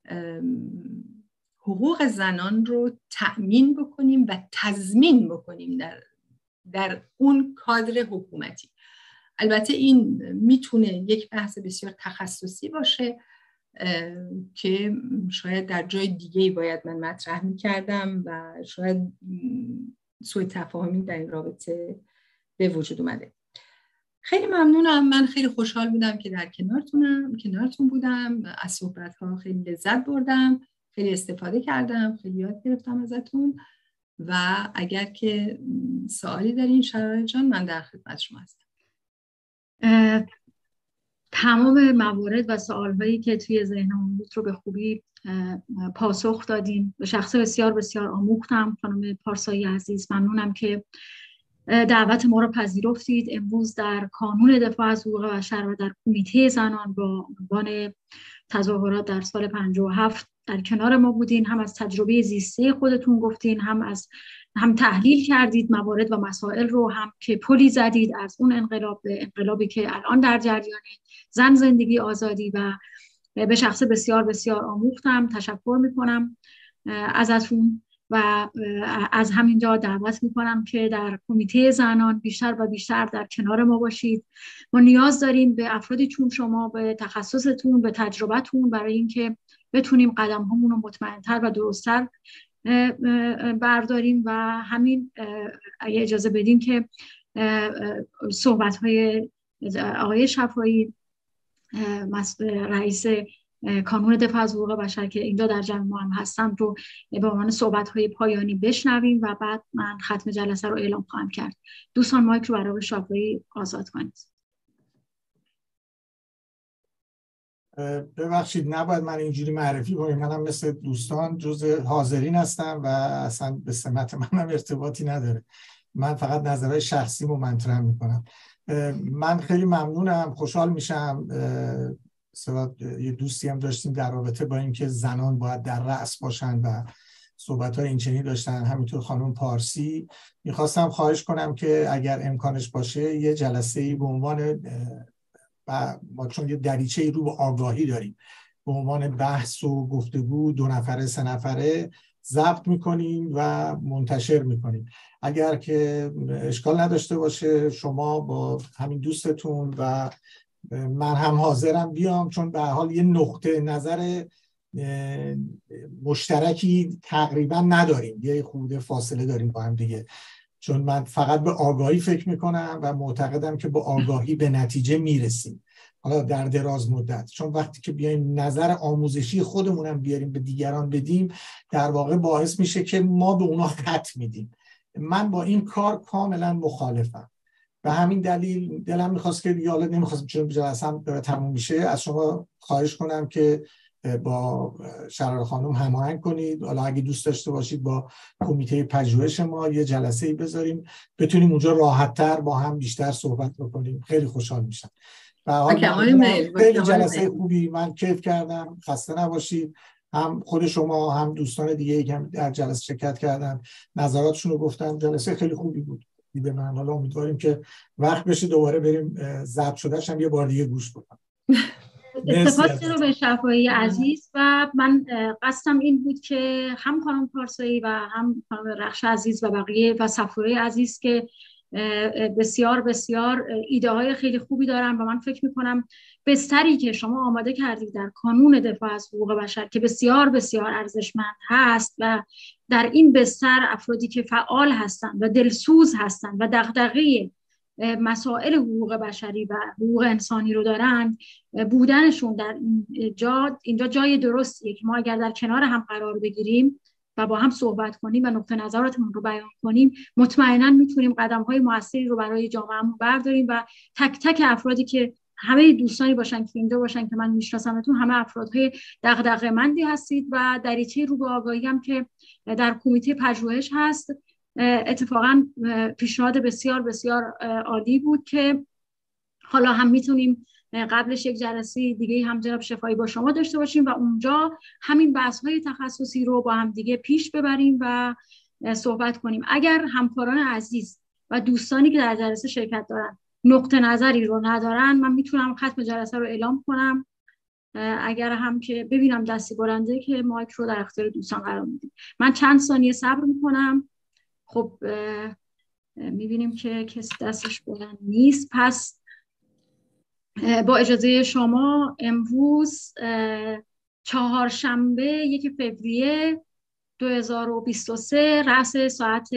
حقوق زنان رو تأمین بکنیم و تضمین بکنیم در اون کادر حکومتی. البته این میتونه یک بحث بسیار تخصصی باشه که شاید در جای دیگه‌ای باید من مطرح میکردم و شاید سوء تفاهمی در این رابطه به وجود اومده. خیلی ممنونم. من خیلی خوشحال بودم که در کنارتون بودم. از صحبت‌ها خیلی لذت بردم، خیلی استفاده کردم، خیلی یاد گرفتم ازتون و اگر که سوالی دارین شراره جان من در خدمت شما هستم. تمام موارد و سوال‌هایی که توی ذهنم بود رو به خوبی پاسخ دادین. به شخص بسیار بسیار آموختم. خانم پارسایی عزیز ممنونم که دعوت ما رو پذیرفتید. امروز در کانون دفاع از حقوق بشر و در کمیته زنان با عنوان تظاهرات در سال 57 در کنار ما بودین. هم از تجربه زیسته خودتون گفتین، هم تحلیل کردید موارد و مسائل رو، هم که پلی زدید از اون انقلاب به انقلابی که الان در جریان زن، زندگی، آزادی و به شخص بسیار بسیار آموختم. تشکر میکنم ازتون و از همینجا دعوت میکنم که در کمیته زنان بیشتر و بیشتر در کنار ما باشید. ما نیاز داریم به افرادی چون شما، به تخصصتون، به تجربتون، برای اینکه بتونیم قدم همون رو مطمئن‌تر و درست‌تر برداریم. و همین اگه اجازه بدین که صحبت‌های آقای شفایی رئیس کانون دفاع از حقوق بشر که اینجا در جمع ما هم هستن رو به عنوان صحبت‌های پایانی بشنویم و بعد من ختم جلسه رو اعلام خواهم کرد. دوستان مایک رو برای شفایی آزاد کنید. ببخشید نباید من اینجوری معرفی کنم، منم مثل دوستان جزء حاضرین هستم و اصلا به سمت منم ارتباطی نداره. من فقط نظرهای شخصیمو مطرح میکنم. من خیلی ممنونم، خوشحال میشم. یه دوستی هم داشتیم در رابطه با اینکه زنان باید در رأس باشن و صحبت‌های اینچنینی داشتن، همینطور خانم پارسی. میخواستم خواهش کنم که اگر امکانش باشه یه جلسه‌ای به عنوان ما چون یه دریچه‌ای رو به آگاهی داریم، به عنوان بحث و گفتگو 2 نفره 3 نفره ضبط میکنیم و منتشر میکنیم. اگر که اشکال نداشته باشه شما با همین دوستتون و من هم حاضرم بیام، چون به حال یه نقطه نظر مشترکی تقریبا نداریم، یه خورده فاصله داریم با هم دیگه، چون من فقط به آگاهی فکر میکنم و معتقدم که با آگاهی به نتیجه میرسیم، حالا در دراز مدت. چون وقتی که بیایم نظر آموزشی خودمونم بیاریم به دیگران بدیم، در واقع باعث میشه که ما به اونا خط میدیم. من با این کار کاملا مخالفم. به همین دلیل دلم میخواست که دیگه، حالا نمیخواستم چون جلسه‌ام داره تموم میشه، از شما خواهش کنم که با شراره خانم هماهنگ کنید. حالا اگه دوست داشته باشید با کمیته پژوهش ما یه جلسه‌ای بذاریم، بتونیم اونجا راحت‌تر با هم بیشتر صحبت بکنیم. خیلی خوشحال میشم. خیلی جلسه خوبی، من کیف کردم. خسته نباشید. هم خود شما هم دوستان دیگه که در جلسه شرکت کردن نظراتشون رو گفتن. جلسه خیلی خوبی بود دیده من. حالا امیدواریم که وقت بشه دوباره بریم ضبط شدهش هم یه بار دیگه گوش کنم. اتفاقی رو به شفایی عزیز و من قصدم این بود که هم خانم پارسایی و هم خانم رخش عزیز و بقیه و صفوری عزیز که بسیار بسیار ایده های خیلی خوبی دارن و من فکر میکنم بستری که شما آماده کردید در کانون دفاع از حقوق بشر که بسیار بسیار ارزشمند هست و در این بستر افرادی که فعال هستند و دلسوز هستند و دغدغه مسائل حقوق بشری و حقوق انسانی رو دارند، بودنشون در اینجا جای درستیه که ما اگر در کنار هم قرار بگیریم و با هم صحبت کنیم و نقطه نظراتمون رو بیان کنیم، مطمئنا میتونیم قدم‌های موثری رو برای جامعهمون برداریم و تک تک افرادی که همه دوستانی باشن که اینجا باشن که من میشناسمتون، همه افرادهای دغدغه‌مندی هستید و دریچه رو به آگاهی هم که در کمیته پژوهش هست. اتفاقا پیشنهاد بسیار بسیار عالی بود که حالا هم میتونیم قبلش یک جلسه دیگه هم جناب شفایی با شما داشته باشیم و اونجا همین بحث‌های تخصصی رو با هم دیگه پیش ببریم و صحبت کنیم. اگر همکاران عزیز و دوستانی که در جلسه شرکت دارن نقطه نظری رو ندارن، من میتونم ختم جلسه رو اعلام کنم. اگر هم که ببینم دستی بلنده که مایک رو در اختیار دوستان قرار میدیم. من چند ثانیه صبر میکنم. خب میبینیم که کسی دستش بلند نیست. پس با اجازه شما امروز چهارشنبه 1 فوریه 2023 رأس ساعت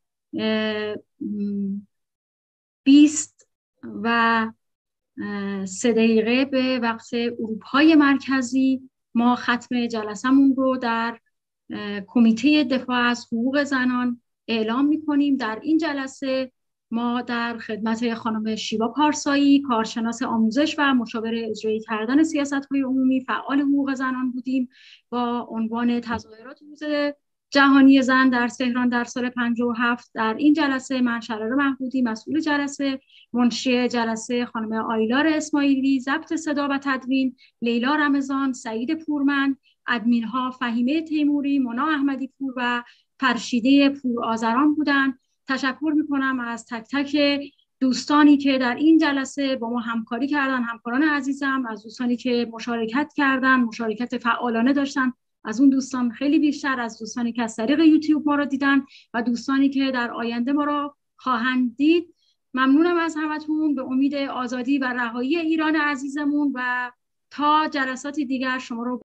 20 و 3 دقیقه به وقت اروپای مرکزی ما ختم جلسمون رو در کمیته دفاع از حقوق زنان اعلام می‌کنیم. در این جلسه ما در خدمت خانم شیوا پارسایی، کارشناس آموزش و مشاور اجرایی کردن سیاست‌های عمومی، فعال حقوق زنان بودیم با عنوان تظاهرات روز جهانی زن در تهران در سال 57. در این جلسه من شراره محمودی مسئول جلسه، منشی جلسه خانم آیلار اسماعیلی، ضبط صدا و تدوین لیلا رمضان، سعید پورمن، ادمین ها فهیمه تیموری، مونا احمدی پور و فرشیده پور آذران بودند. تشکر میکنم از تک تک دوستانی که در این جلسه با ما همکاری کردن، همکاران عزیزم، از دوستانی که مشارکت کردن، مشارکت فعالانه داشتن، از اون دوستان خیلی بیشتر، از دوستانی که از طریق یوتیوب ما رو دیدن و دوستانی که در آینده ما رو خواهند دید. ممنونم از همتون، به امید آزادی و رهایی ایران عزیزمون و تا جلسات دیگر شما رو